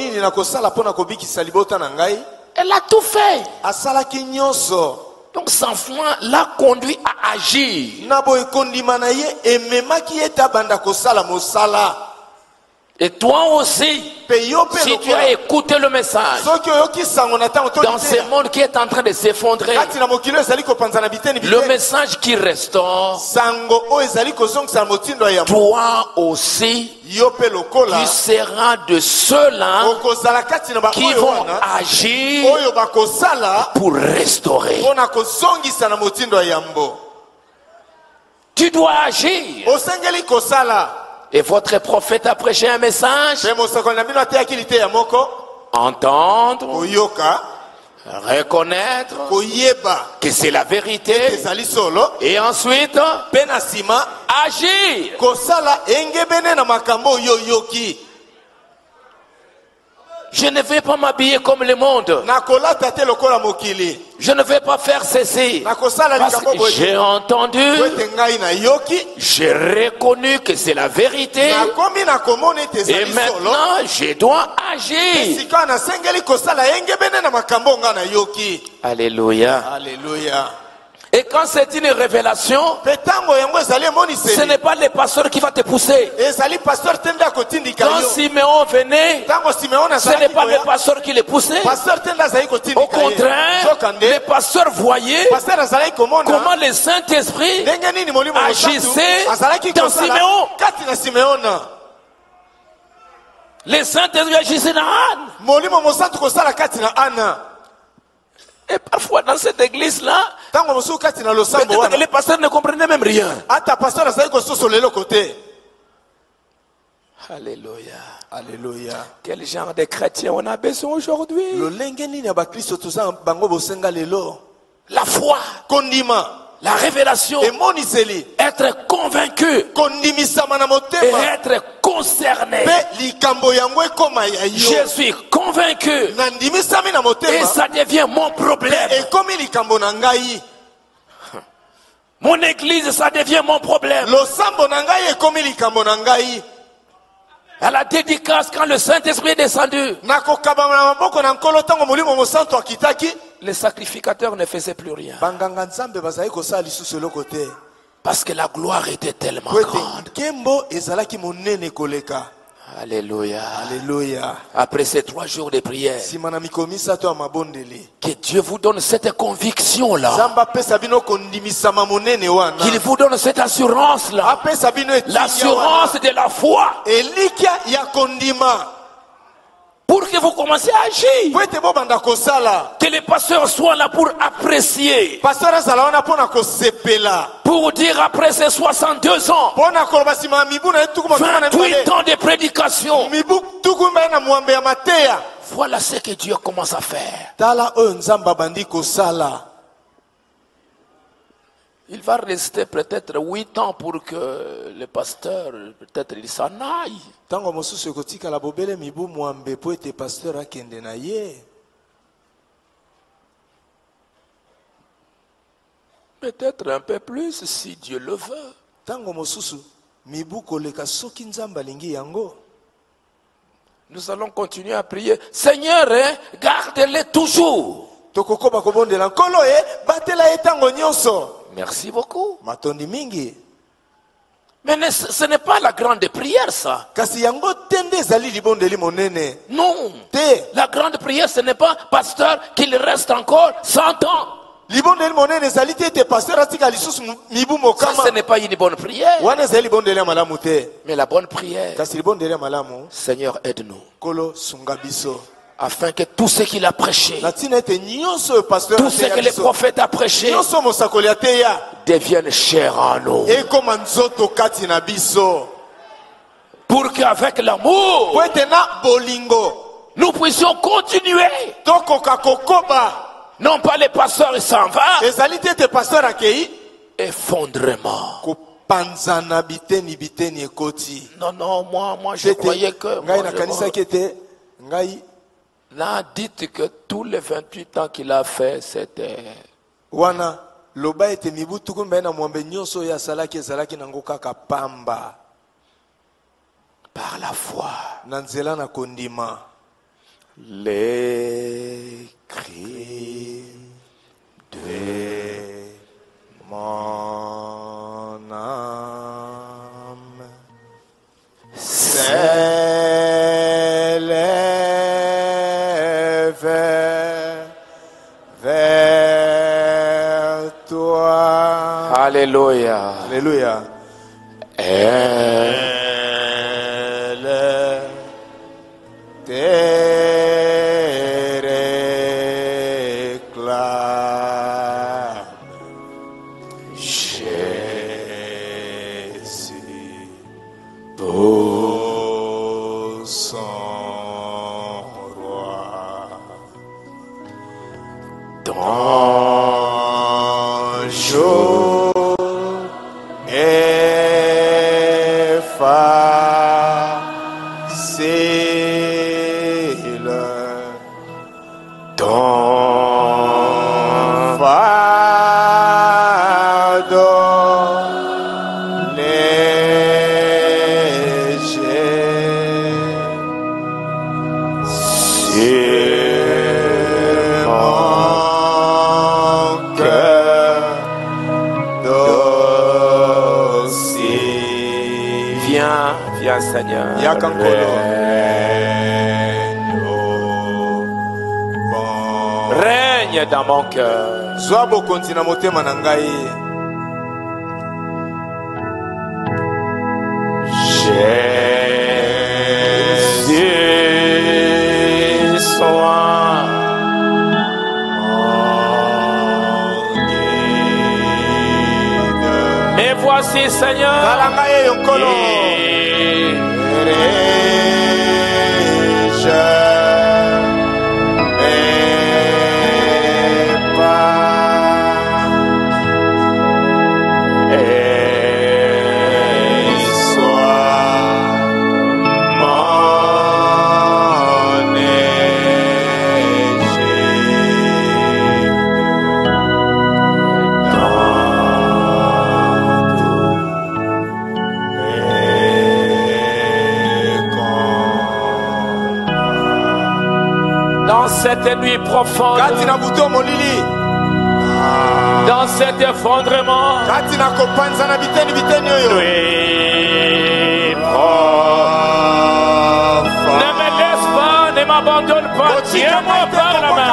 tout fait. Donc son foi l'a conduit à agir. Et toi aussi, si tu as écouté le message, dans ce monde qui est en train de s'effondrer, le message qui restaure, toi aussi, tu seras de ceux-là qui vont agir pour restaurer. Tu dois agir. Et votre prophète a prêché un message. Entendre, reconnaître que c'est la vérité. Et ensuite, agir. Je ne vais pas m'habiller comme le monde. Je ne vais pas faire ceci. Parce que j'ai entendu, j'ai reconnu que c'est la vérité. Et maintenant, je dois agir. Alléluia. Alléluia. Et quand c'est une révélation, ce n'est pas le pasteur qui va te pousser. Quand Siméon venait, ce n'est pas le pasteur qui le poussait. Au contraire, le pasteur voyait comment le Saint-Esprit agissait dans Siméon. Le Saint-Esprit agissait dans Anne. Et parfois dans cette église-là, peut-être que les pasteurs ne comprenaient même rien. Alléluia. Alléluia. Quel genre de chrétien on a besoin aujourd'hui? La foi, la révélation, être convaincu et être concerné. Je suis convaincu et ça devient mon problème. Mon église, ça devient mon problème. À la dédicace, quand le Saint-Esprit est descendu, les sacrificateurs ne faisaient plus rien. Parce que la gloire était tellement grande. Alléluia. Alléluia. Après ces 3 jours de prière, que Dieu vous donne cette conviction-là. Qu'il vous donne cette assurance-là. L'assurance de la foi. Pour que vous commenciez à agir. Que les pasteurs soient là pour apprécier. Pour dire après ces 62 ans, 28 ans de prédication, voilà ce que Dieu commence à faire. Il va rester peut-être 8 ans pour que le pasteur, peut-être il s'en aille. Peut-être un peu plus si Dieu le veut. Nous allons continuer à prier. Seigneur, garde-les toujours. Merci beaucoup. Mais ce n'est pas la grande prière, ça. Non. La grande prière, ce n'est pas, pasteur, qu'il reste encore 100 ans. Ça, ce n'est pas une bonne prière. Mais la bonne prière, Seigneur, aide-nous. Afin que tout ce qu'il a prêché, tout ce que le prophète a prêché, devienne cher en nous. Pour qu'avec l'amour, nous puissions continuer. Non pas les pasteurs, ils s'en vont. Effondrement. Non, moi je croyais que... Là, dites que tous les 28 ans qu'il a fait, c'était... par la foi. Nanzela na kondima. Les cris de mon âme s'élèvent vers toi. Alléluia. Alléluia. Viens Seigneur. Règne dans mon cœur. Jésus, sois mon guide. Et voici Seigneur. Cette nuit profonde, dans cet effondrement, ne me laisse pas, ne m'abandonne pas, tiens-moi par la main.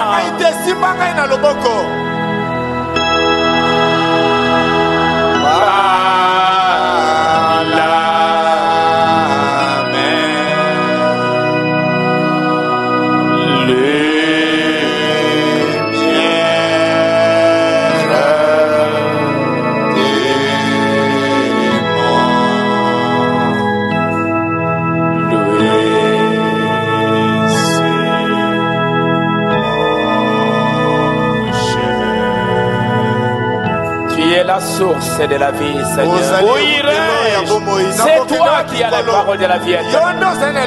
La source de la vie, Seigneur. Où irai-je? C'est toi qui as la parole de la vie éternelle.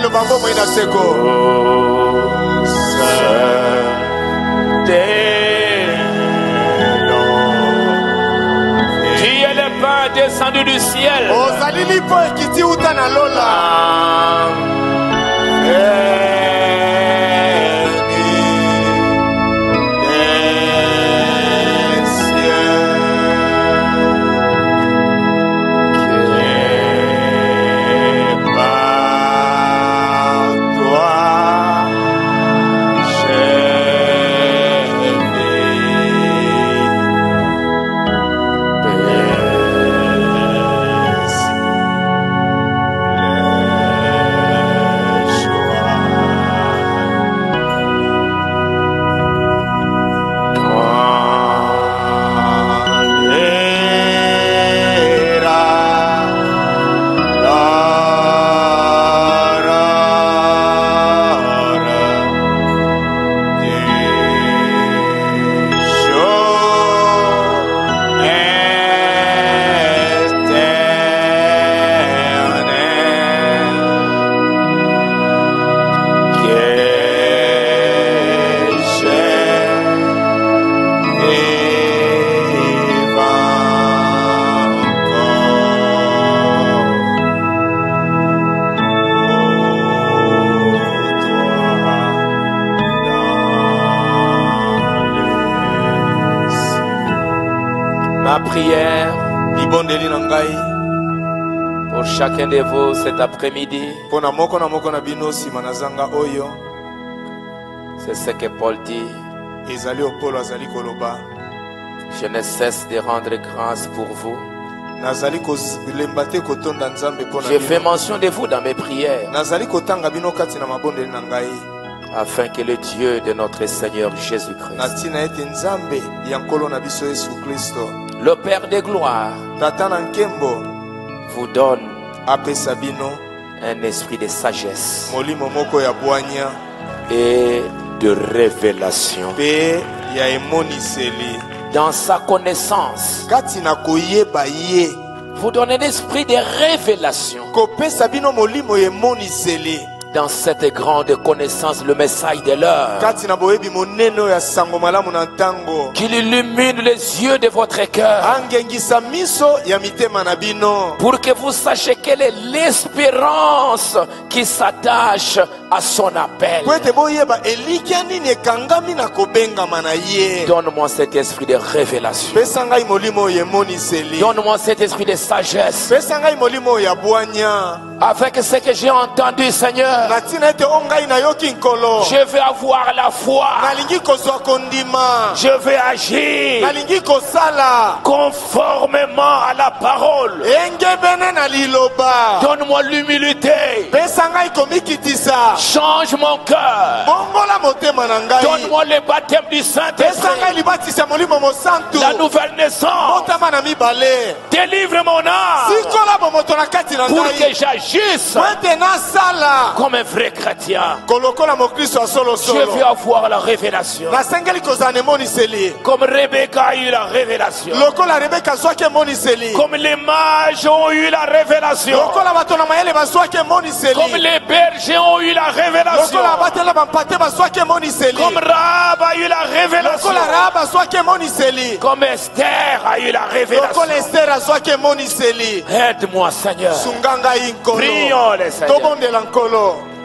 Tu es le pain descendu du ciel. prière pour chacun de vous cet après-midi. C'est ce que Paul dit. Je ne cesse de rendre grâce pour vous. Je fais mention de vous dans mes prières, afin que le Dieu de notre Seigneur Jésus-Christ, le Père de gloire, vous donne un esprit de sagesse et de révélation dans sa connaissance. Vous donnez un esprit de révélation dans cette grande connaissance, le message de l'heure, qu'il illumine les yeux de votre cœur, pour que vous sachiez quelle est l'espérance qui s'attache à son appel. Donne-moi cet esprit de révélation. Donne-moi cet esprit de sagesse, avec ce que j'ai entendu, Seigneur. Je vais avoir la foi. Je vais agir conformément à la parole. Donne-moi l'humilité. Change mon cœur. Donne-moi le baptême du Saint-Esprit, la nouvelle naissance. Délivre mon âme pour que j'agisse comme un vrai chrétien. Je veux avoir la révélation, comme Rebecca a eu la révélation, comme les mages ont eu la révélation, comme les bergers ont eu la révélation, comme Rahab a eu la révélation, comme Esther a eu la révélation. Aide-moi, Seigneur. Prions le Seigneur.